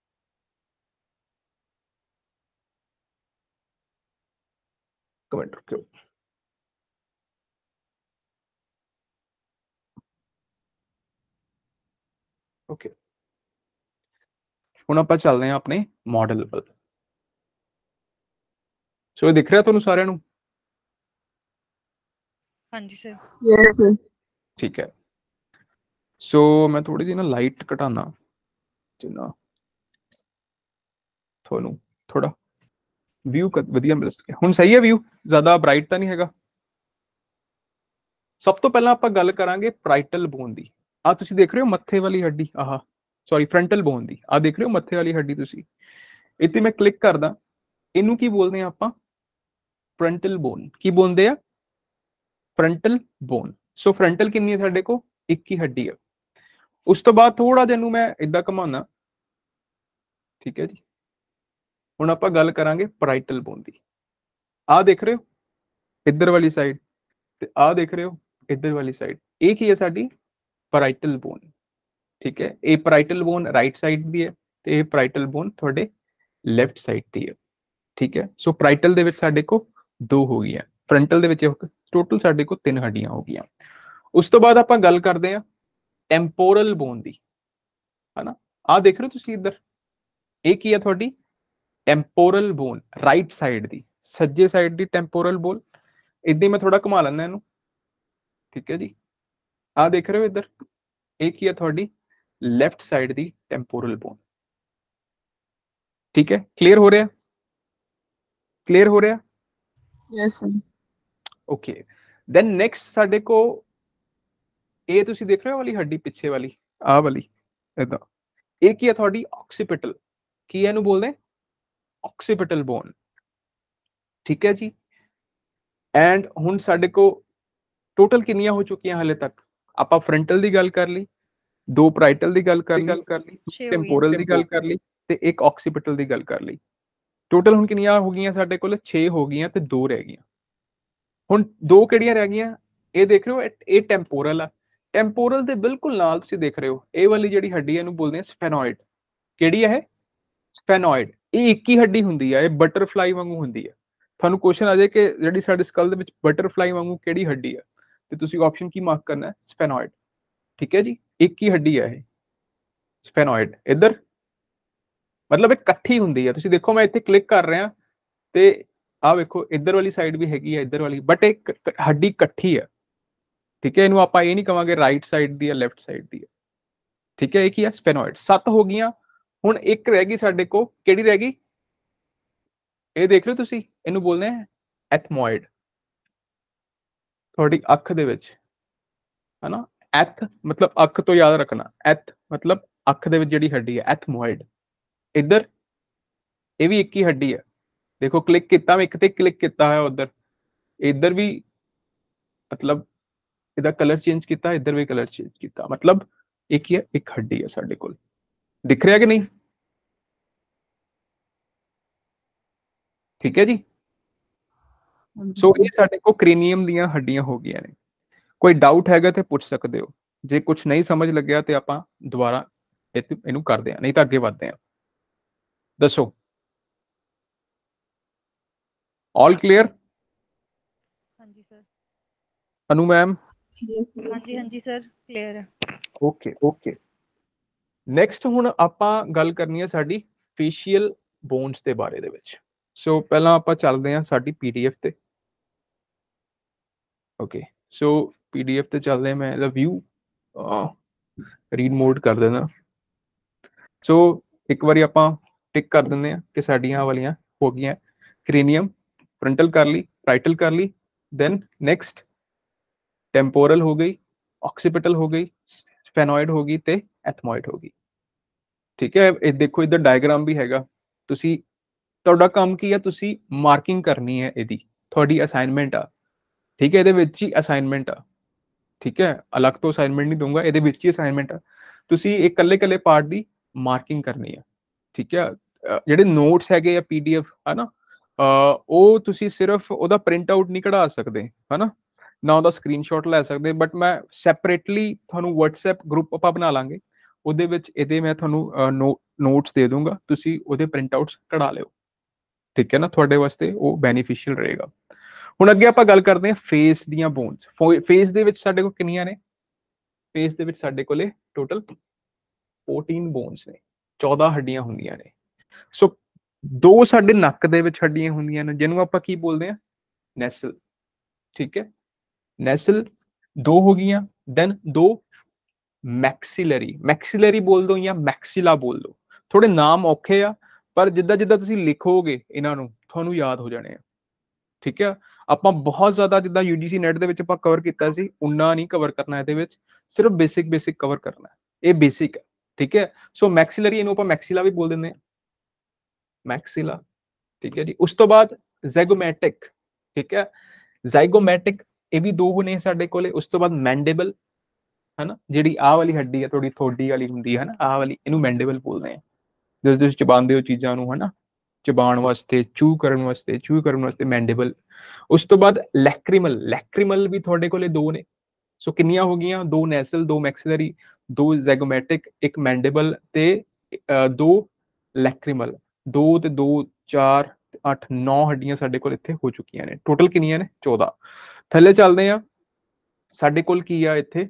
ਕਮੈਂਟ ਰੱਖਿਓ। ਓਕੇ, ਹੁਣ ਆਪਾਂ ਚੱਲਦੇ ਹਾਂ ਆਪਣੇ ਮਾਡਲ ਵੱਲ। ਸੋ ਇਹ ਦਿਖ ਰਿਹਾ ਤੁਹਾਨੂੰ ਸਾਰਿਆਂ ਨੂੰ? ਹਾਂਜੀ ਸਰ। Yes sir. ਠੀਕ ਹੈ। ਸੋ ਮੈਂ ਥੋੜੀ ਜਿਹੀ ਨਾ ਲਾਈਟ ਘਟਾਣਾ ਜਿੰਨਾ ਤੁਹਾਨੂੰ ਥੋੜਾ ਵਿਊ ਵਧੀਆ ਮਿਲ ਸਕੇ। ਹੁਣ ਸਹੀ ਹੈ ਵਿਊ? ਜ਼ਿਆਦਾ ਬ੍ਰਾਈਟ ਤਾਂ ਨਹੀਂ ਹੈਗਾ? ਸਭ ਤੋਂ ਪਹਿਲਾਂ ਆਪਾਂ ਗੱਲ ਕਰਾਂਗੇ ਪਰਾਈਟਲ ਬੋਨ ਦੀ। ਆ ਤੁਸੀਂ ਦੇਖ ਰਹੇ ਹੋ ਮੱਥੇ ਵਾਲੀ ਹੱਡੀ, ਆਹ ਸੌਰੀ ਫਰੰਟਲ ਬੋਨ ਦੀ, ਆ ਦੇਖ ਰਹੇ ਹੋ ਮੱਥੇ ਵਾਲੀ ਹੱਡੀ ਤੁਸੀਂ? ਇੱਥੇ ਮੈਂ ਕਲਿੱਕ ਕਰਦਾ, ਇਹਨੂੰ ਕੀ ਬੋਲਦੇ ਆ ਆਪਾਂ? Frontal bone. ਕੀ ਬੋਲਦੇ ਆ? Frontal bone. ਸੋ ਫਰੰਟਲ ਕਿੰਨੀ ਹੈ ਸਾਡੇ ਕੋਲ? ਇੱਕ ਹੀ ਹੱਡੀ ਹੈ। ਉਸ ਤੋਂ ਬਾਅਦ ਥੋੜਾ ਜਿਹਾ ਨੂੰ ਮੈਂ ਇਦਾਂ ਘਮਾਉਣਾ, ਠੀਕ ਹੈ ਜੀ। ਹੁਣ ਆਪਾਂ ਗੱਲ ਕਰਾਂਗੇ ਪਰਾਈਟਲ ਬੋਨ ਦੀ। ਆਹ ਦੇਖ ਰਹੇ ਹੋ ਇੱਧਰ ਵਾਲੀ ਸਾਈਡ, ਤੇ ਆਹ ਦੇਖ ਰਹੇ ਹੋ ਇੱਧਰ ਵਾਲੀ ਸਾਈਡ। ਇਹ ਕੀ ਹੈ? ਸਾਡੀ ਪਰਾਈਟਲ ਬੋਨ, ਠੀਕ ਹੈ। ਇਹ ਪਰਾਈਟਲ ਬੋਨ ਰਾਈਟ ਸਾਈਡ ਦੀ ਹੈ ਤੇ ਇਹ ਪਰਾਈਟਲ ਬੋਨ ਤੁਹਾਡੇ ਲੈਫਟ ਸਾਈਡ ਦੀ ਹੈ, ਠੀਕ ਹੈ। ਸੋ ਪਰਾਈਟਲ ਦੇ ਵਿੱਚ ਸਾਡੇ ਕੋਲ 2 ਹੋ ਗਈਆਂ, ਫਰੰਟਲ ਦੇ ਵਿੱਚ ਟੋਟਲ ਸਾਡੇ ਕੋਲ 3 ਹੱਡੀਆਂ ਹੋ ਗਈਆਂ। ਉਸ ਤੋਂ ਬਾਅਦ ਆਪਾਂ ਗੱਲ ਕਰਦੇ ਹਾਂ ਟੈਂਪੋਰਲ ਬੋਨ ਦੀ, ਹਨਾ। ਆਹ ਦੇਖ ਰਹੇ ਹੋ ਤੁਸੀਂ ਇੱਧਰ, ਇਹ ਕੀ ਹੈ? ਤੁਹਾਡੀ ਟੈਂਪੋਰਲ ਬੋਨ ਰਾਈਟ ਸਾਈਡ ਦੀ, ਸੱਜੇ ਸਾਈਡ ਦੀ ਟੈਂਪੋਰਲ ਬੋਨ। ਇਦਾਂ ਮੈਂ ਥੋੜਾ ਘੁਮਾ ਲੈਂਦਾ ਇਹਨੂੰ, ਠੀਕ ਹੈ ਜੀ। ਆਹ ਦੇਖ ਰਹੇ ਹੋ ਇੱਧਰ, ਇਹ ਕੀ ਹੈ? ਤੁਹਾਡੀ ਲੈਫਟ ਸਾਈਡ ਦੀ ਟੈਂਪੋਰਲ ਬੋਨ, ਠੀਕ ਹੈ। ਕਲੀਅਰ ਹੋ ਰਿਹਾ? ਕਲੀਅਰ ਹੋ ਰਿਹਾ? Yes sir. Okay, then next ਸਾਡੇ ਕੋ ਇਹ ਤੁਸੀਂ ਦੇਖ ਰਹੇ ਹੋ ਵਾਲੀ ਹੱਡੀ ਪਿੱਛੇ ਵਾਲੀ, ਆਹ ਵਾਲੀ ਇਦਾਂ, ਇਹ ਕੀ ਹੈ? ਤੁਹਾਡੀ ਆਕਸੀਪਿਟਲ। ਕੀ ਇਹਨੂੰ ਬੋਲਦੇ? ਆਕਸੀਪਿਟਲ ਬੋਨ, ਠੀਕ ਹੈ ਜੀ। ਐਂਡ ਹੁਣ ਸਾਡੇ ਕੋ ਟੋਟਲ ਕਿੰਨੀਆਂ ਹੋ ਚੁੱਕੀਆਂ ਹਾਲੇ ਤੱਕ? ਆਪਾਂ ਫਰੰਟਲ ਦੀ ਗੱਲ ਕਰ ਲਈ, 2 ਪਰਾਈਟਲ ਦੀ ਗੱਲ ਕਰ ਲਈ, ਟੈਂਪੋਰਲ ਦੀ ਗੱਲ ਕਰ ਲਈ ਤੇ ਇੱਕ ਆਕਸੀਪਿਟਲ ਦੀ ਗੱਲ ਕਰ ਲਈ। ਟੋਟਲ ਹੁਣ ਕਿੰਨੀਆਂ ਹੋ ਗਈਆਂ ਸਾਡੇ ਕੋਲ? 6 ਹੋ ਗਈਆਂ ਤੇ 2 ਰਹਿ ਗਈਆਂ। ਹੁਣ 2 ਕਿਹੜੀਆਂ ਰਹਿ ਗਈਆਂ? ਇਹ ਦੇਖ ਰਹੇ ਹੋ, ਇਹ ਟੈਂਪੋਰਲ ਆ। ਟੈਂਪੋਰਲ ਦੇ ਬਿਲਕੁਲ ਨਾਲ ਤੁਸੀਂ ਦੇਖ ਰਹੇ ਹੋ ਇਹ ਵਾਲੀ ਜਿਹੜੀ ਹੱਡੀ ਇਹਨੂੰ ਬੋਲਦੇ ਆ ਸਫੈਨੋਇਡ। ਕਿਹੜੀ ਹੈ ਇਹ? ਸਫੈਨੋਇਡ। ਇਹ ਇੱਕ ਹੀ ਹੱਡੀ ਹੁੰਦੀ ਹੈ, ਇਹ ਬਟਰਫਲਾਈ ਵਾਂਗੂ ਹੁੰਦੀ ਹੈ। ਤੁਹਾਨੂੰ ਕੁਐਸਚਨ ਆ ਜਾਏ ਕਿ ਜਿਹੜੀ ਸਾਡੇ ਸਕਲ ਦੇ ਵਿੱਚ ਬਟਰਫਲਾਈ ਵਾਂਗੂ ਕਿਹੜੀ ਹੱਡੀ ਹੈ, ਤੇ ਤੁਸੀਂ ਆਪਸ਼ਨ ਕੀ ਮਾਰਕ ਕਰਨਾ ਹੈ? ਸਫੈਨੋਇਡ, ਠੀਕ ਹੈ ਜੀ। ਇੱਕ ਹੀ ਹੱਡੀ ਹੈ ਇਹ ਸਫੈਨੋਇਡ। ਇੱਧਰ ਮਤਲਬ ਇਹ ਇਕੱਠੀ ਹੁੰਦੀ ਹੈ। ਤੁਸੀਂ ਦੇਖੋ ਮੈਂ ਇੱਥੇ ਕਲਿੱਕ ਕਰ ਰਿਹਾ ਤੇ ਆਹ ਵੇਖੋ ਇੱਧਰ ਵਾਲੀ ਸਾਈਡ ਵੀ ਹੈਗੀ ਹੈ, ਇੱਧਰ ਵਾਲੀ, ਬਟ ਇਹ ਹੱਡੀ ਇਕੱਠੀ ਹੈ, ਠੀਕ ਹੈ। ਇਹਨੂੰ ਆਪਾਂ ਇਹ ਨਹੀਂ ਕਵਾਂਗੇ ਰਾਈਟ ਸਾਈਡ ਦੀ ਹੈ ਲੈਫਟ ਸਾਈਡ ਦੀ ਹੈ, ਠੀਕ ਹੈ। ਇਹ ਕੀ ਹੈ? ਸਫੈਨੋਇਡ। 7 ਹੋ ਗਈਆਂ। ਹੁਣ ਇੱਕ ਰਹਿ ਗਈ ਸਾਡੇ ਕੋਲ, ਕਿਹੜੀ ਰਹਿ ਗਈ? ਇਹ ਦੇਖ ਰਹੇ ਹੋ ਤੁਸੀਂ, ਇਹਨੂੰ ਬੋਲਦੇ ਆ ਐਥਮੋਇਡ। ਤੁਹਾਡੀ ਅੱਖ ਦੇ ਵਿੱਚ, ਹਨਾ। ਐਥ ਮਤਲਬ ਅੱਖ ਤੋਂ ਯਾਦ ਰੱਖਣਾ, ਐਥ ਮਤਲਬ ਅੱਖ ਦੇ ਵਿੱਚ ਜਿਹੜੀ ਹੱਡੀ ਹੈ, ਐਥਮੋਇਡ। ਇੱਧਰ ਇਹ ਵੀ ਇੱਕ ਹੀ ਹੱਡੀ ਹੈ। ਦੇਖੋ ਕਲਿੱਕ ਕੀਤਾ, ਮੈਂ ਇੱਕ ਤੇ ਕਲਿੱਕ ਕੀਤਾ ਹੋਇਆ ਉਧਰ, ਇੱਧਰ ਵੀ ਮਤਲਬ ਇਹਦਾ ਕਲਰ ਚੇਂਜ ਕੀਤਾ, ਇੱਧਰ ਵੀ ਕਲਰ ਚੇਂਜ ਕੀਤਾ, ਮਤਲਬ ਇੱਕ ਹੀ ਹੈ, ਇੱਕ ਹੱਡੀ ਹੈ ਸਾਡੇ ਕੋਲ। ਦਿਖ ਰਿਹਾ ਕਿ ਨਹੀਂ? ਠੀਕ ਹੈ ਜੀ। ਸੋ ਇਹ ਸਾਡੇ ਕੋਲ ਕ੍ਰੇਨੀਅਮ ਦੀਆਂ ਹੱਡੀਆਂ ਹੋ ਗਈਆਂ ਨੇ। ਕੋਈ ਡਾਊਟ ਹੈਗਾ ਤੇ ਪੁੱਛ ਸਕਦੇ ਹੋ। ਜੇ ਕੁਝ ਨਹੀਂ ਸਮਝ ਲੱਗਿਆ ਤੇ ਆਪਾਂ ਦੁਬਾਰਾ ਇਹਨੂੰ ਕਰਦੇ ਹਾਂ, ਨਹੀਂ ਤਾਂ ਅੱਗੇ ਵਧਦੇ ਹਾਂ। ਦੱਸੋ, ਆਲ ਕਲੀਅਰ? ਹਾਂਜੀ ਸਰ। ਅਨੂ ਮੈਮ? ਹਾਂਜੀ ਹਾਂਜੀ ਸਰ, ਕਲੀਅਰ ਹੈ। ਓਕੇ ਓਕੇ, ਨੈਕਸਟ ਹੁਣ ਆਪਾਂ ਗੱਲ ਕਰਨੀ ਹੈ ਸਾਡੀ ਫੇਸ਼ੀਅਲ ਬੋਨਸ ਦੇ ਬਾਰੇ ਦੇ ਵਿੱਚ। ਸੋ ਪਹਿਲਾਂ ਆਪਾਂ ਚੱਲਦੇ ਹਾਂ ਸਾਡੀ ਪੀਡੀਐਫ ਤੇ। ਓਕੇ, ਸੋ ਪੀਡੀਐਫ ਤੇ ਚੱਲਦੇ ਹਾਂ। ਮੈਂ ਇਹਦਾ ਵਿਊ ਰੀਡ ਮੋਡ ਕਰ ਦੇਣਾ। ਸੋ ਇੱਕ ਵਾਰੀ ਆਪਾਂ ਟਿਕ ਕਰ ਦਿੰਦੇ ਹਾਂ ਕਿ ਸਾਡੀਆਂ ਵਾਲੀਆਂ ਹੋ ਗਈਆਂ ਕ੍ਰੇਨੀਅਮ, ਫਰੰਟਲ ਕਰ ਲਈ, ਰਾਈਟਲ ਕਰ ਲਈ, ਦੈਨ ਨੈਕਸਟ ਟੈਂਪੋਰਲ ਹੋ ਗਈ, ਆਕਸੀਪਿਟਲ ਹੋ ਗਈ, ਸਫੈਨੋਇਡ ਹੋ ਗਈ ਤੇ ਐਥਮੋਇਡ ਹੋ ਗਈ, ਠੀਕ ਹੈ। ਇਹ ਦੇਖੋ ਇੱਧਰ ਡਾਇਗਰਾਮ ਵੀ ਹੈਗਾ। ਤੁਸੀਂ, ਤੁਹਾਡਾ ਕੰਮ ਕੀ ਹੈ? ਤੁਸੀਂ ਮਾਰਕਿੰਗ ਕਰਨੀ ਹੈ ਇਹਦੀ, ਤੁਹਾਡੀ ਅਸਾਈਨਮੈਂਟ ਆ, ਠੀਕ ਹੈ। ਇਹਦੇ ਵਿੱਚ ਹੀ ਅਸਾਈਨਮੈਂਟ ਆ, ਠੀਕ ਹੈ, ਅਲੱਗ ਤੋਂ ਅਸਾਈਨਮੈਂਟ ਨਹੀਂ ਦਊਂਗਾ, ਇਹਦੇ ਵਿੱਚ ਹੀ ਅਸਾਈਨਮੈਂਟ ਆ। ਤੁਸੀਂ ਇਹ ਇਕੱਲੇ ਪਾਰਟ ਦੀ ਮਾਰਕਿੰਗ ਕਰਨੀ ਆ। ਠੀਕ ਹੈ, ਜਿਹੜੇ ਨੋਟਸ ਹੈਗੇ ਆ PDF ਹਨਾ, ਉਹ ਤੁਸੀਂ ਸਿਰਫ ਉਹਦਾ ਪ੍ਰਿੰਟ ਆਊਟ ਨਹੀਂ ਕਢਾ ਸਕਦੇ ਹਨਾ, ਨਾ ਉਹਦਾ ਸਕਰੀਨਸ਼ਾਟ ਲੈ ਸਕਦੇ, ਬਟ ਮੈਂ ਸੈਪਰੇਟਲੀ ਤੁਹਾਨੂੰ WhatsApp ਗਰੁੱਪ ਆਪਾਂ ਬਣਾ ਲਾਂਗੇ, ਉਹਦੇ ਵਿੱਚ ਇਹਦੇ ਮੈਂ ਤੁਹਾਨੂੰ ਨੋਟਸ ਦੇ ਦੂੰਗਾ, ਤੁਸੀਂ ਉਹਦੇ ਪ੍ਰਿੰਟ ਆਊਟਸ ਕਢਾ ਲਿਓ। ਠੀਕ ਹੈ ਨਾ, ਤੁਹਾਡੇ ਵਾਸਤੇ ਉਹ ਬੈਨੀਫੀਸ਼ੀਅਲ ਰਹੇਗਾ। ਹੁਣ ਅੱਗੇ ਆਪਾਂ ਗੱਲ ਕਰਦੇ ਹਾਂ ਫੇਸ ਦੀਆਂ ਬੋਨਸ। ਫੇਸ ਦੇ ਵਿੱਚ ਸਾਡੇ ਕੋਲ ਕਿੰਨੀਆਂ ਨੇ? ਫੇਸ ਦੇ ਵਿੱਚ ਸਾਡੇ ਕੋਲੇ ਟੋਟਲ 14 ਬੋਨਸ ਨੇ, 14 ਹੱਡੀਆਂ ਹੁੰਦੀਆਂ ਨੇ। ਸੋ ਦੋ ਸਾਡੇ ਨੱਕ ਦੇ ਵਿੱਚ ਹੱਡੀਆਂ ਹੁੰਦੀਆਂ ਨੇ, ਜਿਹਨੂੰ ਆਪਾਂ ਕੀ ਬੋਲਦੇ ਆ? ਨੈਸਲ। ਠੀਕ ਹੈ, ਨੈਸਲ ਦੋ ਹੋ ਗਈਆਂ। ਦੈਨ ਦੋ ਮੈਕਸਿਲਰੀ, ਮੈਕਸਿਲਰੀ ਬੋਲ ਦੋ ਜਾਂ ਮੈਕਸਿਲਾ ਬੋਲ ਦੋ, ਥੋੜੇ ਨਾਮ ਔਖੇ ਆ, ਪਰ ਜਿੱਦਾਂ ਜਿੱਦਾਂ ਤੁਸੀਂ ਲਿਖੋਗੇ ਇਹਨਾਂ ਨੂੰ ਤੁਹਾਨੂੰ ਯਾਦ ਹੋ ਜਾਣੇ ਆ। ਠੀਕ ਹੈ, ਆਪਾਂ ਬਹੁਤ ਜ਼ਿਆਦਾ ਜਿੱਦਾਂ UGC ਨੈਟ ਦੇ ਵਿੱਚ ਆਪਾਂ ਕਵਰ ਕੀਤਾ ਸੀ, ਉਨਾ ਨਹੀਂ ਕਵਰ ਕਰਨਾ ਇਹਦੇ ਵਿੱਚ, ਸਿਰਫ ਬੇਸਿਕ ਕਵਰ ਕਰਨਾ, ਇਹ ਬੇਸਿਕ ਹੈ। ਠੀਕ ਹੈ, ਸੋ ਮੈਕਸਿਲਰੀ ਇਹਨੂੰ ਆਪਾਂ ਮੈਕਸਿਲਾ ਵੀ ਬੋਲ ਦਿੰਦੇ ਆ, ਮੈਕਸਿਲਾ। ਠੀਕ ਹੈ ਜੀ, ਉਸ ਤੋਂ ਬਾਅਦ ਜ਼ੈਗੋਮੈਟਿਕ। ਠੀਕ ਹੈ, ਜ਼ਾਈਗੋਮੈਟਿਕ ਇਹ ਵੀ ਦੋ ਨੇ ਸਾਡੇ ਕੋਲੇ। ਉਸ ਤੋਂ ਬਾਅਦ ਮੈਂਡੇਬਲ ਹਨਾ, ਜਿਹੜੀ ਆਹ ਵਾਲੀ ਹੱਡੀ ਹੈ ਥੋੜੀ ਥੋੜੀ ਵਾਲੀ ਹੁੰਦੀ ਹੈ ਨਾ, ਆਹ ਵਾਲੀ, ਇਹਨੂੰ ਮੈਂਡੇਬਲ ਬੋਲਦੇ ਆ। ਜਦੋਂ ਤੁਸੀਂ ਚਬਾਉਂਦੇ ਹੋ ਚੀਜ਼ਾਂ ਨੂੰ ਹਨਾ, ਚਬਾਉਣ ਵਾਸਤੇ, ਚੂ ਕਰਨ ਵਾਸਤੇ ਮੈਂਡੇਬਲ। ਉਸ ਤੋਂ ਬਾਅਦ ਲੈਕਰੀਮਲ, ਲੈਕਰੀਮਲ ਵੀ ਤੁਹਾਡੇ ਕੋਲੇ ਦੋ ਨੇ। ਸੋ ਕਿੰਨੀਆਂ ਹੋ ਗਈਆਂ? ਦੋ ਨੈਸਲ, ਦੋ ਮੈਕਸਿਲਰੀ, ਦੋ ਜ਼ੈਗੋਮੈਟਿਕ, ਇੱਕ ਮੈਂਡੇਬਲ ਤੇ ਦੋ ਲੈਕਰੀਮਲ। ਦੋ ਤੇ ਦੋ 4 8 9 ਹੱਡੀਆਂ ਸਾਡੇ ਕੋਲ ਇੱਥੇ ਹੋ ਚੁੱਕੀਆਂ ਨੇ। ਟੋਟਲ ਕਿੰਨੀਆਂ ਨੇ? 14। ਥੱਲੇ ਚੱਲਦੇ ਆ, ਸਾਡੇ ਕੋਲ ਕੀ ਆ ਇੱਥੇ?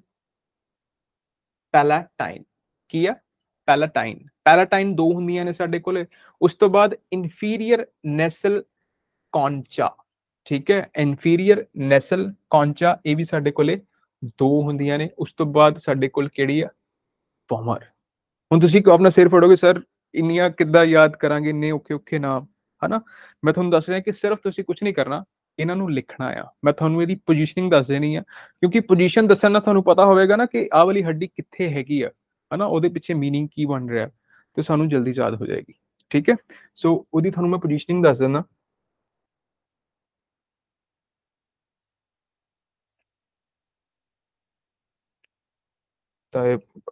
ਪੈਲਾਟਾਈਨ। ਕੀ ਆ? ਪੈਲਾਟਾਈਨ। ਪੈਲਾਟਾਈਨ ਦੋ ਹੁੰਦੀਆਂ ਨੇ ਸਾਡੇ ਕੋਲੇ। ਉਸ ਤੋਂ ਬਾਅਦ ਇਨਫੀਰੀਅਰ ਨੈਸਲ ਕੌਂਚਾ। ਠੀਕ ਹੈ, ਇਨਫੀਰੀਅਰ ਨੈਸਲ ਕੌਂਚਾ, ਇਹ ਵੀ ਸਾਡੇ ਕੋਲੇ ਦੋ ਹੁੰਦੀਆਂ ਨੇ। ਉਸ ਤੋਂ ਬਾਅਦ ਸਾਡੇ ਕੋਲ ਕਿਹੜੀ ਆ? ਵੋਮਰ। ਹੁਣ ਤੁਸੀਂ ਆਪਣਾ ਸਿਰ ਫੜੋਗੇ, ਸਰ ਇੰਨੀਆਂ ਕਿੱਦਾਂ ਯਾਦ ਕਰਾਂਗੇ, ਇੰਨੇ ਔਖੇ ਨਾਮ ਹਨਾ। ਮੈਂ ਤੁਹਾਨੂੰ ਦੱਸ ਰਿਹਾ ਕਿ ਸਿਰਫ ਤੁਸੀਂ ਕੁਝ ਨਹੀਂ ਕਰਨਾ, ਇਹਨਾਂ ਨੂੰ ਲਿਖਣਾ ਆ। ਮੈਂ ਤੁਹਾਨੂੰ ਇਹਦੀ ਪੋਜੀਸ਼ਨਿੰਗ ਦੱਸ ਦੇਣੀ ਆ, ਕਿਉਂਕਿ ਪੋਜੀਸ਼ਨ ਦੱਸਣ ਨਾਲ ਤੁਹਾਨੂੰ ਪਤਾ ਹੋਵੇਗਾ ਨਾ ਕਿ ਆਹ ਵਾਲੀ ਹੱਡੀ ਕਿੱਥੇ ਹੈਗੀ ਆ ਹਨਾ, ਉਹਦੇ ਪਿੱਛੇ ਮੀਨਿੰਗ ਕੀ ਬਣ ਰਿਹਾ, ਤੇ ਸਾਨੂੰ ਜਲਦੀ ਯਾਦ ਹੋ ਜਾਏਗੀ। ਠੀਕ ਹੈ, ਸੋ ਉਹਦੀ ਤੁਹਾਨੂੰ ਮੈਂ ਪੋਜੀਸ਼ਨਿੰਗ ਦੱਸ ਦਿੰਦਾ। ਤਾਂ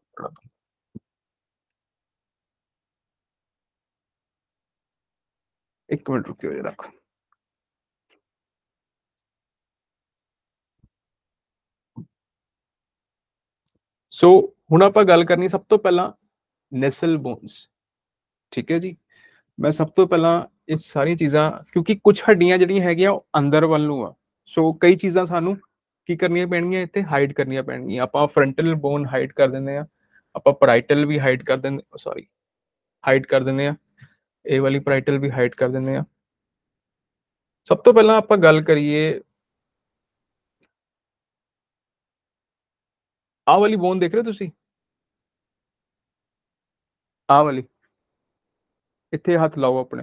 ਇੱਕ ਮਿੰਟ ਰੁਕਿਓ ਜਰਾ। ਸੋ ਹੁਣ ਆਪਾਂ ਗੱਲ ਕਰਨੀ ਸਭ ਤੋਂ ਪਹਿਲਾਂ ਨੈਸਲ ਬੋਨਸ। ਠੀਕ ਹੈ ਜੀ, ਮੈਂ ਸਭ ਤੋਂ ਪਹਿਲਾਂ ਇਹ ਸਾਰੀਆਂ ਚੀਜ਼ਾਂ, ਕਿਉਂਕਿ ਕੁਝ ਹੱਡੀਆਂ ਜਿਹੜੀਆਂ ਹੈਗੀਆਂ ਉਹ ਅੰਦਰ ਵੱਲ ਨੂੰ ਆ, ਸੋ ਕਈ ਚੀਜ਼ਾਂ ਸਾਨੂੰ ਕੀ ਕਰਨੀਆਂ ਪੈਣਗੀਆਂ, ਇੱਥੇ ਹਾਈਡ ਕਰਨੀਆਂ ਪੈਣਗੀਆਂ। ਆਪਾਂ ਫਰੰਟਲ ਬੋਨ ਹਾਈਡ ਕਰ ਦਿੰਦੇ ਆ, ਆਪਾਂ ਪਰਾਈਟਲ ਵੀ ਹਾਈਡ ਕਰ ਦਿੰਦੇ, ਸੌਰੀ ਹਾਈਡ ਕਰ ਦਿੰਦੇ ਆ, ਇਹ ਵਾਲੀ ਪਰਾਈਟਲ ਵੀ ਹਾਈਡ ਕਰ ਦਿੰਦੇ ਆ। ਸਭ ਤੋਂ ਪਹਿਲਾਂ ਆਪਾਂ ਗੱਲ ਕਰੀਏ, ਆਹ ਵਾਲੀ ਬੋਨ ਦੇਖ ਰਹੇ ਹੋ ਤੁਸੀਂ? ਆਹ ਵਾਲੀ, ਇੱਥੇ ਹੱਥ ਲਾਓ ਆਪਣੇ,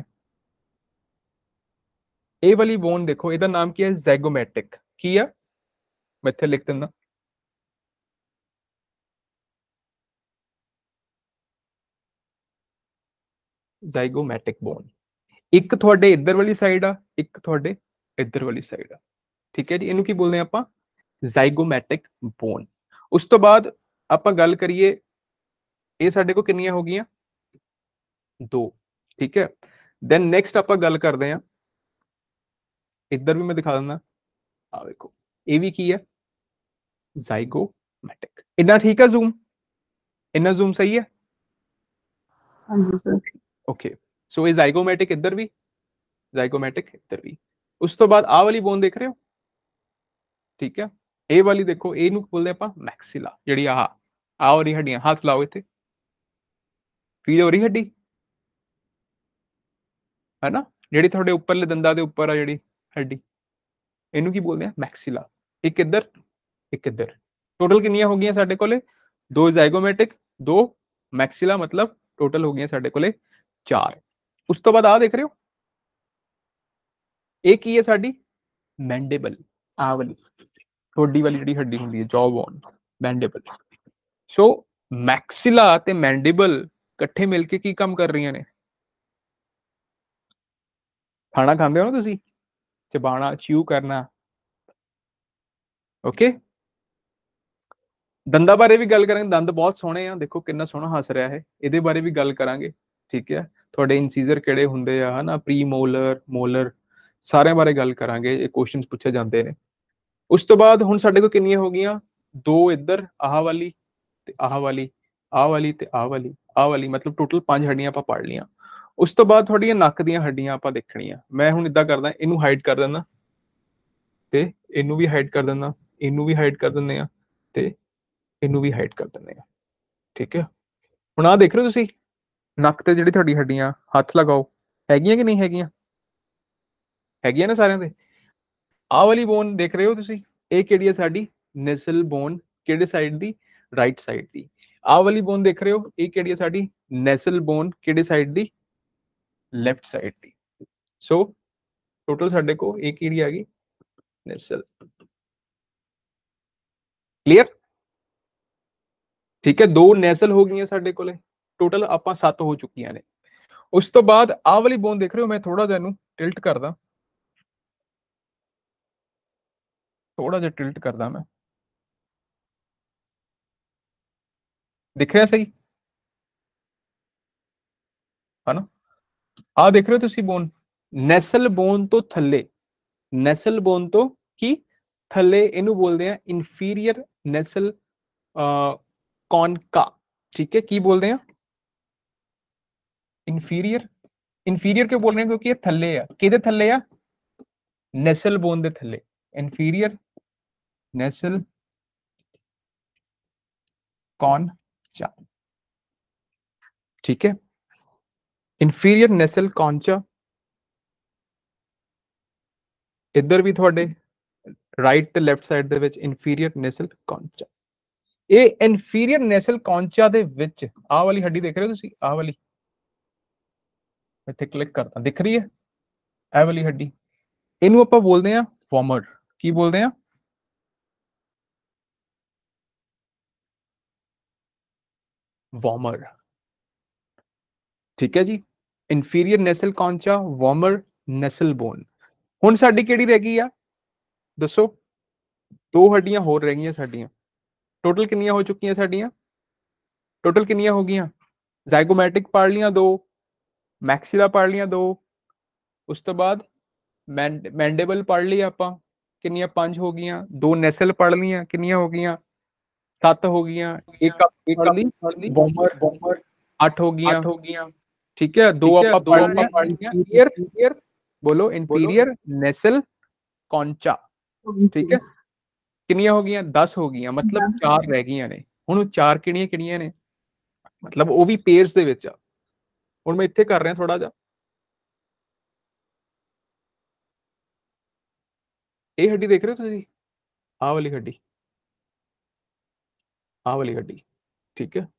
ਇਹ ਵਾਲੀ ਬੋਨ ਦੇਖੋ, ਇਹਦਾ ਨਾਮ ਕੀ ਹੈ? ਜ਼ੈਗੋਮੈਟਿਕ। ਕੀ ਆ? ਮੈਂ ਇੱਥੇ ਲਿਖ ਦਿੰਦਾ, ਜ਼ਾਈਗੋਮੈਟਿਕ ਬੋਨ। ਇੱਕ ਤੁਹਾਡੇ ਇੱਧਰ ਵਾਲੀ ਸਾਈਡ ਆ, ਇੱਕ ਤੁਹਾਡੇ ਇੱਧਰ ਵਾਲੀ ਸਾਈਡ ਆ। ਠੀਕ ਹੈ ਜੀ, ਇਹਨੂੰ ਕੀ ਬੋਲਦੇ ਆ ਆਪਾਂ? Zygomatic bone. ਉਸ ਤੋਂ ਬਾਅਦ ਆਪਾਂ ਗੱਲ ਕਰੀਏ, ਇਹ ਸਾਡੇ ਕੋਲ ਕਿੰਨੀਆਂ ਹੋ ਗਈਆਂ? ਦੋ। ਠੀਕ ਹੈ, ਦੈਨ ਨੈਕਸਟ ਆਪਾਂ ਗੱਲ ਕਰਦੇ ਆ, ਇੱਧਰ ਵੀ ਮੈਂ ਦਿਖਾ ਦਿੰਦਾ, ਆ ਵੇਖੋ, ਇਹ ਵੀ ਕੀ ਹੈ? ਜ਼ਾਈਗੋਮੈਟਿਕ। ਇੰਨਾ ਠੀਕ ਹੈ? ਜ਼ੂਮ, ਇੰਨਾ ਜ਼ੂਮ ਸਹੀ ਹੈ? ਹਾਂਜੀ ਸਰ। ਓਕੇ, ਸੋ ਇਹ ਜ਼ਾਈਗੋਮੈਟਿਕ ਇੱਧਰ ਵੀ, ਜ਼ਾਈਗੋਮੈਟਿਕ ਇੱਧਰ ਵੀ। ਉਸ ਤੋਂ ਬਾਅਦ ਆਹ ਵਾਲੀ ਬੋਨ ਦੇਖ ਰਹੇ ਹੋ? ਠੀਕ ਹੈ, ਇਹ ਵਾਲੀ ਦੇਖੋ, ਇਹਨੂੰ ਬੋਲਦੇ ਆਪਾਂ ਮੈਕਸਿਲਾ। ਜਿਹੜੀ ਆਹ ਵਾਲੀ ਹੱਡੀਆਂ, ਹੱਥ ਲਾਓ ਇੱਥੇ, ਫੀਲ ਹੋ ਰਹੀ ਹੱਡੀ ਹੈ ਨਾ, ਜਿਹੜੀ ਤੁਹਾਡੇ ਉੱਪਰਲੇ ਦੰਦਾਂ ਦੇ ਉੱਪਰ ਆ ਜਿਹੜੀ ਹੱਡੀ, ਇਹਨੂੰ ਕੀ ਬੋਲਦੇ ਆ? ਮੈਕਸਿਲਾ। ਇੱਕ ਇੱਧਰ, ਇੱਕ ਇੱਧਰ। ਟੋਟਲ ਕਿੰਨੀਆਂ ਹੋ ਗਈਆਂ ਸਾਡੇ ਕੋਲੇ? ਦੋ ਜ਼ਾਈਗੋਮੈਟਿਕ, ਦੋ ਮੈਕਸਿਲਾ, ਮਤਲਬ ਟੋਟਲ ਹੋ ਗਈਆਂ ਸਾਡੇ ਕੋਲੇ 4। ਉਸ ਤੋਂ ਬਾਅਦ ਆਹ ਦੇਖ ਰਹੇ ਹੋ, ਇਹ ਕੀ ਹੈ ਸਾਡੀ? ਮੈਂਡੇਬਲ। ਆਹ ਵਾਲੀ ਠੋਡੀ ਵਾਲੀ ਜਿਹੜੀ ਹੱਡੀ ਹੁੰਦੀ ਹੈ, ਜੌ ਬੋਨ, ਮੈਂਡੇਬਲ। ਸੋ ਮੈਕਸਿਲਾ ਤੇ ਮੈਂਡੇਬਲ ਇਕੱਠੇ ਮਿਲ ਕੇ ਕੀ ਕੰਮ ਕਰ ਰਹੀਆਂ ਨੇ? ਖਾਣਾ ਖਾਂਦੇ ਹੋ ਨਾ ਤੁਸੀਂ, ਚਬਾਣਾ, ਚਿਊ ਕਰਨਾ। ਓਕੇ, ਦੰਦਾਂ ਬਾਰੇ ਵੀ ਗੱਲ ਕਰਾਂਗੇ। ਦੰਦ ਬਹੁਤ ਸੋਹਣੇ ਆ, ਦੇਖੋ ਕਿੰਨਾ ਸੋਹਣਾ ਹੱਸ ਰਿਹਾ ਹੈ, ਇਹਦੇ ਬਾਰੇ ਵੀ ਗੱਲ ਕਰਾਂਗੇ। ਠੀਕ ਹੈ, ਤੁਹਾਡੇ ਇਨਸੀਜ਼ਰ ਕਿਹੜੇ ਹੁੰਦੇ ਆ ਹਨਾ, ਪ੍ਰੀ ਮੋਲਰ, ਮੋਲਰ, ਸਾਰਿਆਂ ਬਾਰੇ ਗੱਲ ਕਰਾਂਗੇ, ਇਹ ਕੁਐਸਚਨਸ ਪੁੱਛੇ ਜਾਂਦੇ ਨੇ। ਉਸ ਤੋਂ ਬਾਅਦ ਹੁਣ ਸਾਡੇ ਕੋਲ ਕਿੰਨੀਆਂ ਹੋ ਗਈਆਂ, ਦੋ ਇੱਧਰ ਆਹ ਵਾਲੀ ਤੇ ਆਹ ਵਾਲੀ, ਆਹ ਵਾਲੀ ਤੇ ਆਹ ਵਾਲੀ, ਆਹ ਵਾਲੀ, ਮਤਲਬ ਟੋਟਲ 5 ਹੱਡੀਆਂ ਆਪਾਂ ਪੜ ਲਈਆਂ। ਉਸ ਤੋਂ ਬਾਅਦ ਤੁਹਾਡੀਆਂ ਨੱਕ ਦੀਆਂ ਹੱਡੀਆਂ ਆਪਾਂ ਦੇਖਣੀਆਂ। ਮੈਂ ਹੁਣ ਇਦਾਂ ਕਰਦਾ, ਇਹਨੂੰ ਹਾਈਡ ਕਰ ਦਿੰਦਾ ਤੇ ਇਹਨੂੰ ਵੀ ਹਾਈਡ ਕਰ ਦਿੰਦਾ, ਇਹਨੂੰ ਵੀ ਹਾਈਡ ਕਰ ਦਿੰਦੇ ਆ ਤੇ ਇਹਨੂੰ ਵੀ ਹਾਈਡ ਕਰ ਦਿੰਦੇ ਆ। ਠੀਕ ਹੈ, ਹੁਣ ਆਹ ਦੇਖ ਰਹੇ ਹੋ ਤੁਸੀਂ ਨੱਕ ਤੇ ਜਿਹੜੀ ਤੁਹਾਡੀ ਹੱਡੀਆਂ, ਹੱਥ ਲਗਾਓ, ਹੈਗੀਆਂ ਕਿ ਨਹੀਂ ਹੈਗੀਆਂ? ਹੈਗੀਆਂ ਨਾ ਸਾਰਿਆਂ ਦੇ। ਆਹ ਵਾਲੀ ਬੋਨ ਦੇਖ ਰਹੇ ਹੋ ਤੁਸੀਂ, ਇਹ ਕਿਹੜੀ ਹੈ ਸਾਡੀ? Nasal bone. ਕਿਹੜੇ ਸਾਈਡ ਦੀ? ਰਾਈਟ ਸਾਈਡ ਦੀ। ਆਹ ਵਾਲੀ ਬੋਨ ਦੇਖ ਰਹੇ ਹੋ, ਇਹ ਕਿਹੜੀ ਹੈ ਸਾਡੀ? Nasal bone. ਕਿਹੜੇ ਸਾਈਡ ਦੀ? ਲੈਫਟ ਸਾਈਡ ਦੀ। ਸੋ ਟੋਟਲ ਸਾਡੇ ਕੋਲ ਇਹ ਕਿਹੜੀ ਆ ਗਈ? ਨੈਸਲ। ਕਲੀਅਰ? ਠੀਕ ਹੈ, ਦੋ ਨੈਸਲ ਹੋ ਗਈਆਂ ਸਾਡੇ ਕੋਲੇ, ਟੋਟਲ ਆਪਾਂ 7 ਹੋ ਚੁੱਕੀਆਂ ਨੇ। ਉਸ ਤੋਂ ਬਾਅਦ ਆਹ ਵਾਲੀ ਬੋਨ ਦੇਖ ਰਹੇ ਹੋ, ਮੈਂ ਥੋੜਾ ਜਿਹਾ ਇਹਨੂੰ ਟਿਲਟ ਕਰਦਾ, ਥੋੜਾ ਜਿਹਾ ਟਿਲਟ ਕਰਦਾ ਮੈਂ, ਦਿਖ ਰਿਹਾ ਸਹੀ ਹਨਾ? ਆਹ ਦੇਖ ਰਹੇ ਹੋ ਤੁਸੀਂ ਬੋਨ, ਨੈਸਲ ਬੋਨ ਤੋਂ ਥੱਲੇ, ਨੈਸਲ ਬੋਨ ਤੋਂ ਕੀ ਥੱਲੇ, ਇਹਨੂੰ ਬੋਲਦੇ ਆ ਇਨਫੀਰੀਅਰ ਨੈਸਲ ਕੌਨਕਾ। ਠੀਕ ਹੈ, ਕੀ ਬੋਲਦੇ ਆ? ਇਨਫੀਰੀਅਰ। ਇਨਫੀਰੀਅਰ ਕਿਉਂ ਬੋਲ ਰਹੇ हैं? क्योंकि ये थल्ले आ, किधे थल्ले आ? नैसल बोन दे थल्ले, इनफीरियर नैसल कॉन्चा। ठीक है, इनफीरियर नैसल कॉन्चा। इधर भी थोड़े राइट ते लेफ्ट साइड दे विच इनफीरियर नैसल कॉन्चा। ये इनफीरियर नैसल कॉन्चा दे विच आह वाली हड्डी देख रहे हो तुसी, आह वाली, इत्थे क्लिक करता, दिख रही है आह वाली हड्डी, इनू आपां बोलदे आ वॉमर। की बोलदे आ? वॉमर। ठीक है जी, इनफीरियर नैसल कॉन्चा, वॉमर, नैसल बोन। हुण साडी किहड़ी रह गई आ दसो? दो हड्डियां होर रह गईयां साडियां। टोटल कितनियां हो चुकियां साडियां? टोटल कितनियां हो गईयां? जाइगोमैटिक पढ़ लियां दो, मैक्सिला पढ़ लियां दो, उस तो बाद मैंडेबल पढ़ ली आपां, कितनियां 5 हो गईयां। दो नैसल पढ़ लियां, कितनियां हो गईयां? 7 हो गईयां। एक पढ़ ली वॉमर, 8 हो गईयां। ठीक है, दो आपां पढ़ लियां इंफीरियर, बोलो इंफीरियर नैसल कॉन्चा। ठीक है, कितनियां हो गईयां? 10 हो गईयां, मतलब 4 रह गईयां ने। हुण 4 किहड़ियां किहड़ियां ने, मतलब वो भी पेयर्स दे विच आ। हुण मैं इत्थे कर रहा थोड़ा जिहा, ये हड्डी देख रहे हो तुसीं, आह वाली हड्डी, आह वाली हड्डी। ठीक है,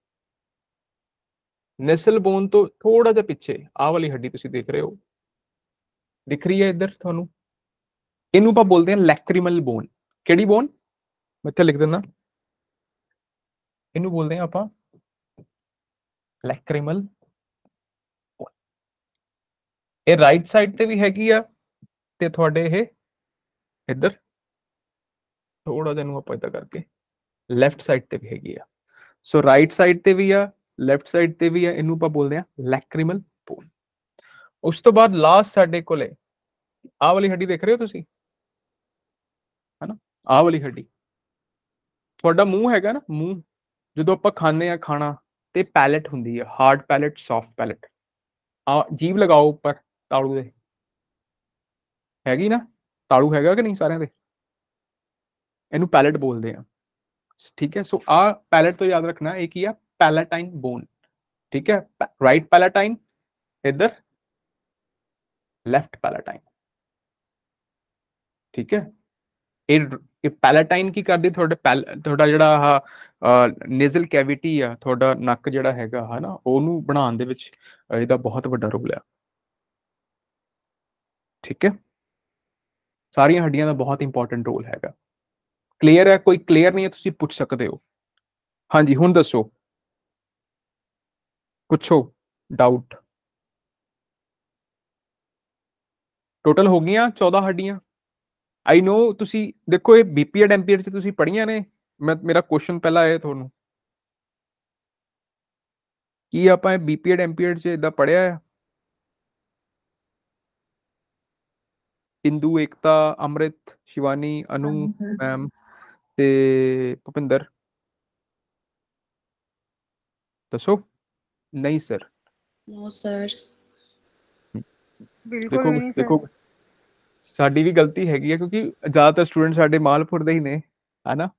नैसल बोन तो थोड़ा जिहा पिछे आह वाली हड्डी तुसीं देख रहे हो, दिख रही है इधर तुहानूं? इहनूं आपां बोलदे आ लैक्रिमल बोन। किहड़ी बोन? मैं इत्थे लिख दिंदा, इहनूं बोलदे आ आपां लैक्रिमल बोन। ये राइट साइड ते भी हैगी आ ते तुहाडे ये इधर थोड़ा जिहा इहनूं आपां इदां करके लैफ्ट साइड ते भी हैगी आ। सो राइट साइड ते भी आ, लैफ्ट साइड ते भी आ, इहनूं आपां बोलदे आ लैक्रिमल बोन। उस तो बाद लास्ट साडे कोले आह वाली हड्डी देख रहे हो तुसीं, है ना? आह वाली हड्डी, ਤੁਹਾਡਾ ਮੂੰਹ ਹੈਗਾ ਨਾ, ਮੂੰਹ ਜਦੋਂ ਆਪਾਂ ਖਾਂਦੇ ਆ ਖਾਣਾ ਤੇ ਪੈਲੇਟ ਹੁੰਦੀ ਹੈ, ਹਾਰਡ ਪੈਲੇਟ, ਸੌਫਟ ਪੈਲੇਟ। ਆ ਜੀਭ ਲਗਾਓ ਉੱਪਰ ਤਾਲੂ ਦੇ, ਹੈਗੀ ਨਾ? ਤਾਲੂ ਹੈਗਾ ਕਿ ਨਹੀਂ ਸਾਰਿਆਂ ਦੇ? ਇਹਨੂੰ ਪੈਲੇਟ ਬੋਲਦੇ ਆ। ਠੀਕ ਹੈ, ਸੋ ਆ ਪੈਲੇਟ ਤੋਂ ਯਾਦ ਰੱਖਣਾ, ਇਹ ਕੀ ਆ? Palatine bone. ਠੀਕ ਹੈ, ਰਾਈਟ ਪੈਲਾਟਾਈਨ, ਇੱਧਰ ਲੈਫਟ ਪੈਲਾਟਾਈਨ। ਠੀਕ ਹੈ, ਇਹ ਪੈਲਾਟਾਈਨ ਕੀ ਕਰਦੀ? ਤੁਹਾਡਾ ਜਿਹੜਾ ਆਹ ਨੇਜ਼ਲ ਕੈਵਿਟੀ ਆ, ਤੁਹਾਡਾ ਨੱਕ ਜਿਹੜਾ ਹੈਗਾ ਹਨਾ, ਉਹਨੂੰ ਬਣਾਉਣ ਦੇ ਵਿੱਚ ਇਹਦਾ ਬਹੁਤ ਵੱਡਾ ਰੋਲ ਆ। ਠੀਕ ਹੈ, ਸਾਰੀਆਂ ਹੱਡੀਆਂ ਦਾ ਬਹੁਤ ਇੰਪੋਰਟੈਂਟ ਰੋਲ ਹੈਗਾ। ਕਲੀਅਰ ਹੈ? ਕੋਈ ਕਲੀਅਰ ਨਹੀਂ ਹੈ ਤੁਸੀਂ ਪੁੱਛ ਸਕਦੇ ਹੋ। ਹਾਂਜੀ, ਹੁਣ ਦੱਸੋ, ਪੁੱਛੋ ਡਾਊਟ। ਟੋਟਲ ਹੋ ਗਈਆਂ 14 ਹੱਡੀਆਂ। ਆਈ ਨੋ ਤੁਸੀਂ ਦੇਖੋ, ਇਹ ਬੀਪੀਐਡ ਐਮਪੀਐਡ ਚ ਤੁਸੀਂ ਪੜ੍ਹੀਆਂ ਨੇ, मैं मेरा क्वेश्चन पहला है ਤੁਹਾਨੂੰ ਕੀ ਆਪਾਂ ਬੀਪੀਐਡ ਐਮਪੀਐਡ 'ਚ ਇਦਾਂ ਪੜਿਆ ਹੈ? ਇੰਦੂ, ਏਕਤਾ, ਅੰਮ੍ਰਿਤ, ਸ਼ਿਵਾਨੀ, ਅਨੂ ਹਾਂਜੀ ਸਰ। ਮੈਮ ਤੇ ਭੁਪਿੰਦਰ ਦੱਸੋ। ਨਹੀਂ ਸਰ। No sir. ਬਿਲਕੁਲ ਦੇਖੋ ਵੀ ਨਹੀਂ ਸਰ। ਦੇਖੋ ਸਾਡੀ ਵੀ ਗਲਤੀ ਹੈਗੀ ਹੈ ਕਿਉਂਕਿ ਜ਼ਿਆਦਾਤਰ ਸਟੂਡੈਂਟ ਸਾਡੇ ਮਾਲਪੁਰ ਦੇ ਹੀ ਨੇ ਹਨਾ।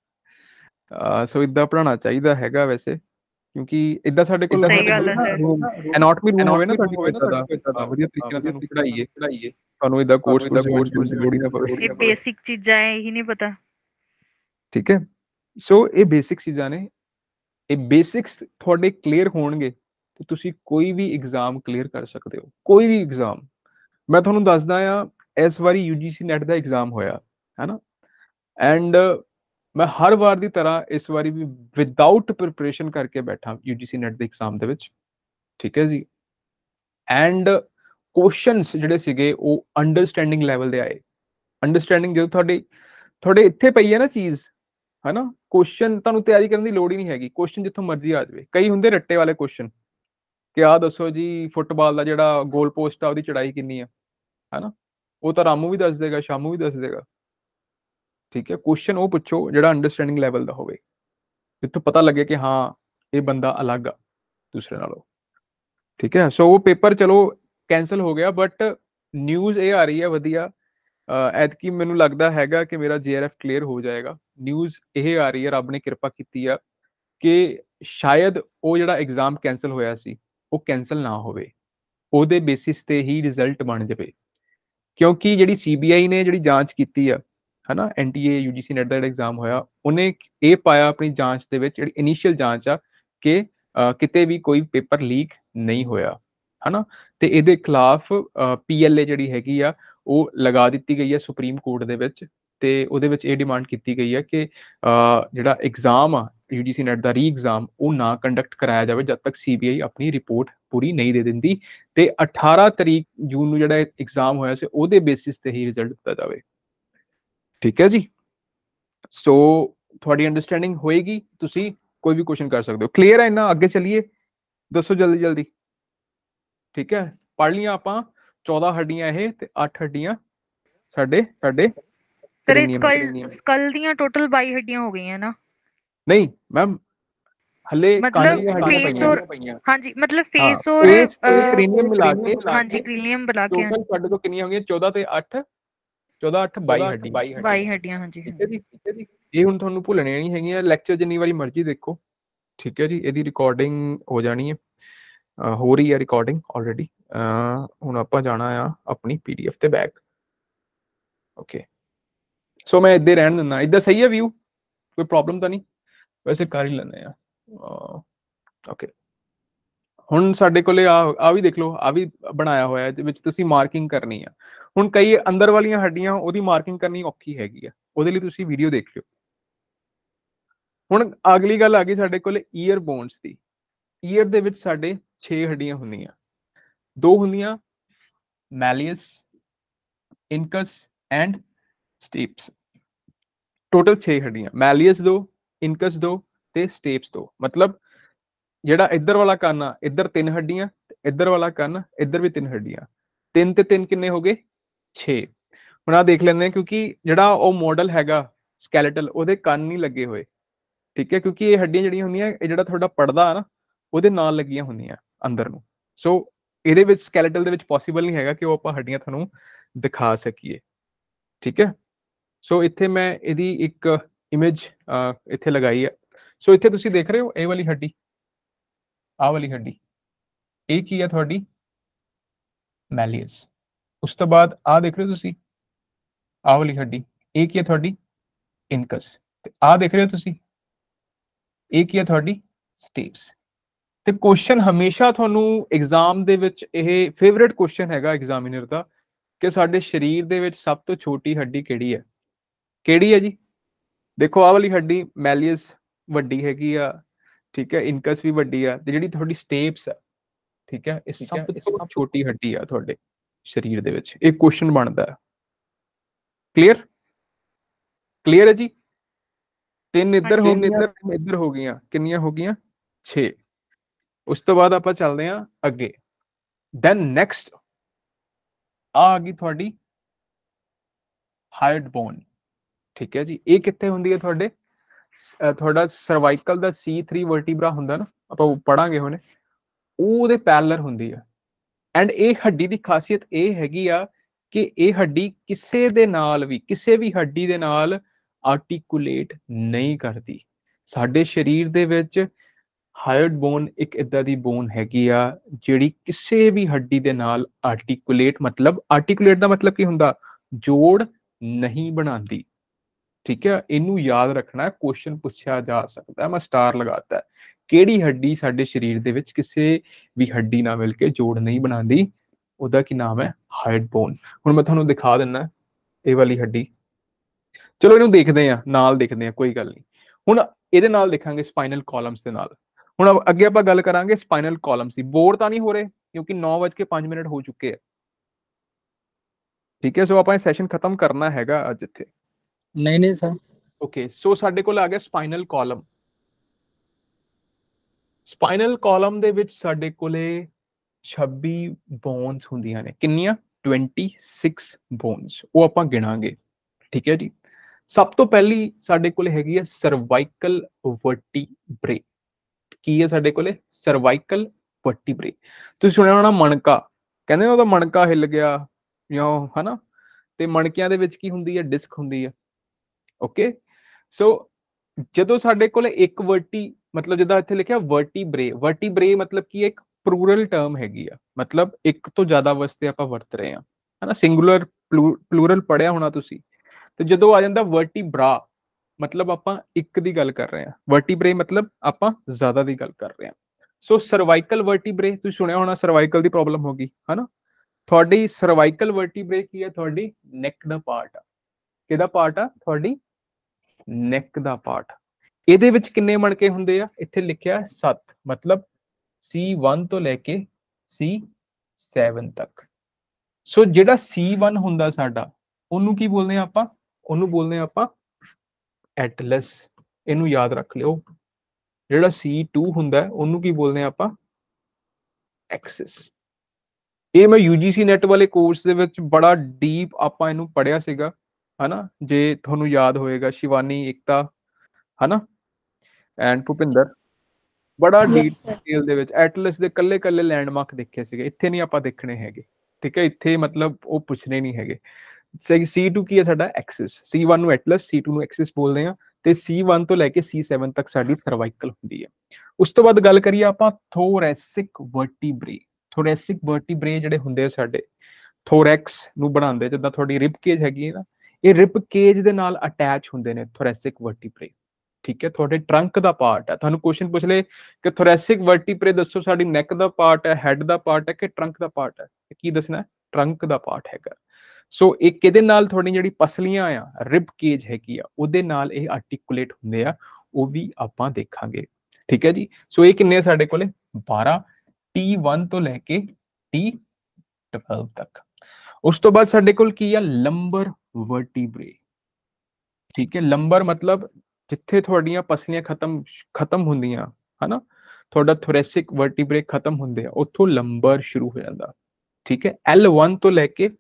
ਸੋ ਇਦਾਂ ਪੜ੍ਹਾਉਣਾ ਚਾਹੀਦਾ ਹੈਗਾ ਵੈਸੇ ਕਿਉਂਕਿ ਇਦਾਂ ਸਾਡੇ ਕੋਲ ਸਹੀ ਗੱਲ ਹੈ ਸਰ। ਐਨਾਟਮੀ ਰੂਮ ਹੋਵੇ ਨਾ ਤੁਹਾਡੀ ਕੋਈ ਇਦਾਂ ਦਾ ਵਧੀਆ ਤਰੀਕੇ ਨਾਲ ਤੁਹਾਨੂੰ ਪੜ੍ਹਾਈਏ ਤੁਹਾਨੂੰ ਇਦਾਂ ਕੋਰਸ ਜੁਆਇਨ ਕਰਨ ਦੀ ਲੋੜ ਹੀ ਨਾ ਪਵੇ। ਇਹ ਬੇਸਿਕ ਚੀਜ਼ਾਂ ਹੈ, ਇਹੀ ਨਹੀਂ ਪਤਾ। ਠੀਕ ਹੈ, ਸੋ ਇਹ ਬੇਸਿਕ ਚੀਜ਼ਾਂ ਨੇ। ਇਹ ਬੇਸਿਕਸ ਤੁਹਾਡੇ ਕਲੀਅਰ ਹੋਣਗੇ ਤੇ ਤੁਸੀਂ ਕੋਈ ਵੀ ਐਗਜ਼ਾਮ ਕਲੀਅਰ ਕਰ ਸਕਦੇ ਹੋ। ਕੋਈ ਵੀ ਐਗਜ਼ਾਮ ਮੈਂ ਤੁਹਾਨੂੰ ਦੱਸਦਾ ਆ, ਇਸ ਵਾਰੀ ਯੂਜੀਸੀ ਨੈਟ ਦਾ ਐਗਜ਼ਾਮ ਹੋਇਆ ਹੈ ਨਾ, ਐਂਡ ਮੈਂ ਹਰ ਵਾਰ ਦੀ ਤਰ੍ਹਾਂ ਇਸ ਵਾਰੀ ਵੀ ਵਿਦਆਊਟ ਪ੍ਰਿਪਰੇਸ਼ਨ ਕਰਕੇ ਬੈਠਾ ਯੂਜੀਸੀ ਨੈਟ ਦੇ ਐਗਜ਼ਾਮ ਦੇ ਵਿੱਚ। ਠੀਕ ਹੈ ਜੀ, ਐਂਡ ਕੁਐਸਚਨਸ ਜਿਹੜੇ ਸੀਗੇ ਉਹ ਅੰਡਰਸਟੈਂਡਿੰਗ ਲੈਵਲ ਦੇ ਆਏ। ਅੰਡਰਸਟੈਂਡਿੰਗ ਜਦੋਂ ਤੁਹਾਡੇ ਇੱਥੇ ਪਈ ਹੈ ਨਾ ਚੀਜ਼ ਹੈ ਨਾ, ਕੁਐਸਚਨ ਤੁਹਾਨੂੰ ਤਿਆਰੀ ਕਰਨ ਦੀ ਲੋੜ ਹੀ ਨਹੀਂ ਹੈਗੀ। ਕੁਐਸਚਨ ਜਿੱਥੋਂ ਮਰਜ਼ੀ ਆ ਜਾਵੇ। ਕਈ ਹੁੰਦੇ ਰੱਟੇ ਵਾਲੇ ਕੁਐਸਚਨ ਕਿ ਆਹ ਦੱਸੋ ਜੀ ਫੁੱਟਬਾਲ ਦਾ ਜਿਹੜਾ ਗੋਲ ਪੋਸਟ ਆ ਉਹਦੀ ਚੜਾਈ ਕਿੰਨੀ ਆ, ਹੈ ਨਾ, ਉਹ ਤਾਂ ਰਾਮੂ ਵੀ ਦੱਸ ਦੇਗਾ, ਸ਼ਾਮੂ ਵੀ ਦੱਸ ਦੇਗਾ। ਠੀਕ ਹੈ, ਕੁਐਸਚਨ ਉਹ ਪੁੱਛੋ ਜਿਹੜਾ ਅੰਡਰਸਟੈਂਡਿੰਗ ਲੈਵਲ ਦਾ ਹੋਵੇ, ਜਿੱਥੋਂ ਪਤਾ ਲੱਗੇ ਕਿ ਹਾਂ ਇਹ ਬੰਦਾ ਅਲੱਗ ਆ ਦੂਸਰੇ ਨਾਲੋਂ। ਠੀਕ ਹੈ, ਸੋ ਉਹ ਪੇਪਰ ਚਲੋ ਕੈਂਸਲ ਹੋ ਗਿਆ, ਬਟ ਨਿਊਜ਼ ਇਹ ਆ ਰਹੀ ਹੈ ਵਧੀਆ। ਐਤਕੀ ਮੈਨੂੰ ਲੱਗਦਾ ਹੈਗਾ ਕਿ ਮੇਰਾ ਜੇਆਰਐਫ ਕਲੀਅਰ ਹੋ ਜਾਏਗਾ। ਨਿਊਜ਼ ਇਹ ਆ ਰਹੀ ਹੈ, ਰੱਬ ਨੇ ਕਿਰਪਾ ਕੀਤੀ ਆ ਕਿ ਸ਼ਾਇਦ ਉਹ ਜਿਹੜਾ ਐਗਜ਼ਾਮ ਕੈਂਸਲ ਹੋਇਆ ਸੀ ਉਹ ਕੈਂਸਲ ਨਾ ਹੋਵੇ, ਉਹਦੇ ਬੇਸਿਸ ਤੇ ਹੀ ਰਿਜ਼ਲਟ ਬਣ ਜਾਵੇ। ਕਿਉਂਕਿ ਜਿਹੜੀ ਸੀਬੀਆਈ ਨੇ ਜਿਹੜੀ ਜਾਂਚ ਕੀਤੀ ਆ ਹੈ ਨਾ, ਐਨਟੀਏ ਯੂਜੀਸੀ ਨੈਟ ਦਾ ਜਿਹੜਾ ਐਗਜ਼ਾਮ ਹੋਇਆ, ਉਹਨੇ ਇਹ ਪਾਇਆ ਆਪਣੀ ਜਾਂਚ ਦੇ ਵਿੱਚ, ਜਿਹੜੀ ਇਨੀਸ਼ੀਅਲ ਜਾਂਚ ਆ, ਕਿ ਕਿਤੇ ਵੀ ਕੋਈ ਪੇਪਰ ਲੀਕ ਨਹੀਂ ਹੋਇਆ ਹੈ ਨਾ। ਤੇ ਇਹਦੇ ਖਿਲਾਫ ਪੀਐਲਏ ਜਿਹੜੀ ਹੈਗੀ ਆ ਉਹ ਲਗਾ ਦਿੱਤੀ ਗਈ ਹੈ ਸੁਪਰੀਮ ਕੋਰਟ ਦੇ ਵਿੱਚ। ਤੇ ਉਹਦੇ ਵਿੱਚ ਇਹ ਡਿਮਾਂਡ ਕੀਤੀ ਗਈ ਹੈ ਕਿ ਜਿਹੜਾ ਐਗਜ਼ਾਮ ਆ ਯੂਜੀਸੀ ਨੈਟ ਦਾ ਰੀ ਐਗਜ਼ਾਮ ਉਹ ਨਾ ਕੰਡਕਟ ਕਰਾਇਆ ਜਾਵੇ ਜਦ ਤੱਕ ਸੀਬੀਆਈ ਆਪਣੀ ਰਿਪੋਰਟ ਪੂਰੀ ਨਹੀਂ ਦੇ ਦਿੰਦੀ। ਤੇ 18 ਤਰੀਕ ਜੂਨ ਨੂੰ ਜਿਹੜਾ ਐਗਜ਼ਾਮ ਹੋਇਆ ਸੀ ਉਹਦੇ ਬੇਸਿਸ ਤੇ ਹੀ ਰਿਜ਼ਲਟ ਦਿੱਤਾ ਜਾਵੇ। ਠੀਕ ਹੈ ਜੀ, ਸੋ ਤੁਹਾਡੀ ਅੰਡਰਸਟੈਂਡਿੰਗ ਹੋਏਗੀ, ਤੁਸੀਂ ਕੋਈ ਵੀ ਕੁਐਸਚਨ ਕਰ ਸਕਦੇ ਹੋ। ਕਲੀਅਰ ਹੈ ਇੰਨਾ? ਅੱਗੇ ਚੱਲੀਏ, ਦੱਸੋ ਜਲਦੀ ਜਲਦੀ। ਠੀਕ ਹੈ, ਪੜ੍ਹ ਲਈਆਂ ਆਪਾਂ 14 ਹੱਡੀਆਂ ਇਹ ਤੇ 8 ਹੱਡੀਆਂ ਸਾਡੇ ਸਰ ਇਹ ਸਕਲ ਦੀਆਂ ਟੋਟਲ 22 ਹੱਡੀਆਂ ਹੋ ਗਈਆਂ ਨਾ? ਨਹੀਂ ਮੈਮ, ਹਲੇ ਮਤਲਬ ਫੇਸ ਔਰ ਹਾਂਜੀ ਮਤਲਬ ਫੇਸ ਔਰ ਕ੍ਰੀਨੀਅਮ ਮਿਲਾ ਕੇ, ਹਾਂਜੀ ਕ੍ਰੀਨੀਅਮ ਮਿਲਾ ਕੇ ਟੋਟਲ ਸਾਡੇ ਕੋਲ ਕਿੰਨੀਆਂ ਹੋ ਗਈਆਂ? 14 ਤੇ 8 14 8 22 ਹੱਡੀਆਂ। 22 ਹੱਡੀਆਂ ਹਾਂਜੀ। ਠੀਕ ਹੈ ਜੀ, ਇਹ ਹੁਣ ਤੁਹਾਨੂੰ ਭੁੱਲਣੀਆਂ ਨਹੀਂ ਹੈਗੀਆਂ। ਲੈਕਚਰ ਜਿੰਨੀ ਵਾਰੀ ਮਰਜ਼ੀ ਦੇਖੋ। ਠੀਕ ਹੈ ਜੀ, ਇਹਦੀ ਰਿਕਾਰਡਿੰਗ ਹੋ ਜਾਣੀ ਹੈ, ਹੋ ਰਹੀ ਹੈ ਰਿਕਾਰਡਿੰਗ ਆਲਰੇਡੀ। ਹੁਣ ਆਪਾਂ ਜਾਣਾ ਆ ਆਪਣੀ ਪੀਡੀਐਫ ਤੇ ਬੈਕ। ਓਕੇ, ਸੋ ਮੈਂ ਇੱਦਾਂ ਰਹਿਣ ਦਿੰਦਾ। ਇੱਦਾਂ ਸਹੀ ਹੈ ਵਿਊ? ਕੋਈ ਪ੍ਰੋਬਲਮ ਤਾਂ ਨਹੀਂ? ਵੈਸੇ ਕਰ ਹੀ ਲੈਂਦੇ ਆ। ਓਕੇ, ਹੁਣ ਸਾਡੇ ਕੋਲੇ ਆ ਵੀ ਦੇਖ ਲਓ, ਆ ਵੀ ਬਣਾਇਆ ਹੋਇਆ ਇਹਦੇ ਵਿੱਚ ਤੁਸੀਂ ਮਾਰਕਿੰਗ ਕਰਨੀ ਆ। ਹੁਣ ਕਈ ਅੰਦਰ ਵਾਲੀਆਂ ਹੱਡੀਆਂ ਉਹਦੀ ਮਾਰਕਿੰਗ ਕਰਨੀ ਔਖੀ ਹੈਗੀ ਆ, ਉਹਦੇ ਲਈ ਤੁਸੀਂ ਵੀਡੀਓ ਦੇਖ ਲਿਓ। ਹੁਣ ਅਗਲੀ ਗੱਲ ਆ ਗਈ ਸਾਡੇ ਕੋਲੇ ਈਅਰ ਬੋਨਸ ਦੀ। ਈਅਰ ਦੇ ਵਿੱਚ ਸਾਡੇ 6 ਹੱਡੀਆਂ ਹੁੰਦੀਆਂ, 2 ਹੁੰਦੀਆਂ ਮੈਲੀਅਸ, ਇਨਕਸ ਐਂਡ ਸਟੇਪਸ। ਟੋਟਲ 6 ਹੱਡੀਆਂ, ਮੈਲੀਅਸ 2, ਇਨਕਸ 2 ਤੇ ਸਟੇਪਸ 2। ਮਤਲਬ ਜਿਹੜਾ ਇੱਧਰ ਵਾਲਾ ਕੰਨ ਆ, ਇੱਧਰ 3 ਹੱਡੀਆਂ, ਇੱਧਰ ਵਾਲਾ ਕੰਨ, ਇੱਧਰ ਵੀ 3 ਹੱਡੀਆਂ। 3 ਤੇ 3 ਕਿੰਨੇ ਹੋ ਗਏ? 6। ਹੁਣ ਆ ਦੇਖ ਲੈਂਦੇ ਆ, ਕਿਉਂਕਿ ਜਿਹੜਾ ਉਹ ਮਾਡਲ ਹੈਗਾ ਸਕੈਲੇਟਲ, ਉਹਦੇ ਕੰਨ ਨਹੀਂ ਲੱਗੇ ਹੋਏ। ਠੀਕ ਹੈ, ਕਿਉਂਕਿ ਇਹ ਹੱਡੀਆਂ ਜਿਹੜੀਆਂ ਹੁੰਦੀਆਂ, ਇਹ ਜਿਹੜਾ ਤੁਹਾਡਾ ਪੜਦਾ ਨਾ ਉਹਦੇ ਨਾਲ ਲੱਗੀਆਂ ਹੁੰਦੀਆਂ ਅੰਦਰ ਨੂੰ। ਸੋ ਇਹਦੇ ਵਿੱਚ ਸਕੈਲੇਟਲ ਦੇ ਵਿੱਚ ਪੋਸੀਬਲ ਨਹੀਂ ਹੈਗਾ ਕਿ ਉਹ ਆਪਾਂ ਹੱਡੀਆਂ ਤੁਹਾਨੂੰ ਦਿਖਾ ਸਕੀਏ। ਠੀਕ ਹੈ, ਸੋ ਇੱਥੇ ਮੈਂ ਇਹਦੀ ਇੱਕ ਇਮੇਜ ਇੱਥੇ ਲਗਾਈ ਹੈ। ਸੋ ਇੱਥੇ ਤੁਸੀਂ ਦੇਖ ਰਹੇ ਹੋ ਇਹ ਵਾਲੀ ਹੱਡੀ, ਆਹ ਵਾਲੀ ਹੱਡੀ, ਇਹ ਕੀ ਹੈ ਤੁਹਾਡੀ? ਮੈਲੀਅਸ। ਉਸ ਤੋਂ ਬਾਅਦ ਆਹ ਦੇਖ ਰਹੇ ਹੋ ਤੁਸੀਂ, ਆਹ ਵਾਲੀ ਹੱਡੀ, ਇਹ ਕੀ ਹੈ ਤੁਹਾਡੀ? ਇਨਕਸ। ਤੇ ਆਹ ਦੇਖ ਰਹੇ ਹੋ ਤੁਸੀਂ, ਇਹ ਕੀ ਹੈ ਤੁਹਾਡੀ? ਸਟੇਪਸ। ਤੇ ਕੁਐਸਚਨ ਹਮੇਸ਼ਾ ਤੁਹਾਨੂੰ ਐਗਜ਼ਾਮ ਦੇ ਵਿੱਚ, ਇਹ ਫੇਵਰਿਟ ਕੁਐਸਚਨ ਹੈਗਾ ਐਗਜ਼ਾਮੀਨਰ ਦਾ, ਕਿ ਸਾਡੇ ਸਰੀਰ ਦੇ ਵਿੱਚ ਸਭ ਤੋਂ ਛੋਟੀ ਹੱਡੀ ਕਿਹੜੀ ਹੈ? ਕਿਹੜੀ ਹੈ ਜੀ? ਦੇਖੋ ਆਹ ਵਾਲੀ ਹੱਡੀ ਮੈਲੀਅਸ ਵੱਡੀ ਹੈਗੀ ਆ, ਠੀਕ ਹੈ, ਇਨਕਸ ਵੀ ਵੱਡੀ ਆ, ਤੇ ਜਿਹੜੀ ਤੁਹਾਡੀ ਸਟੇਪਸ ਆ, ਠੀਕ ਹੈ, ਇਹ ਸਭ ਤੋਂ ਛੋਟੀ ਹੱਡੀ ਆ ਤੁਹਾਡੇ ਸਰੀਰ ਦੇ ਵਿੱਚ। ਇਹ ਕੁਐਸਚਨ ਬਣਦਾ ਹੈ। ਕਲੀਅਰ? ਕਲੀਅਰ ਹੈ ਜੀ? 3 ਇੱਧਰ ਹੋ ਹਾਂਜੀ। ਗਈਆਂ, 3 ਇੱਧਰ ਹੋ ਗਈਆਂ, ਕਿੰਨੀਆਂ ਹੋ ਗਈਆਂ 6। ਉਸ ਤੋਂ ਬਾਅਦ ਆਪਾਂ ਚੱਲਦੇ ਹਾਂ ਅੱਗੇ। ਦੈਨ ਨੈਕਸਟ ਆ ਗਈ ਤੁਹਾਡੀ ਹਾਇਟ ਬੋਨ। ਠੀਕ ਹੈ ਜੀ, ਇਹ ਕਿੱਥੇ ਹੁੰਦੀ ਹੈ ਤੁਹਾਡੇ ਤੁਹਾਡਾ ਸਰਵਾਈਕਲ ਦਾ C3 ਵਰਟੀਬਰਾ ਹੁੰਦਾ ਨਾ, ਆਪਾਂ ਪੜਾਂਗੇ ਹੁਣੇ, ਉਹਦੇ ਪੈਰਲਰ ਹੁੰਦੀ ਆ। ਐਂਡ ਇਹ ਹੱਡੀ ਦੀ ਖਾਸੀਅਤ ਇਹ ਹੈਗੀ ਆ ਕਿ ਇਹ ਹੱਡੀ ਕਿਸੇ ਦੇ ਨਾਲ ਵੀ, ਕਿਸੇ ਵੀ ਹੱਡੀ ਦੇ ਨਾਲ ਆਰਟੀਕੂਲੇਟ ਨਹੀਂ ਕਰਦੀ। ਸਾਡੇ ਸਰੀਰ ਦੇ ਵਿੱਚ ਹਾਇਟ ਬੋਨ ਇੱਕ ਇਦਾਂ ਦੀ ਬੋਨ ਹੈਗੀ ਆ ਜਿਹੜੀ ਕਿਸੇ ਵੀ ਹੱਡੀ ਦੇ ਨਾਲ ਆਰਟੀਕੂਲੇਟ, ਮਤਲਬ ਆਰਟੀਕੂਲੇਟ ਦਾ ਮਤਲਬ ਕੀ ਹੁੰਦਾ, ਜੋੜ ਨਹੀਂ ਬਣਾਉਂਦੀ। ਠੀਕ ਹੈ, ਇਹਨੂੰ ਯਾਦ ਰੱਖਣਾ, ਕੁਐਸਚਨ ਪੁੱਛਿਆ ਜਾ ਸਕਦਾ, ਮੈਂ ਸਟਾਰ ਲਗਾਤਾ। ਕਿਹੜੀ ਹੱਡੀ ਸਾਡੇ ਸਰੀਰ ਦੇ ਵਿੱਚ ਕਿਸੇ ਵੀ ਹੱਡੀ ਨਾਲ ਮਿਲ ਕੇ ਜੋੜ ਨਹੀਂ ਬਣਾਉਂਦੀ, ਉਹਦਾ ਕੀ ਨਾਮ ਹੈ, ਹਾਇਟ ਬੋਨ। ਹੁਣ ਮੈਂ ਤੁਹਾਨੂੰ ਦਿਖਾ ਦਿੰਦਾ ਇਹ ਵਾਲੀ ਹੱਡੀ। ਚਲੋ ਇਹਨੂੰ ਦੇਖਦੇ ਆ, ਨਾਲ ਦੇਖਦੇ ਆ, ਕੋਈ ਗੱਲ ਨਹੀਂ। ਹੁਣ ਇਹਦੇ ਨਾਲ ਦੇਖਾਂਗੇ ਸਪਾਈਨਲ ਕਾਲਮਸ ਦੇ ਨਾਲ। ਹੁਣ ਅੱਗੇ ਆਪਾਂ ਗੱਲ ਕਰਾਂਗੇ ਸਪਾਈਨਲ ਕਾਲਮਸ ਦੀ। ਬੋਰ ਤਾਂ ਨਹੀਂ ਹੋ ਰਹੇ ਕਿਉਂਕਿ 9:05 ਹੋ ਚੁੱਕੇ ਆ। ਠੀਕ ਹੈ, ਸੋ ਆਪਾਂ ਇਹ ਸੈਸ਼ਨ ਖਤਮ ਕਰਨਾ ਹੈਗਾ ਅੱਜ ਇੱਥੇ। ਨਹੀਂ ਸਰ। ਓਕੇ, ਸੋ ਸਾਡੇ ਕੋਲ ਆ ਗਿਆ ਸਪਾਈਨਲ ਕਾਲਮ। ਸਪਾਈਨਲ ਕਾਲਮ ਦੇ ਵਿੱਚ ਸਾਡੇ ਕੋਲੇ 26 ਬੋਨਸ ਹੁੰਦੀਆਂ ਨੇ। ਕਿੰਨੀਆਂ? 26 ਬੋਨਸ। ਉਹ ਆਪਾਂ ਗਿਣਾਂਗੇ। ਠੀਕ ਹੈ ਜੀ। ਸਭ ਤੋਂ ਪਹਿਲੀ ਸਾਡੇ ਕੋਲੇ ਹੈਗੀ ਹੈ ਸਰਵਾਈਕਲ ਵਰਟੀਬਰੇ। ਕੀ ਹੈ ਸਾਡੇ ਕੋਲੇ? Cervical vertebrae. ਤੁਸੀਂ ਸੁਣਿਆ ਹੋਣਾ ਮਣਕਾ, ਕਹਿੰਦੇ ਉਹਦਾ ਮਣਕਾ ਹਿੱਲ ਗਿਆ ਜਾਂ ਹਨਾ, ਤੇ ਮਣਕਿਆਂ ਦੇ ਵਿੱਚ ਕੀ ਹੁੰਦੀ ਹੈ? ਡਿਸਕ ਹੁੰਦੀ ਹੈ। ਓਕੇ, ਸੋ ਜਦੋਂ ਸਾਡੇ ਕੋਲੇ ਇੱਕ ਵਰਟੀ, ਮਤਲਬ ਜਿੱਦਾਂ ਇੱਥੇ ਲਿਖਿਆ ਵਰਟੀਬਰੇ, ਵਰਟੀਬਰੇ ਮਤਲਬ ਕੀ ਇੱਕ ਪਲੂਰਲ ਟਰਮ ਹੈਗੀ ਆ, ਮਤਲਬ ਇੱਕ ਤੋਂ ਜ਼ਿਆਦਾ ਵਾਸਤੇ ਆਪਾਂ ਵਰਤ ਰਹੇ ਹਾਂ, ਹਨਾ। ਸਿੰਗੂਲਰ ਪਲੂਰਲ ਪੜਿਆ ਹੋਣਾ ਤੁਸੀਂ। ਤੇ ਜਦੋਂ ਆ ਜਾਂਦਾ ਵਰਟੀਬਰਾ, ਮਤਲਬ ਆਪਾਂ ਇੱਕ ਦੀ ਗੱਲ ਕਰ ਰਹੇ ਹਾਂ। ਵਰਟੀਬਰੇ ਮਤਲਬ ਆਪਾਂ ਜ਼ਿਆਦਾ ਦੀ ਗੱਲ ਕਰ ਰਹੇ ਹਾਂ। ਸੋ ਸਰਵਾਈਕਲ ਵਰਟੀਬਰੇ, ਤੁਸੀਂ ਸੁਣਿਆ ਹੋਣਾ ਸਰਵਾਈਕਲ ਦੀ ਪ੍ਰੋਬਲਮ ਹੋ ਗਈ, ਹਨਾ। ਤੁਹਾਡੀ ਸਰਵਾਈਕਲ ਵਰਟੀਬਰੇ ਕੀ ਹੈ? ਤੁਹਾਡੀ ਨੈਕ ਦਾ ਪਾਰਟ ਆ। ਕਿਹਦਾ ਪਾਰਟ ਆ? ਤੁਹਾਡੀ ਨੈਕ ਦਾ ਪਾਰਟ। ਇਹਦੇ ਵਿੱਚ ਕਿੰਨੇ ਮਣਕੇ ਹੁੰਦੇ ਆ? ਇੱਥੇ ਲਿਖਿਆ 7, ਮਤਲਬ C1 ਤੋਂ ਲੈ ਕੇ C7 ਤੱਕ। ਸੋ ਜਿਹੜਾ C1 ਹੁੰਦਾ ਸਾਡਾ, ਉਹਨੂੰ ਕੀ ਬੋਲਦੇ ਆ ਆਪਾਂ? ਉਹਨੂੰ ਬੋਲਦੇ ਆ ਆਪਾਂ ਐਟਲਸ। ਇਹਨੂੰ ਯਾਦ ਰੱਖ ਲਿਓ। ਜਿਹੜਾ C2 ਹੁੰਦਾ ਉਹਨੂੰ ਕੀ ਬੋਲਦੇ ਆ ਆਪਾਂ? ਐਕਸਿਸ। ਇਹ ਮੈਂ UGC ਨੈਟ ਵਾਲੇ ਕੋਰਸ ਦੇ ਵਿੱਚ ਬੜਾ ਡੀਪ ਆਪਾਂ ਇਹਨੂੰ ਪੜਿਆ ਸੀਗਾ, ਹਨਾ। ਜੇ ਤੁਹਾਨੂੰ ਯਾਦ ਹੋਏਗਾ, ਸ਼ਿਵਾਨੀ, ਏਕਤਾ, ਹਨਾ, ਐਂਡ ਭੁਪਿੰਦਰ, ਬੜਾ ਡਿਟੇਲ ਦੇ ਵਿੱਚ ਐਟਲਸ ਦੇ ਕੱਲੇ ਲੈਂਡਮਾਰਕ ਦੇਖੇ ਸੀਗੇ। ਇੱਥੇ ਨਹੀਂ ਆਪਾਂ ਦੇਖਣੇ ਹੈਗੇ। ਠੀਕ ਹੈ, ਇੱਥੇ ਮਤਲਬ ਉਹ ਪੁੱਛਣੇ ਨਹੀਂ ਹੈਗੇ। C2 ਕੀ ਹੈ? ਸਾਡਾ ਐਕਸਿਸ। C1 ਨੂੰ ਐਟਲਸ, C2 ਨੂੰ ਐਕਸਿਸ ਬੋਲਦੇ ਆ। ਤੇ C1 ਤੋਂ ਲੈ ਕੇ C7 ਤੱਕ ਸਾਡੀ ਸਰਵਾਈਕਲ ਹੁੰਦੀ ਹੈ। ਉਸ ਤੋਂ ਬਾਅਦ ਗੱਲ ਕਰੀਏ ਆਪਾਂ ਥੋਰੈਸਿਕ ਵਰਟੀਬਰੇ। ਥੋਰੈਸਿਕ ਵਰਟੀਬਰੇ ਜਿਹੜੇ ਹੁੰਦੇ ਆ ਸਾਡੇ, ਥੋਰੈਕਸ ਨੂੰ ਬਣਾਉਂਦੇ, ਜਿੱਦਾਂ ਤੁਹਾਡੀ ਰਿਬ ਕੇਜ ਹੈਗੀ ਹੈ ਨਾ, ਇਹ ਰਿਬ ਕੇਜ ਦੇ ਨਾਲ ਅਟੈਚ ਹੁੰਦੇ ਨੇ ਥੋਰੈਸਿਕ ਵਰਟੀਬਰੇ। ਠੀਕ ਹੈ, ਤੁਹਾਡੇ ਟਰੰਕ ਦਾ ਪਾਰਟ ਹੈ। ਤੁਹਾਨੂੰ ਕੁਐਸਚਨ ਪੁੱਛ ਲੇ ਕਿ ਥੋਰੈਸਿਕ ਵਰਟੀਬਰੇ ਦੱਸੋ ਸਾਡੀ ਨੈਕ ਦਾ ਪਾਰਟ ਹੈ, ਹੈਡ ਦਾ ਪਾਰਟ ਹੈ ਕਿ ਟਰੰਕ ਦਾ ਪਾਰਟ ਹੈ? ਕੀ ਦੱਸਣਾ? ਟਰੰਕ ਦਾ ਪਾਰਟ ਹੈਗਾ। ਸੋ ਇੱਕ ਇਹਦੇ ਨਾਲ ਤੁਹਾਡੀ ਜਿਹੜੀ ਪਸਲੀਆਂ ਆ, ਰਿਬ ਕੇਜ ਹੈਗੀ ਆ, ਉਹਦੇ ਨਾਲ ਇਹ ਆਰਟੀਕੂਲੇਟ ਹੁੰਦੇ ਆ, ਉਹ ਵੀ ਆਪਾਂ ਦੇਖਾਂਗੇ। ਠੀਕ ਹੈ ਜੀ। ਸੋ ਇਹ ਕਿੰਨੇ ਸਾਡੇ ਕੋਲੇ? 12, T1 ਤੋਂ ਲੈ ਕੇ T12 ਤੱਕ। ਉਸ ਤੋਂ ਬਾਅਦ ਸਾਡੇ ਕੋਲ ਕੀ ਆ? Lumbar vertebrae. ਠੀਕ ਹੈ, ਲੰਬਰ ਮਤਲਬ ਜਿੱਥੇ ਤੁਹਾਡੀਆਂ ਪਸਲੀਆਂ ਖਤਮ ਹੁੰਦੀਆਂ, ਹਨਾ, ਤੁਹਾਡਾ ਥੋਰੈਸਿਕ ਵਰਟੀਬਰੇ ਖਤਮ ਹੁੰਦੇ ਆ, ਉੱਥੋਂ ਲੰਬਰ ਸ਼ੁਰੂ ਹੋ ਜਾਂਦਾ। ਠੀਕ ਹੈ, L1 ਤੋਂ ਲੈ ਕੇ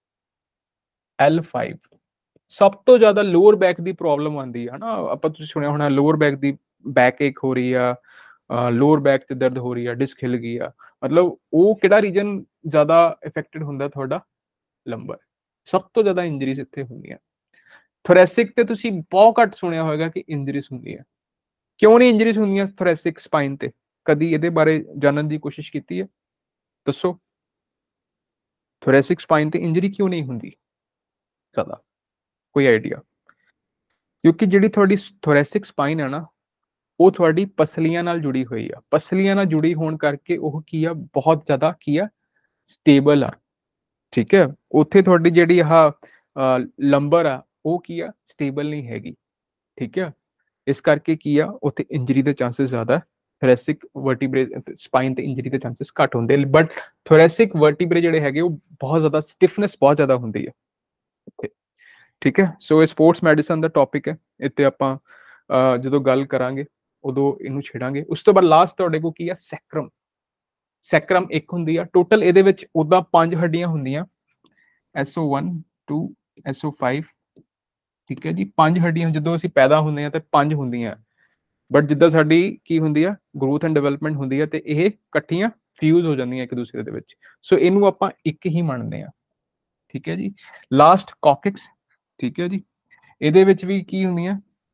L5। ਸਭ ਤੋਂ ਜ਼ਿਆਦਾ ਲੋਅਰ ਬੈਕ ਦੀ ਪ੍ਰੋਬਲਮ ਆਉਂਦੀ ਹੈ, ਹਨਾ। ਆਪਾਂ ਤੁਸੀਂ ਸੁਣਿਆ ਹੋਣਾ ਲੋਅਰ ਬੈਕ ਦੀ ਬੈਕ ਏਕ ਹੋ ਰਹੀ ਆ, ਲੋਅਰ ਬੈਕ ਤੇ ਦਰਦ ਹੋ ਰਹੀ ਆ, ਡਿਸਕ ਹਿੱਲ ਗਈ ਆ, ਮਤਲਬ ਉਹ ਕਿਹੜਾ ਰੀਜਨ ਜ਼ਿਆਦਾ ਇਫੈਕਟਡ ਹੁੰਦਾ? ਤੁਹਾਡਾ ਲੰਬਰ। ਸਭ ਤੋਂ ਜ਼ਿਆਦਾ ਇੰਜਰੀਜ਼ ਇੱਥੇ ਹੁੰਦੀਆਂ। ਥੋਰੈਸਿਕ ਤੇ ਤੁਸੀਂ ਬਹੁਤ ਘੱਟ ਸੁਣਿਆ ਹੋਵੇਗਾ ਕਿ ਇੰਜਰੀਜ਼ ਹੁੰਦੀਆਂ। ਕਿਉਂ ਨਹੀਂ ਇੰਜਰੀਜ਼ ਹੁੰਦੀਆਂ ਥੋਰੈਸਿਕ ਸਪਾਈਨ ਤੇ? ਕਦੀ ਇਹਦੇ ਬਾਰੇ ਜਾਣਨ ਦੀ ਕੋਸ਼ਿਸ਼ ਕੀਤੀ ਹੈ? ਦੱਸੋ, ਥੋਰੈਸਿਕ ਸਪਾਈਨ ਤੇ ਇੰਜਰੀ ਕਿਉਂ ਨਹੀਂ ਹੁੰਦੀ ਜ਼ਿਆਦਾ? ਕੋਈ ਆਈਡੀਆ? ਕਿਉਂਕਿ ਜਿਹੜੀ ਤੁਹਾਡੀ ਥੋਰੈਸਿਕ ਸਪਾਈਨ ਹੈ ਨਾ, ਉਹ ਤੁਹਾਡੀ ਪਸਲੀਆਂ ਨਾਲ ਜੁੜੀ ਹੋਈ ਆ। ਪਸਲੀਆਂ ਨਾਲ ਜੁੜੀ ਹੋਣ ਕਰਕੇ ਉਹ ਕੀ ਆ? ਬਹੁਤ ਜ਼ਿਆਦਾ ਕੀ ਆ? ਸਟੇਬਲ ਆ। ਠੀਕ ਹੈ, ਉੱਥੇ ਤੁਹਾਡੀ ਜਿਹੜੀ ਆਹ ਲੰਬਰ ਆ, ਉਹ ਕੀ ਆ? ਸਟੇਬਲ ਨਹੀਂ ਹੈਗੀ। ਠੀਕ ਹੈ, ਇਸ ਕਰਕੇ ਕੀ ਆ? ਉੱਥੇ ਇੰਜਰੀ ਦੇ ਚਾਂਸਸ ਜ਼ਿਆਦਾ। ਥੋਰੈਸਿਕ ਵਰਟੀਬਰੇ ਸਪਾਈਨ ਤੇ ਇੰਜਰੀ ਦੇ ਚਾਂਸਸ ਘੱਟ ਹੁੰਦੇ, ਬਟ ਥੋਰੈਸਿਕ ਵਰਟੀਬਰੇ ਜਿਹੜੇ ਹੈਗੇ ਉਹ ਬਹੁਤ ਜ਼ਿਆਦਾ ਸਟਿਫਨੈਸ ਬਹੁਤ ਜ਼ਿਆਦਾ ਹੁੰਦੀ ਹੈ ਉੱਥੇ। ਠੀਕ ਹੈ, ਸੋ ਇਹ ਸਪੋਰਟਸ ਮੈਡੀਸਨ ਦਾ ਟੌਪਿਕ ਹੈ। ਇੱਥੇ ਆਪਾਂ ਜਦੋਂ ਗੱਲ ਕਰਾਂਗੇ ਉਦੋਂ ਇਹਨੂੰ ਛੇੜਾਂਗੇ। ਉਸ ਤੋਂ ਬਾਅਦ ਲਾਸਟ ਤੁਹਾਡੇ ਕੋਲ ਕੀ ਆ, ਸੈਕਰਮ। ਸੈਕਰਮ ਇੱਕ ਹੁੰਦੀ ਆ, ਟੋਟਲ ਇਹਦੇ ਵਿੱਚ ਉਦਾਂ 5 ਹੱਡੀਆਂ ਹੁੰਦੀਆਂ, SO1 2 SO5, ਠੀਕ ਹੈ ਜੀ। 5 ਹੱਡੀਆਂ ਜਦੋਂ ਅਸੀਂ ਪੈਦਾ ਹੁੰਦੇ ਆ ਤੇ 5 ਹੁੰਦੀਆਂ, ਬਟ ਜਿੱਦਾਂ ਸਾਡੀ ਕੀ ਹੁੰਦੀ ਆ, ਗਰੋਥ ਐਂਡ ਡਿਵੈਲਪਮੈਂਟ ਹੁੰਦੀ ਆ ਤੇ ਇਹ ਇਕੱਠੀਆਂ ਫਿਊਜ਼ ਹੋ ਜਾਂਦੀਆਂ ਇੱਕ ਦੂਸਰੇ ਦੇ ਵਿੱਚ। ਸੋ ਇਹਨੂੰ ਆਪਾਂ ਇੱਕ ਹੀ ਮੰਨਦੇ ਆ, ਠੀਕ ਹੈ ਜੀ। ਲਾਸਟ ਕੋਕਿਕਸ, ਠੀਕ ਹੈ ਜੀ। ਇਹਦੇ ਵਿੱਚ ਵੀ ਕੀ ਹੁੰਦੀਆਂ,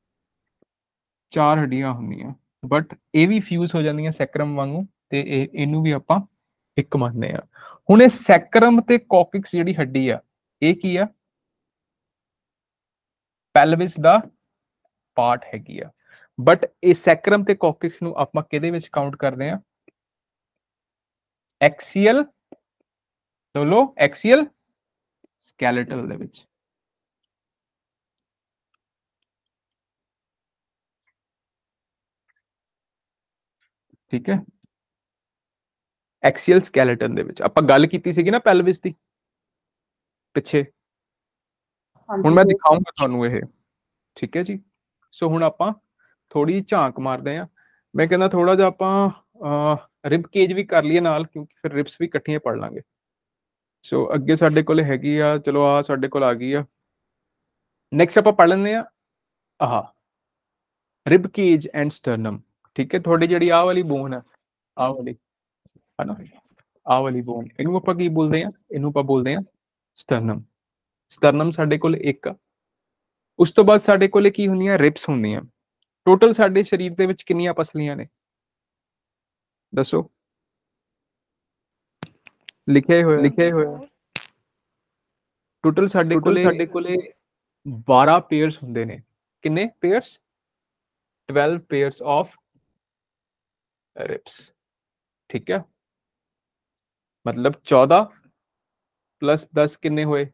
4 ਹੱਡੀਆਂ ਹੁੰਦੀਆਂ, ਬਟ ਇਹ ਵੀ ਫਿਊਜ਼ ਹੋ ਜਾਂਦੀਆਂ ਸੈਕਰਮ ਵਾਂਗੂ, ਤੇ ਇਹਨੂੰ ਵੀ ਆਪਾਂ ਇੱਕ ਮੰਨਦੇ ਆ। ਹੁਣ ਇਹ ਸੈਕਰਮ ਤੇ ਕੋਕਿਕਸ ਜਿਹੜੀ ਹੱਡੀ ਆ, ਇਹ ਕੀ ਆ, ਪੈਲਵਿਸ ਦਾ ਪਾਰਟ ਹੈਗੀ ਆ, ਬਟ ਇਹ ਸੈਕਰਮ ਤੇ ਕੋਕਿਕਸ ਨੂੰ ਆਪਾਂ ਕਿਹਦੇ ਵਿੱਚ ਕਾਊਂਟ ਕਰਦੇ ਆ, ਐਕਸੀਅਲ, ਚਲੋ ਐਕਸੀਅਲ ਸਕੈਲੇਟਲ ਦੇ ਵਿੱਚ, ਠੀਕ ਹੈ। ਐਕਸੀਅਲ ਸਕੈਲੇਟਨ ਦੇ ਵਿੱਚ ਆਪਾਂ ਗੱਲ ਕੀਤੀ ਸੀਗੀ ਨਾ ਪੈਲਵਿਸ ਦੀ ਪਿੱਛੇ, ਹੁਣ ਮੈਂ ਦਿਖਾਉਂਗਾ ਤੁਹਾਨੂੰ ਇਹ, ਠੀਕ ਹੈ ਜੀ। ਸੋ ਹੁਣ ਆਪਾਂ ਥੋੜੀ ਝਾਂਕ ਮਾਰਦੇ ਆ। ਮੈਂ ਕਹਿੰਦਾ ਥੋੜਾ ਜਿਹਾ ਆਪਾਂ ਰਿਬ ਕੇਜ ਵੀ ਕਰ ਲਈਏ ਨਾਲ, ਕਿਉਂਕਿ ਫਿਰ ਰਿਬਸ ਵੀ ਇਕੱਠੀਆਂ ਪੜ ਲਾਂਗੇ। ਸੋ ਅੱਗੇ ਸਾਡੇ ਕੋਲ ਹੈਗੀ ਆ, ਚਲੋ ਆ ਸਾਡੇ ਕੋਲ ਆ ਗਈ ਆ। ਨੈਕਸਟ ਆਪਾਂ ਪੜ ਲੈਂਦੇ ਆ ਆਹ ਰਿਬ ਕੇਜ ਐਂਡ ਸਟਰਨਮ, ਠੀਕ ਹੈ। ਤੁਹਾਡੀ ਜਿਹੜੀ ਆਹ ਵਾਲੀ ਬੋਨ ਹੈ, ਆਹ ਵਾਲੀ ਹੈ ਨਾ, ਆਹ ਵਾਲੀ ਬੋਨ, ਇਹਨੂੰ ਆਪਾਂ ਕੀ ਬੋਲਦੇ ਆ, ਇਹਨੂੰ ਆਪਾਂ ਬੋਲਦੇ ਆ ਸਟਰਨਮ। ਸਟਰਨਮ ਸਾਡੇ ਕੋਲ ਇੱਕ ਆ। ਉਸ ਤੋਂ ਬਾਅਦ ਸਾਡੇ ਕੋਲੇ ਕੀ ਹੁੰਦੀਆਂ, ਰਿਬਸ ਹੁੰਦੀਆਂ। ਟੋਟਲ ਸਾਡੇ ਸਰੀਰ ਦੇ ਵਿੱਚ ਕਿੰਨੀਆਂ ਪਸਲੀਆਂ ਨੇ, ਦੱਸੋ, ਲਿਖਿਆ ਹੋਇਆ। ਟੋਟਲ ਸਾਡੇ ਕੋਲੇ 12 ਪੇਅਰਸ ਹੁੰਦੇ ਨੇ। ਕਿੰਨੇ ਪੇਅਰਸ, 12 ਪੇਅਰਸ ਆਫ ਰਿਬਸ, ਠੀਕ ਹੈ। ਮਤਲਬ 14 + 10 ਕਿੰਨੇ ਹੋਏ,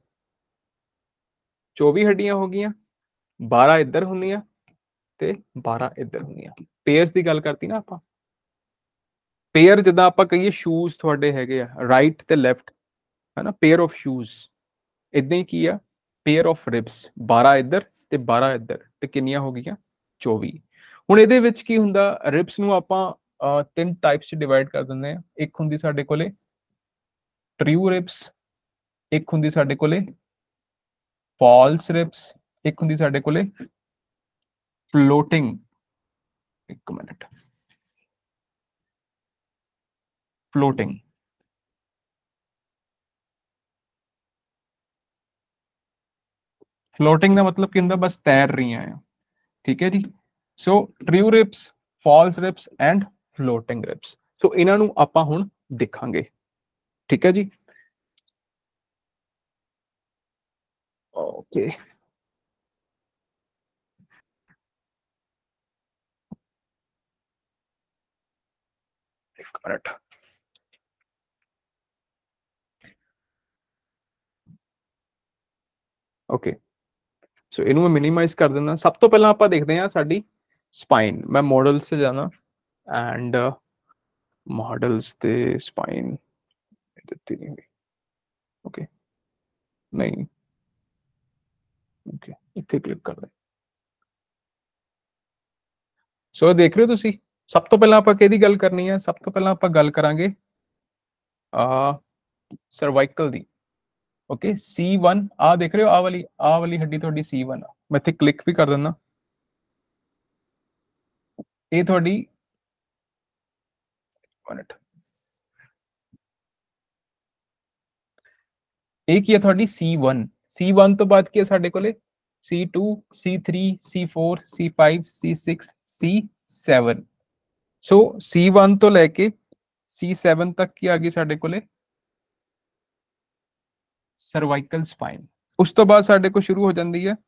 24 ਹੱਡੀਆਂ ਹੋ ਗਈਆਂ। 12 ਇੱਧਰ ਹੁੰਦੀਆਂ ਤੇ 12 ਇੱਧਰ ਹੁੰਦੀਆਂ। ਪੇਅਰਸ ਦੀ ਗੱਲ ਕਰਤੀ ਨਾ ਆਪਾਂ। ਪੇਅਰ ਜਿੱਦਾਂ ਆਪਾਂ ਕਹੀਏ ਸ਼ੂਜ਼ ਤੁਹਾਡੇ ਹੈਗੇ ਆ ਰਾਈਟ ਤੇ ਲੈਫਟ, ਹੈ ਨਾ, ਪੇਅਰ ਆਫ ਸ਼ੂਜ਼। ਇਦਾਂ ਹੀ ਕੀ ਆ, ਪੇਅਰ ਆਫ ਰਿਬਸ, 12 ਇੱਧਰ ਤੇ 12 ਇੱਧਰ, ਤੇ ਕਿੰਨੀਆਂ ਹੋ ਗਈਆਂ, 24। ਹੁਣ ਇਹਦੇ ਵਿੱਚ ਕੀ ਹੁੰਦਾ, ਰਿਬਸ ਨੂੰ ਆਪਾਂ 3 ਟਾਈਪਸ ਚ ਡਿਵਾਈਡ ਕਰ ਦਿੰਦੇ ਆ। ਇੱਕ ਹੁੰਦੀ ਸਾਡੇ ਕੋਲੇ ਟਰੂ ਰਿਬਸ, ਇੱਕ ਹੁੰਦੀ ਸਾਡੇ ਕੋਲੇ ਫਾਲਸ ਰਿਬਸ, ਇੱਕ ਹੁੰਦੀ ਸਾਡੇ ਕੋਲੇ ਫਲੋਟਿੰਗ, ਇੱਕ ਮਿੰਟ, ਫਲੋਟਿੰਗ। ਫਲੋਟਿੰਗ ਦਾ ਮਤਲਬ ਕੀ ਹੁੰਦਾ, ਬਸ ਤੈਰ ਰਹੀਆਂ ਆ, ਠੀਕ ਹੈ ਜੀ। So true ribs, false ribs and floating ribs. So ਇਹਨਾਂ ਨੂੰ ਆਪਾਂ ਹੁਣ ਦੇਖਾਂਗੇ, ਠੀਕ ਹੈ ਜੀ। ਓਕੇ, ਇੱਕ ਮਿੰਟ। ਓਕੇ, ਸੋ ਇਹਨੂੰ ਮੈਂ ਮਿਨੀਮਾਈਜ਼ ਕਰ ਦਿੰਦਾ। ਸਭ ਤੋਂ ਪਹਿਲਾਂ ਆਪਾਂ ਦੇਖਦੇ ਹਾਂ ਸਾਡੀ ਸਪਾਈਨ। ਮੈਂ ਮॉडल्स ਤੇ ਜਾਣਾ ਐਂਡ मॉडल्स ਤੇ ਸਪਾਈਨ ਦਿੱਤੀ ਨਹੀਂ ਹੋਈ, ਓਕੇ, ਨਹੀਂ, ਓਕੇ, ਇੱਥੇ ਕਲਿੱਕ ਕਰ ਦੇ। ਸੋ ਦੇਖ ਰਹੇ ਹੋ ਤੁਸੀਂ, ਸਭ ਤੋਂ ਪਹਿਲਾਂ ਆਪਾਂ ਕਿਹਦੀ ਗੱਲ ਕਰਨੀ ਹੈ, ਸਭ ਤੋਂ ਪਹਿਲਾਂ ਆਪਾਂ ਗੱਲ ਕਰਾਂਗੇ ਸਰਵਾਈਕਲ ਦੀ। ਓਕੇ, C1 ਆ ਦੇਖ ਰਹੇ ਹੋ, ਆਹ ਵਾਲੀ ਹੱਡੀ ਤੁਹਾਡੀ C1 ਆ। ਮੈਂ ਇੱਥੇ ਕਲਿੱਕ ਵੀ ਕਰ ਦਿੰਦਾ। ਇਹ ਤੁਹਾਡੀ ਮਿੰਟ, ਇਹ ਕੀ ਹੈ ਤੁਹਾਡੀ C1। C1 ਤੋਂ ਬਾਅਦ ਕੀ ਹੈ ਸਾਡੇ ਕੋਲੇ, C2 C3 C4 C5 C6 C7। ਸੋ C1 ਤੋਂ ਲੈ ਕੇ C7 ਤੱਕ ਕੀ ਆ ਗਈ ਸਾਡੇ ਕੋਲੇ, ਸਰਵਾਈਕਲ ਸਪਾਈਨ। ਉਸ ਤੋਂ ਬਾਅਦ ਸਾਡੇ ਕੋਲ ਸ਼ੁਰੂ ਹੋ ਜਾਂਦੀ ਹੈ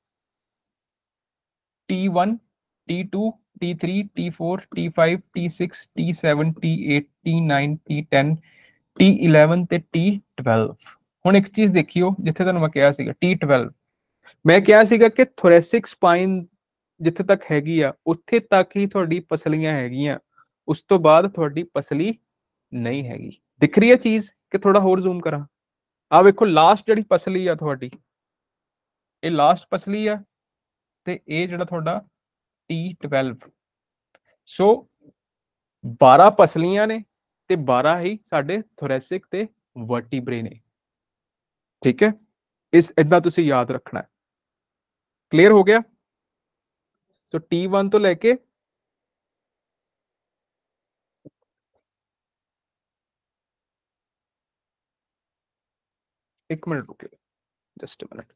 T1 T2 T3 T4 T5 T6 T7 T8 T9 T10 T11 ਤੇ T12। ਹੁਣ ਇੱਕ ਚੀਜ਼ ਦੇਖਿਓ, ਜਿੱਥੇ ਤੁਹਾਨੂੰ ਮੈਂ ਕਿਹਾ ਸੀਗਾ T12, ਮੈਂ ਕਿਹਾ ਸੀਗਾ ਕਿ ਥੋਰੈਸਿਕ ਸਪਾਈਨ ਜਿੱਥੇ ਤੱਕ ਹੈਗੀ ਆ ਉੱਥੇ ਤੱਕ ਹੀ ਤੁਹਾਡੀ ਪਸਲੀਆਂ ਹੈਗੀਆਂ, ਉਸ ਤੋਂ ਬਾਅਦ ਤੁਹਾਡੀ ਪਸਲੀ ਨਹੀਂ ਹੈਗੀ। ਦਿਖ ਰਹੀ ਹੈ ਚੀਜ਼ ਕਿ ਥੋੜਾ ਹੋਰ ਜ਼ੂਮ ਕਰਾਂ? ਆ ਵੇਖੋ, ਲਾਸਟ ਜਿਹੜੀ ਪਸਲੀ ਆ ਤੁਹਾਡੀ, ਇਹ ਲਾਸਟ ਪਸਲੀ ਆ, ਤੇ ਇਹ ਜਿਹੜਾ ਤੁਹਾਡਾ T12। ਸੋ 12 ਪਸਲੀਆਂ ਨੇ ਤੇ 12 ਹੀ ਸਾਡੇ ਥੋਰੈਸਿਕ ਤੇ ਵਰਟੀਬਰੇ ਨੇ। ਠੀਕ ਹੈ, ਇਸ ਇਦਾਂ ਤੁਸੀਂ ਯਾਦ ਰੱਖਣਾ। ਕਲੀਅਰ ਹੋ ਗਿਆ? ਸੋ T1 ਤੋਂ ਲੈ ਕੇ ਇੱਕ ਮਿੰਟ ਰੁਕੇ, just a minute.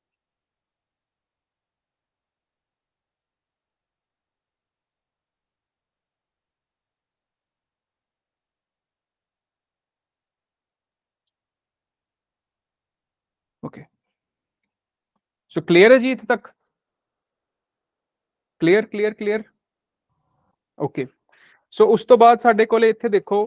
Okay, so clear ਹੈ ਜੀ ਇੱਥੇ ਤੱਕ? Clear clear clear. Okay, so ਉਸ ਤੋਂ ਬਾਅਦ ਸਾਡੇ ਕੋਲ ਇੱਥੇ ਦੇਖੋ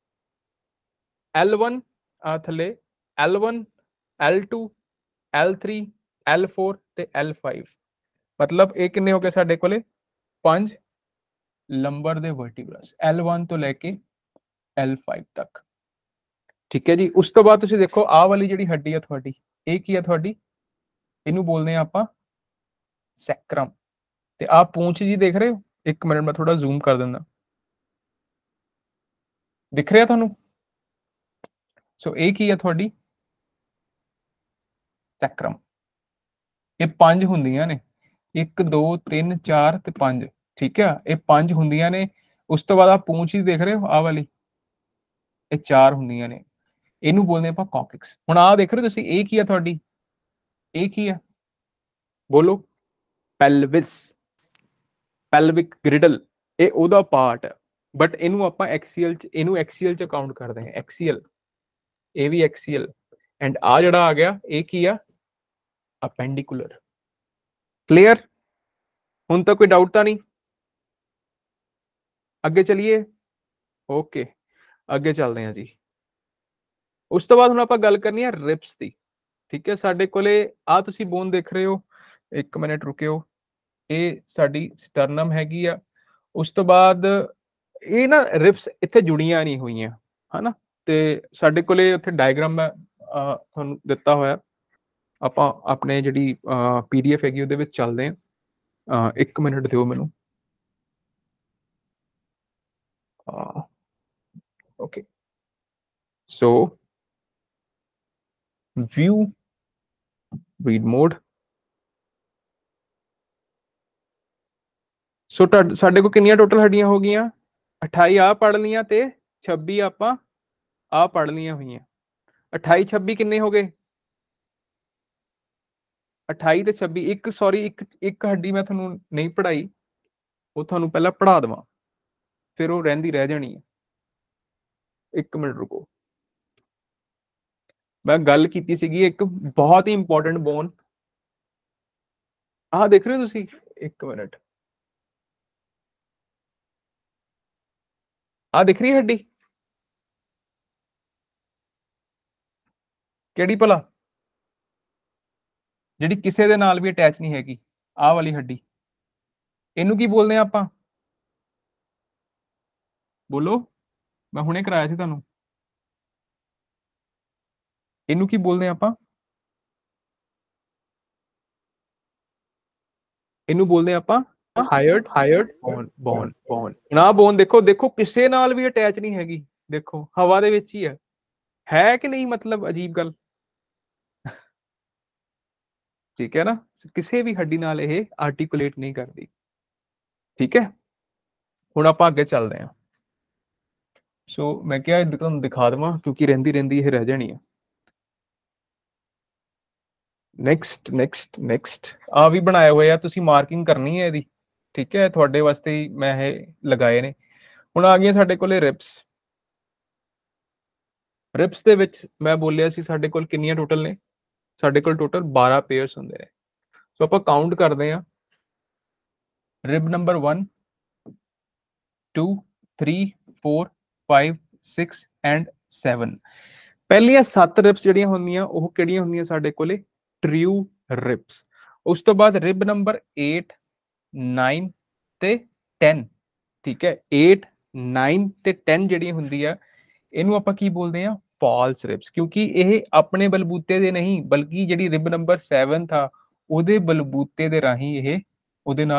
L1 ਆ ਥੱਲੇ, L1 L2 L3 L4 ਤੇ L5, ਮਤਲਬ ਇਹ ਕਿੰਨੇ ਹੋ ਗਏ ਸਾਡੇ ਕੋਲੇ? 5 ਲੰਬਰ ਦੇ ਵਰਟੀਬਰਸ L1 ਤੋਂ ਲੈ ਕੇ L5 ਤੱਕ। ਠੀਕ ਹੈ ਜੀ, ਉਸ ਤੋਂ ਬਾਅਦ ਤੁਸੀਂ ਦੇਖੋ ਆਹ ਵਾਲੀ ਜਿਹੜੀ ਹੱਡੀ ਹੈ ਤੁਹਾਡੀ, ਇਹ ਕੀ ਹੈ ਤੁਹਾਡੀ? ਇਹਨੂੰ ਬੋਲਦੇ ਆ ਆਪਾਂ ਸੈਕਰਮ। ਤੇ ਆਹ ਪੂੰਛ ਜੀ ਦੇਖ ਰਹੇ ਹੋ? ਇੱਕ ਮਿੰਟ ਮੈਂ ਥੋੜਾ ਜ਼ੂਮ ਕਰ ਦਿੰਦਾ, ਦਿਖ ਰਿਹਾ ਤੁਹਾਨੂੰ? ਸੋ ਇਹ ਕੀ ਹੈ ਤੁਹਾਡੀ? ਸੈਕਰਮ। ਇਹ 5 ਹੁੰਦੀਆਂ ਨੇ, 1 2 3 4 ਤੇ 5। ਠੀਕ ਹੈ, ਇਹ 5 ਹੁੰਦੀਆਂ ਨੇ। ਉਸ ਤੋਂ ਬਾਅਦ ਆ ਪੂੰਛ ਹੀ ਦੇਖ ਰਹੇ ਹੋ, ਆਹ ਵਾਲੀ, ਇਹ 4 ਹੁੰਦੀਆਂ ਨੇ। ਇਹਨੂੰ ਬੋਲਦੇ ਆਪਾਂ ਕੌਕਿਕਸ। ਹੁਣ ਆਹ ਦੇਖ ਰਹੇ ਹੋ ਤੁਸੀਂ, ਇਹ ਕੀ ਹੈ ਤੁਹਾਡੀ? ਇਹ ਕੀ ਹੈ? ਬੋਲੋ। ਪੈਲਵਿਸ, ਪੈਲਵਿਕ ਗ੍ਰਿਡਲ, ਇਹ ਉਹਦਾ ਪਾਰਟ ਹੈ, ਬਟ ਇਹਨੂੰ ਆਪਾਂ ਐਕਸੀਅਲ ਚ, ਇਹਨੂੰ ਐਕਸੀਅਲ ਚ ਕਾਊਂਟ ਕਰਦੇ ਹਾਂ। ਐਕਸੀਅਲ, ਇਹ ਵੀ ਐਕਸੀਅਲ। ਐਂਡ ਆ ਜਿਹੜਾ ਆ ਗਿਆ, ਇਹ ਕੀ ਆ? ਅਪੈਂਡੀਕੂਲਰ। ਕਲੀਅਰ? ਹੁਣ ਤਾਂ ਕੋਈ ਡਾਊਟ ਤਾਂ ਨਹੀਂ? ਅੱਗੇ ਚਲੀਏ। ਓਕੇ, ਅੱਗੇ ਚੱਲਦੇ ਹਾਂ ਜੀ। ਉਸ ਤੋਂ ਬਾਅਦ ਹੁਣ ਆਪਾਂ ਗੱਲ ਕਰਨੀ ਹੈ ਰਿਬਸ ਦੀ। ਠੀਕ ਹੈ, ਸਾਡੇ ਕੋਲੇ ਆ ਤੁਸੀਂ ਬੋਨ ਦੇਖ ਰਹੇ ਹੋ, ਇੱਕ ਮਿੰਟ ਰੁਕਿਓ, ਇਹ ਸਾਡੀ ਸਟਰਨਮ ਹੈਗੀ ਆ। ਉਸ ਤੋਂ ਬਾਅਦ ਇਹ ਨਾ ਰਿਬਸ ਇੱਥੇ ਜੁੜੀਆਂ ਨਹੀਂ ਹੋਈਆਂ, ਹਨਾ? ਤੇ ਸਾਡੇ ਕੋਲੇ ਉੱਥੇ ਡਾਇਗਰਾਮ ਮੈਂ ਤੁਹਾਨੂੰ ਦਿੱਤਾ ਹੋਇਆ, ਆਪਾਂ ਆਪਣੇ ਜਿਹੜੀ PDF ਹੈਗੀ ਉਹਦੇ ਵਿੱਚ ਚੱਲਦੇ ਹਾਂ। ਇੱਕ ਮਿੰਟ ਦਿਓ ਮੈਨੂੰ। Okay, so view read mode. So ਸਾਡੇ ਕੋਲ ਕਿੰਨੀਆਂ ਟੋਟਲ ਹੱਡੀਆਂ ਹੋ ਗਈਆਂ? 28 ਆ ਪੜ ਲੀਆਂ ਤੇ 26 ਆਪਾਂ ਆ ਪੜ ਲੀਆਂ ਹੋਈਆਂ। 28 26 ਕਿੰਨੇ ਹੋ ਗਏ? 28 ਤੇ 26, ਇੱਕ ਸੌਰੀ ਇੱਕ ਹੱਡੀ ਮੈਂ ਤੁਹਾਨੂੰ ਨਹੀਂ ਪੜਾਈ, ਉਹ ਤੁਹਾਨੂੰ ਪਹਿਲਾਂ ਪੜਾ ਦੇਵਾਂ, ਫਿਰ ਉਹ ਰਹਿੰਦੀ ਰਹਿ ਜਾਣੀ ਹੈ। ਇੱਕ ਮਿੰਟ ਰੁਕੋ, ਮੈਂ ਗੱਲ ਕੀਤੀ ਸੀਗੀ ਇੱਕ ਬਹੁਤ ਹੀ ਇੰਪੋਰਟੈਂਟ ਬੋਨ। ਆਹ ਦੇਖ ਰਹੇ ਹੋ ਤੁਸੀਂ? ਇੱਕ ਮਿੰਟ, ਆਹ ਦਿਖ ਰਹੀ ਹੈ ਹੱਡੀ? ਕਿਹੜੀ ਭਲਾ? ਜਿਹੜੀ ਕਿਸੇ ਦੇ ਨਾਲ ਵੀ ਅਟੈਚ ਨਹੀਂ ਹੈਗੀ, ਆਹ ਵਾਲੀ ਹੱਡੀ, ਇਹਨੂੰ ਕੀ ਬੋਲਦੇ ਆ ਆਪਾਂ? ਬੋਲੋ, ਮੈਂ ਹੁਣੇ ਕਰਾਇਆ ਸੀ ਤੁਹਾਨੂੰ। ਇਹਨੂੰ ਕੀ ਬੋਲਦੇ ਆ ਆਪਾਂ? ਇਹਨੂੰ ਬੋਲਦੇ ਆ ਆਪਾਂ ਹਾਇਰਡ ਬੋਨ। ਹੁਣ ਆਹ ਬੋਨ ਦੇਖੋ, ਦੇਖੋ ਕਿਸੇ ਨਾਲ ਵੀ ਅਟੈਚ ਨਹੀਂ ਹੈਗੀ, ਦੇਖੋ ਹਵਾ ਦੇ ਵਿੱਚ ਹੀ ਹੈ ਕਿ ਨਹੀਂ? ਮਤਲਬ ਅਜੀਬ ਗੱਲ, ਠੀਕ ਹੈ ਨਾ? ਕਿਸੇ ਵੀ ਹੱਡੀ ਨਾਲ ਇਹ ਆਰਟੀਕੂਲੇਟ ਨਹੀਂ ਕਰਦੀ। ਠੀਕ ਹੈ, ਹੁਣ ਆਪਾਂ ਅੱਗੇ ਚੱਲਦੇ ਹਾਂ। ਸੋ ਮੈਂ ਕਿਹਾ ਤੁਹਾਨੂੰ ਦਿਖਾ ਦੇਵਾਂ, ਕਿਉਂਕਿ ਰਹਿੰਦੀ ਰਹਿੰਦੀ ਇਹ ਰਹਿ ਜਾਣੀ ਹੈ। ਨੈਕਸਟ ਨੈਕਸਟ ਨੈਕਸਟ, ਆ ਵੀ ਬਣਾਇਆ ਹੋਇਆ, ਤੁਸੀਂ ਮਾਰਕਿੰਗ ਕਰਨੀ ਹੈ ਇਹਦੀ। ਠੀਕ ਹੈ, ਤੁਹਾਡੇ ਵਾਸਤੇ ਹੀ ਮੈਂ ਇਹ ਲਗਾਏ ਨੇ। ਹੁਣ ਆ ਗਈਆਂ ਸਾਡੇ ਕੋਲੇ ਰਿਬਸ। ਰਿਬਸ ਦੇ ਵਿੱਚ ਮੈਂ ਬੋਲਿਆ ਸੀ ਸਾਡੇ ਕੋਲ ਕਿੰਨੀਆਂ ਟੋਟਲ ਨੇ? ਸਾਡੇ ਕੋਲ ਟੋਟਲ 12 ਪੇਅਰਸ ਹੁੰਦੇ ਨੇ। ਸੋ ਆਪਾਂ ਕਾਊਂਟ ਕਰਦੇ ਹਾਂ। Rib number 1 2 3 4 5 6 and 7। ਪਹਿਲੀਆਂ 7 ਰਿਬਸ ਜਿਹੜੀਆਂ ਹੁੰਦੀਆਂ ਉਹ ਕਿਹੜੀਆਂ ਹੁੰਦੀਆਂ ਸਾਡੇ ਕੋਲੇ? ਟ੍ਰਿਊ ਰਿਬਸ। ਉਸ ਤੋਂ ਬਾਅਦ ਰਿਬ ਨੰਬਰ 8 9 ਤੇ 10। ਠੀਕ ਹੈ, 8 9 ਤੇ 10 ਜਿਹੜੀ ਹੁੰਦੀ ਆ, ਇਹਨੂੰ ਆਪਾਂ ਕੀ ਬੋਲਦੇ ਆ? False ribs. ਕਿਉਂਕਿ ਇਹ ਆਪਣੇ ਬਲਬੂਤੇ ਦੇ ਨਹੀਂ, ਬਲਕਿ ਜਿਹੜੀ ਰਿਬ ਨੰਬਰ 7 ਥਾ ਉਹਦੇ ਬਲਬੂਤੇ ਦੇ ਰਾਹੀਂ ਇਹ ਉਹਦੇ ਨਾਲ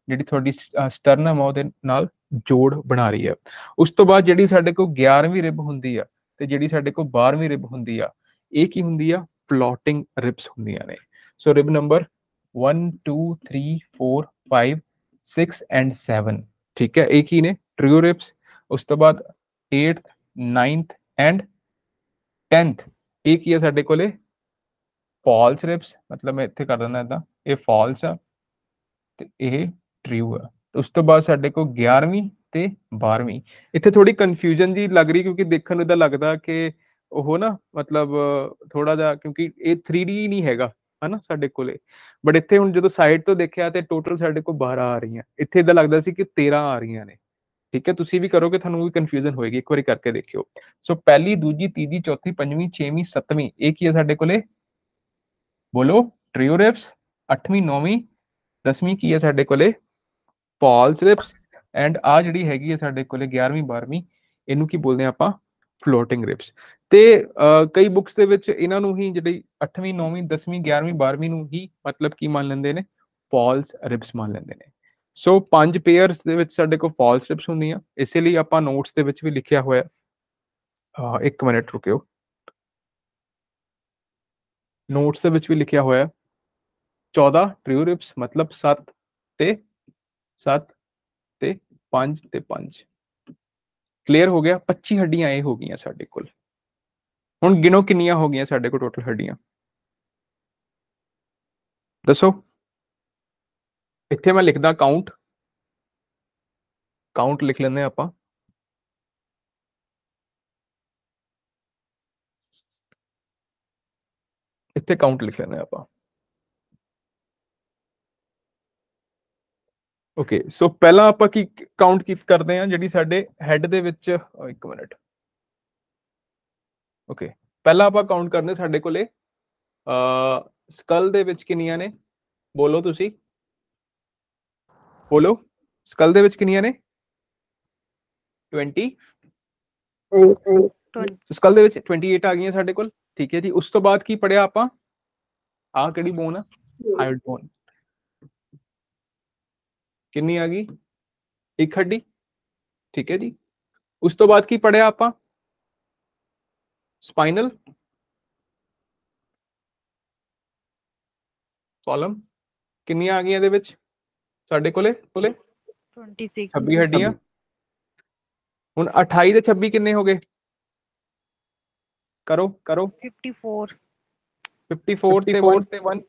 ਜਿਹੜੀ ਤੁਹਾਡੀ ਸਟਰਨਮ ਆ ਉਹਦੇ ਨਾਲ ਜੋੜ ਬਣਾ ਰਹੀ ਹੈ। ਉਸ ਤੋਂ ਬਾਅਦ ਜਿਹੜੀ ਸਾਡੇ ਕੋਲ 11ਵੀਂ ਰਿਬ ਹੁੰਦੀ ਆ ਤੇ ਜਿਹੜੀ ਸਾਡੇ ਕੋਲ 12ਵੀਂ ਰਿਬ ਹੁੰਦੀ ਆ, ਇਹ ਕੀ ਹੁੰਦੀ ਆ? ਫਲੋਟਿੰਗ ਰਿਬਸ ਹੁੰਦੀਆਂ ਨੇ। ਸੋ ਰਿਬ ਨੰਬਰ 1 2 3 4 5 6 ਐਂਡ 7, ਠੀਕ ਹੈ, ਇਹ ਕੀ ਨੇ? ਟ੍ਰਿਓ ਰਿਬਸ। ਉਸ ਤੋਂ ਬਾਅਦ 8th 9th ਐਂਡ 10th, ਇਹ ਕੀ ਹੈ ਸਾਡੇ ਕੋਲੇ? False ribs. ਮਤਲਬ ਮੈਂ ਇੱਥੇ ਕਰ ਦਿੰਦਾ ਇਦਾਂ, ਇਹ ਫਾਲਸ ਆ ਤੇ ਇਹ ਟ੍ਰਿਓ ਆ। ਉਸ ਤੋਂ ਬਾਅਦ ਸਾਡੇ ਕੋਲ 11ਵੀਂ ਤੇ 12ਵੀਂ। ਇੱਥੇ ਥੋੜੀ ਕਨਫਿਊਜ਼ਨ ਜੀ ਲੱਗ ਰਹੀ, ਕਿਉਂਕਿ ਦੇਖਣ ਨੂੰ ਇਦਾਂ ਲੱਗਦਾ ਕਿ ਉਹ ਨਾ ਮਤਲਬ ਥੋੜਾ ਜਿਹਾ, ਕਿਉਂਕਿ ਇਹ 3D ਨਹੀਂ ਹੈਗਾ ਹਨਾ ਸਾਡੇ ਕੋਲੇ, ਬਟ ਇੱਥੇ ਹੁਣ ਜਦੋਂ ਸਾਈਡ ਤੋਂ ਦੇਖਿਆ ਤੇ ਟੋਟਲ ਸਾਡੇ ਕੋਲ 12 ਆ ਰਹੀਆਂ। ਇੱਥੇ ਇਦਾਂ ਲੱਗਦਾ ਸੀ ਕਿ 13 ਆ ਰਹੀਆਂ ਨੇ, ਠੀਕ ਹੈ। ਤੁਸੀਂ ਵੀ ਕਰੋਗੇ ਤੁਹਾਨੂੰ ਵੀ ਕਨਫਿਊਜ਼ਨ ਹੋਏਗੀ, ਇੱਕ ਵਾਰੀ ਕਰਕੇ ਦੇਖਿਓ। ਸੋ ਪਹਿਲੀ, ਦੂਜੀ, ਤੀਜੀ, ਚੌਥੀ, ਪੰਜਵੀਂ, ਛੇਵੀਂ, ਸੱਤਵੀਂ, ਇਹ ਕੀ ਹੈ ਸਾਡੇ ਕੋਲੇ? ਬੋਲੋ, ਟ੍ਰਿਓ ਰਿਬਸ। 8ਵੀਂ 9ਵੀਂ 10ਵੀਂ ਕੀ ਹੈ ਸਾਡੇ ਕੋਲੇ? False ribs. ਐਂਡ ਆ ਜਿਹੜੀ ਹੈਗੀ ਹੈ ਸਾਡੇ ਕੋਲੇ 11ਵੀਂ 12ਵੀਂ, ਇਹਨੂੰ ਕੀ ਬੋਲਦੇ ਆ ਆਪਾਂ? Floating ribs. ਤੇ ਕਈ ਬੁੱਕਸ ਦੇ ਵਿੱਚ ਇਹਨਾਂ ਨੂੰ ਹੀ ਜਿਹੜੀ 8ਵੀਂ 9ਵੀਂ 10ਵੀਂ 11ਵੀਂ 12ਵੀਂ ਨੂੰ ਹੀ ਮਤਲਬ ਕੀ ਮੰਨ ਲੈਂਦੇ ਨੇ? ਫਾਲਸ ਰਿਬਸ ਮੰਨ ਲੈਂਦੇ ਨੇ। ਸੋ 5 ਪੇਅਰਸ ਦੇ ਵਿੱਚ ਸਾਡੇ ਕੋਲ ਫਾਲਸ ਰਿਬਸ ਹੁੰਦੀਆਂ, ਇਸੇ ਲਈ ਆਪਾਂ ਨੋਟਸ ਦੇ ਵਿੱਚ ਵੀ ਲਿਖਿਆ ਹੋਇਆ। 1 ਮਿੰਟ ਰੁਕਿਓ, ਨੋਟਸ ਦੇ ਵਿੱਚ ਵੀ ਲਿਖਿਆ ਹੋਇਆ 14 ਟ੍ਰਿਓ ਰਿਬਸ, ਮਤਲਬ 7 ਤੇ 7 ਤੇ 5 ਤੇ 5। ਕਲੀਅਰ ਹੋ ਗਿਆ? 25 ਹੱਡੀਆਂ ਇਹ ਹੋ ਗਈਆਂ ਸਾਡੇ ਕੋਲ। ਹੁਣ ਗਿਣੋ ਕਿੰਨੀਆਂ ਹੋ ਗਈਆਂ ਸਾਡੇ ਕੋਲ ਟੋਟਲ ਹੱਡੀਆਂ, ਦੱਸੋ। ਇੱਥੇ ਮੈਂ ਲਿਖਦਾ ਕਾਊਂਟ ਲਿਖ ਲੈਂਦੇ ਆਪਾਂ। ਇੱਥੇ ਕਾਊਂਟ ਲਿਖ ਲੈਂਦੇ ਆਪਾਂ। ਓਕੇ, ਸੋ ਪਹਿਲਾਂ ਆਪਾਂ ਕੀ ਕਾਊਂਟ ਕਰਦੇ ਹਾਂ? ਜਿਹੜੀ ਸਾਡੇ ਹੈਡ ਦੇ ਵਿੱਚ, 1 ਮਿੰਟ, ਓਕੇ, ਪਹਿਲਾਂ ਆਪਾਂ ਕਾਊਂਟ ਕਰਦੇ ਸਾਡੇ ਕੋਲੇ ਸਕਲ ਦੇ ਵਿੱਚ ਕਿੰਨੀਆਂ ਨੇ? ਬੋਲੋ ਤੁਸੀਂ, ਬੋਲੋ, ਸਕਲ ਦੇ ਵਿੱਚ ਕਿੰਨੀਆਂ ਨੇ? 20। ਸਕਲ ਦੇ ਵਿੱਚ 28 ਆ ਗਈਆਂ ਸਾਡੇ ਕੋਲ, ਠੀਕ ਹੈ ਜੀ। ਉਸ ਤੋਂ ਬਾਅਦ ਕੀ ਪੜਿਆ ਆਪਾਂ? ਆਹ ਕਿਹੜੀ ਬੋਨ ਆ? Hyoid bone. ਕਿੰਨੀ ਆ ਗਈ? 1 ਹੱਡੀ, ਠੀਕ ਹੈ ਜੀ। ਉਸ ਤੋਂ ਬਾਅਦ ਕੀ ਪੜਿਆ ਆਪਾਂ? Spinal column. ਕਿੰਨੀਆਂ ਆ ਗਈਆਂ ਇਹਦੇ ਵਿੱਚ ਸਾਡੇ ਕੋਲੇ? 26 ਹੱਡੀਆਂ। ਹੁਣ 28 ਤੇ 26 ਕਿੰਨੇ ਹੋ ਗਏ? ਕਰੋ 54 ਤੇ 1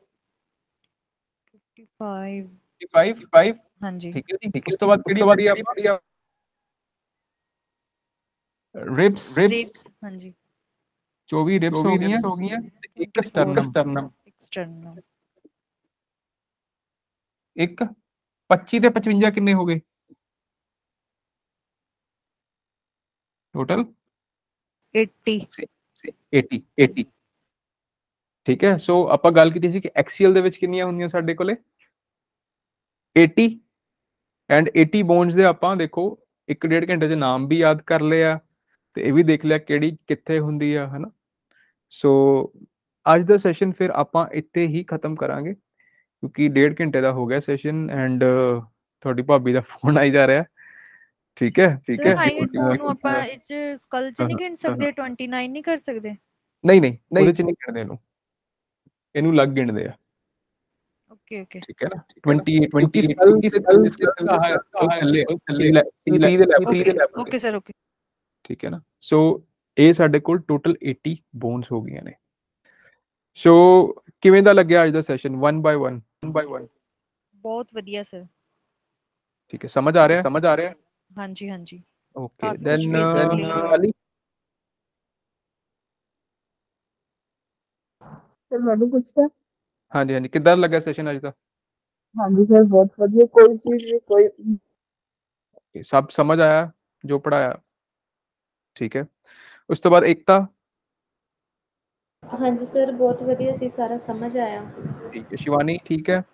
55 ਹਾਂਜੀ, ਠੀਕ ਹੈ ਜੀ। ਉਸ ਤੋਂ ਬਾਅਦ ਕਿਹੜੀ ਪੜੀ ਆਪਾਂ? ਰਿਬਸ ਹਾਂਜੀ, 24 ਰਿਬਸ ਹੋ ਗਈਆਂ, ਇੱਕ ਸਟਰਨਮ। ਇੱਕ 25 ਤੇ 55 ਕਿੰਨੇ ਹੋ ਗਏ ਟੋਟਲ? 80। ਠੀਕ ਹੈ। ਸੋ ਆਪਾਂ ਗੱਲ ਕੀਤੀ ਸੀ ਕਿ ਐਕਸੀਅਲ ਦੇ ਵਿੱਚ ਕਿੰਨੀਆਂ ਹੁੰਦੀਆਂ ਸਾਡੇ ਕੋਲੇ? 80 ਐਂਡ 80 ਬੋਨਸ ਦੇ ਆਪਾਂ ਦੇਖੋ 1.5 ਘੰਟੇ ਚ ਨਾਮ ਵੀ ਯਾਦ ਕਰ ਲਿਆ ਤੇ ਇਹ ਵੀ ਦੇਖ ਲਿਆ ਕਿਹੜੀ ਕਿੱਥੇ ਹੁੰਦੀ ਆ, ਹਨਾ। ਸੋ ਅੱਜ ਦਾ ਸੈਸ਼ਨ ਫਿਰ ਆਪਾਂ ਇੱਥੇ ਹੀ ਖਤਮ ਕਰਾਂਗੇ, ਕਿਉਂਕਿ 1.5 ਘੰਟੇ ਦਾ ਹੋ ਗਿਆ ਸੈਸ਼ਨ ਐਂਡ ਤੁਹਾਡੀ ਭਾਬੀ ਦਾ ਫੋਨ ਆਈ ਜਾ ਰਿਹਾ। ਠੀਕ ਹੈ, ਸਰ ਹਾਈਟ ਬੋਨ ਨੂੰ ਆਪਾਂ ਇਹ ਚ ਸਕਲ ਚ ਨਹੀਂ ਗਿਣ ਸਕਦੇ? 29 ਨਹੀਂ ਕਰ ਸਕਦੇ? ਨਹੀਂ ਉਹਦੇ ਚ ਨਹੀਂ ਗਿਣਦੇ ਇਹਨੂੰ ਲੱਗ ਗਿਣਦੇ ਆ। ਓਕੇ, ਠੀਕ ਹੈ ਨਾ। 28 ਕਿਉਂਕਿ ਸਕਲ ਦੇ ਥੱਲੇ 3 ਦੇ ਲੈਵਲ। ਓਕੇ ਸਰ, ਓਕੇ, ਠੀਕ ਹੈ ਨਾ। ਸੋ ਇਹ ਸਾਡੇ ਕੋਲ ਟੋਟਲ 80 ਬੋਨਸ ਹੋ ਗਈਆਂ ਨੇ। ਸੋ ਕਿਵੇਂ ਦਾ ਲੱਗਿਆ ਅੱਜ ਦਾ ਸੈਸ਼ਨ? 1 ਬਾਈ 1 ਬਹੁਤ ਵਧੀਆ ਸਰ। ਠੀਕ ਹੈ, ਸਮਝ ਆ ਰਿਹਾ? ਹਾਂਜੀ। ਓਕੇ, ਦੈਨ ਸਰ ਮੈਂ ਵੀ ਪੁੱਛਿਆ। ਹਾਂਜੀ, ਕਿੱਦਾਂ ਲੱਗਾ ਸੈਸ਼ਨ ਅੱਜ ਦਾ? ਹਾਂਜੀ ਸਰ, ਬਹੁਤ ਵਧੀਆ। ਕੋਈ ਚੀਜ਼ ਨਹੀਂ, ਕੋਈ ਸਭ ਸਮਝ ਆਇਆ ਜੋ ਪੜਾਇਆ? ਠੀਕ ਹੈ। ਉਸ ਤੋਂ ਬਾਅਦ ਏਕਤਾ? ਹਾਂਜੀ ਸਰ, ਬਹੁਤ ਵਧੀਆ ਸੀ, ਸਾਰਾ ਸਮਝ ਆਇਆ। ਠੀਕ ਹੈ। ਸ਼ਿਵਾਨੀ ਠੀਕ ਹੈ?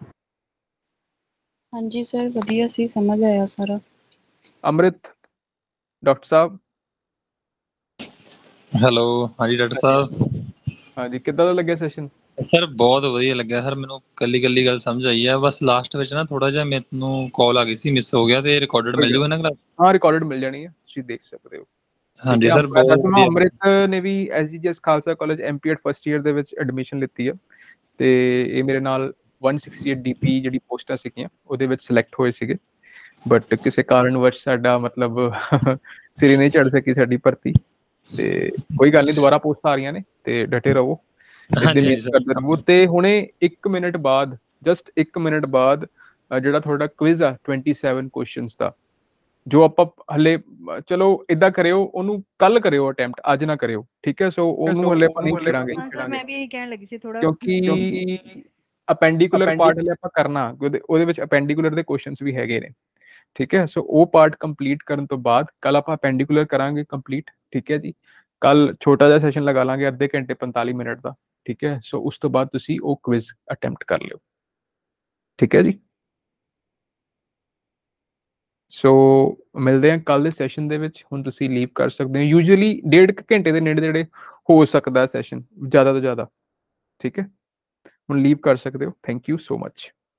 ਹਾਂਜੀ ਸਰ, ਵਧੀਆ ਸੀ, ਸਮਝ ਆਇਆ ਸਾਰਾ। ਅੰਮ੍ਰਿਤ ਡਾਕਟਰ ਸਾਹਿਬ? ਹੈਲੋ, ਹਾਂਜੀ ਡਾਕਟਰ ਸਾਹਿਬ। ਹਾਂਜੀ, ਕਿੱਦਾਂ ਦਾ ਲੱਗਿਆ ਸੈਸ਼ਨ? ਸਰ ਬਹੁਤ ਵਧੀਆ ਲੱਗਿਆ ਸਰ, ਮੈਨੂੰ ਕੱਲੀ ਗੱਲ ਸਮਝ ਆਈ ਆ, ਬਸ ਲਾਸਟ ਵਿੱਚ ਨਾ ਥੋੜਾ ਜਿਹਾ ਮੈਨੂੰ ਕਾਲ ਆ ਗਈ ਸੀ, ਮਿਸ ਹੋ ਗਿਆ, ਤੇ ਰਿਕਾਰਡਡ ਮਿਲ ਜੂਗਾ ਨਾ ਕਲਾਸ? ਹਾਂ ਰਿਕਾਰਡਡ ਮਿਲ ਜਾਣੀ ਹੈ, ਤੁਸੀਂ ਦੇਖ ਸਕਦੇ ਹੋ। ਹਾਂਜੀ ਸਰ ਬਹੁਤ ਵਧੀਆ। ਅੰਮ੍ਰਿਤ ਨੇ ਵੀ SGS Khalsa college MPEd first year ਦੇ ਵਿੱਚ ਐਡਮਿਸ਼ਨ ਲਿੱਤੀ ਹੈ, ਤੇ ਇਹ ਮੇਰੇ ਨਾਲ 168 DP ਜਿਹੜੀ ਪੋਸਟਾਂ ਸੀਗੀਆਂ ਉਹਦੇ ਵਿੱਚ ਸਿਲੈਕਟ ਹੋਏ ਸੀਗੇ, ਬਟ ਕਿਸੇ ਕਾਰਨਵਸ਼ ਸਾਡਾ ਮਤਲਬ ਸਿਰੇ ਨਹੀਂ ਚੜ ਸਕੀ ਸਾਡੀ ਭਰਤੀ, ਤੇ ਕੋਈ ਗੱਲ ਨਹੀਂ, ਦੁਬਾਰਾ ਪੋਸਟਾਂ ਆ ਰਹੀਆਂ ਨੇ ਤੇ ਡਟੇ ਰਹੋ, ਕਰਦੇ ਰਹੋ। ਤੇ ਹੁਣੇ 1 ਮਿੰਟ ਬਾਅਦ, ਜਸਟ 1 ਮਿੰਟ ਬਾਅਦ ਜਿਹੜਾ ਤੁਹਾਡਾ ਕੁਇਜ਼ ਆ 27 ਕੁਐਸਚਨਸ ਦਾ, ਜੋ ਆਪਾਂ ਹਲੇ ਚਲੋ ਇਦਾਂ ਕਰਿਓ, ਉਹਨੂੰ ਕੱਲ ਕਰਿਓ ਅਟੈਂਪਟ, ਅੱਜ ਨਾ ਕਰਿਓ, ਠੀਕ ਹੈ? ਸੋ ਉਹਨੂੰ ਹਲੇ ਆਪਾਂ ਨਹੀਂ ਕਰਾਂਗੇ ਮੈਂ ਵੀ ਇਹੀ ਕਹਿਣ ਲੱਗੀ ਸੀ ਥੋੜਾ, ਕਿਉਂਕਿ ਅਪੈਂਡੀਕੂਲਰ ਪਾਰਟ ਹਲੇ ਆਪਾਂ ਕਰਨਾ, ਉਹਦੇ ਵਿੱਚ ਅਪੈਂਡੀਕੂਲਰ ਦੇ ਕੁਐਸਚਨਸ ਵੀ ਹੈਗੇ ਨੇ, ਠੀਕ ਹੈ? ਸੋ ਉਹ ਪਾਰਟ ਕੰਪਲੀਟ ਕਰਨ ਤੋਂ ਬਾਅਦ ਕੱਲ ਆਪਾਂ ਅਪੈਂਡੀਕੂਲਰ ਕਰਾਂਗੇ ਕੰਪਲੀਟ, ਠੀਕ ਹੈ ਜੀ? ਕੱਲ ਛੋਟਾ ਜਿਹਾ ਸੈਸ਼ਨ ਲਗਾ ਲਾਂਗੇ, ਅੱਧੇ ਘੰਟੇ 45 ਮਿੰਟ ਦਾ, ਠੀਕ ਹੈ? ਸੋ ਉਸ ਤੋਂ ਬਾਅਦ ਤੁਸੀਂ ਉਹ ਕੁਇਜ਼ ਅਟੈਂਪਟ ਕਰ ਲਿਓ, ਠੀਕ ਹੈ ਜੀ? ਸੋ ਮਿਲਦੇ ਹਾਂ ਕੱਲ ਦੇ ਸੈਸ਼ਨ ਦੇ ਵਿੱਚ। ਹੁਣ ਤੁਸੀਂ ਲੀਵ ਕਰ ਸਕਦੇ ਹੋ, ਯੂਜੂਅਲੀ 1.5 ਘੰਟੇ ਦੇ ਨੇੜੇ ਹੋ ਸਕਦਾ ਸੈਸ਼ਨ, ਜ਼ਿਆਦਾ ਤੋਂ ਜ਼ਿਆਦਾ, ਠੀਕ ਹੈ? ਹੁਣ ਲੀਵ ਕਰ ਸਕਦੇ ਹੋ। Thank you so much.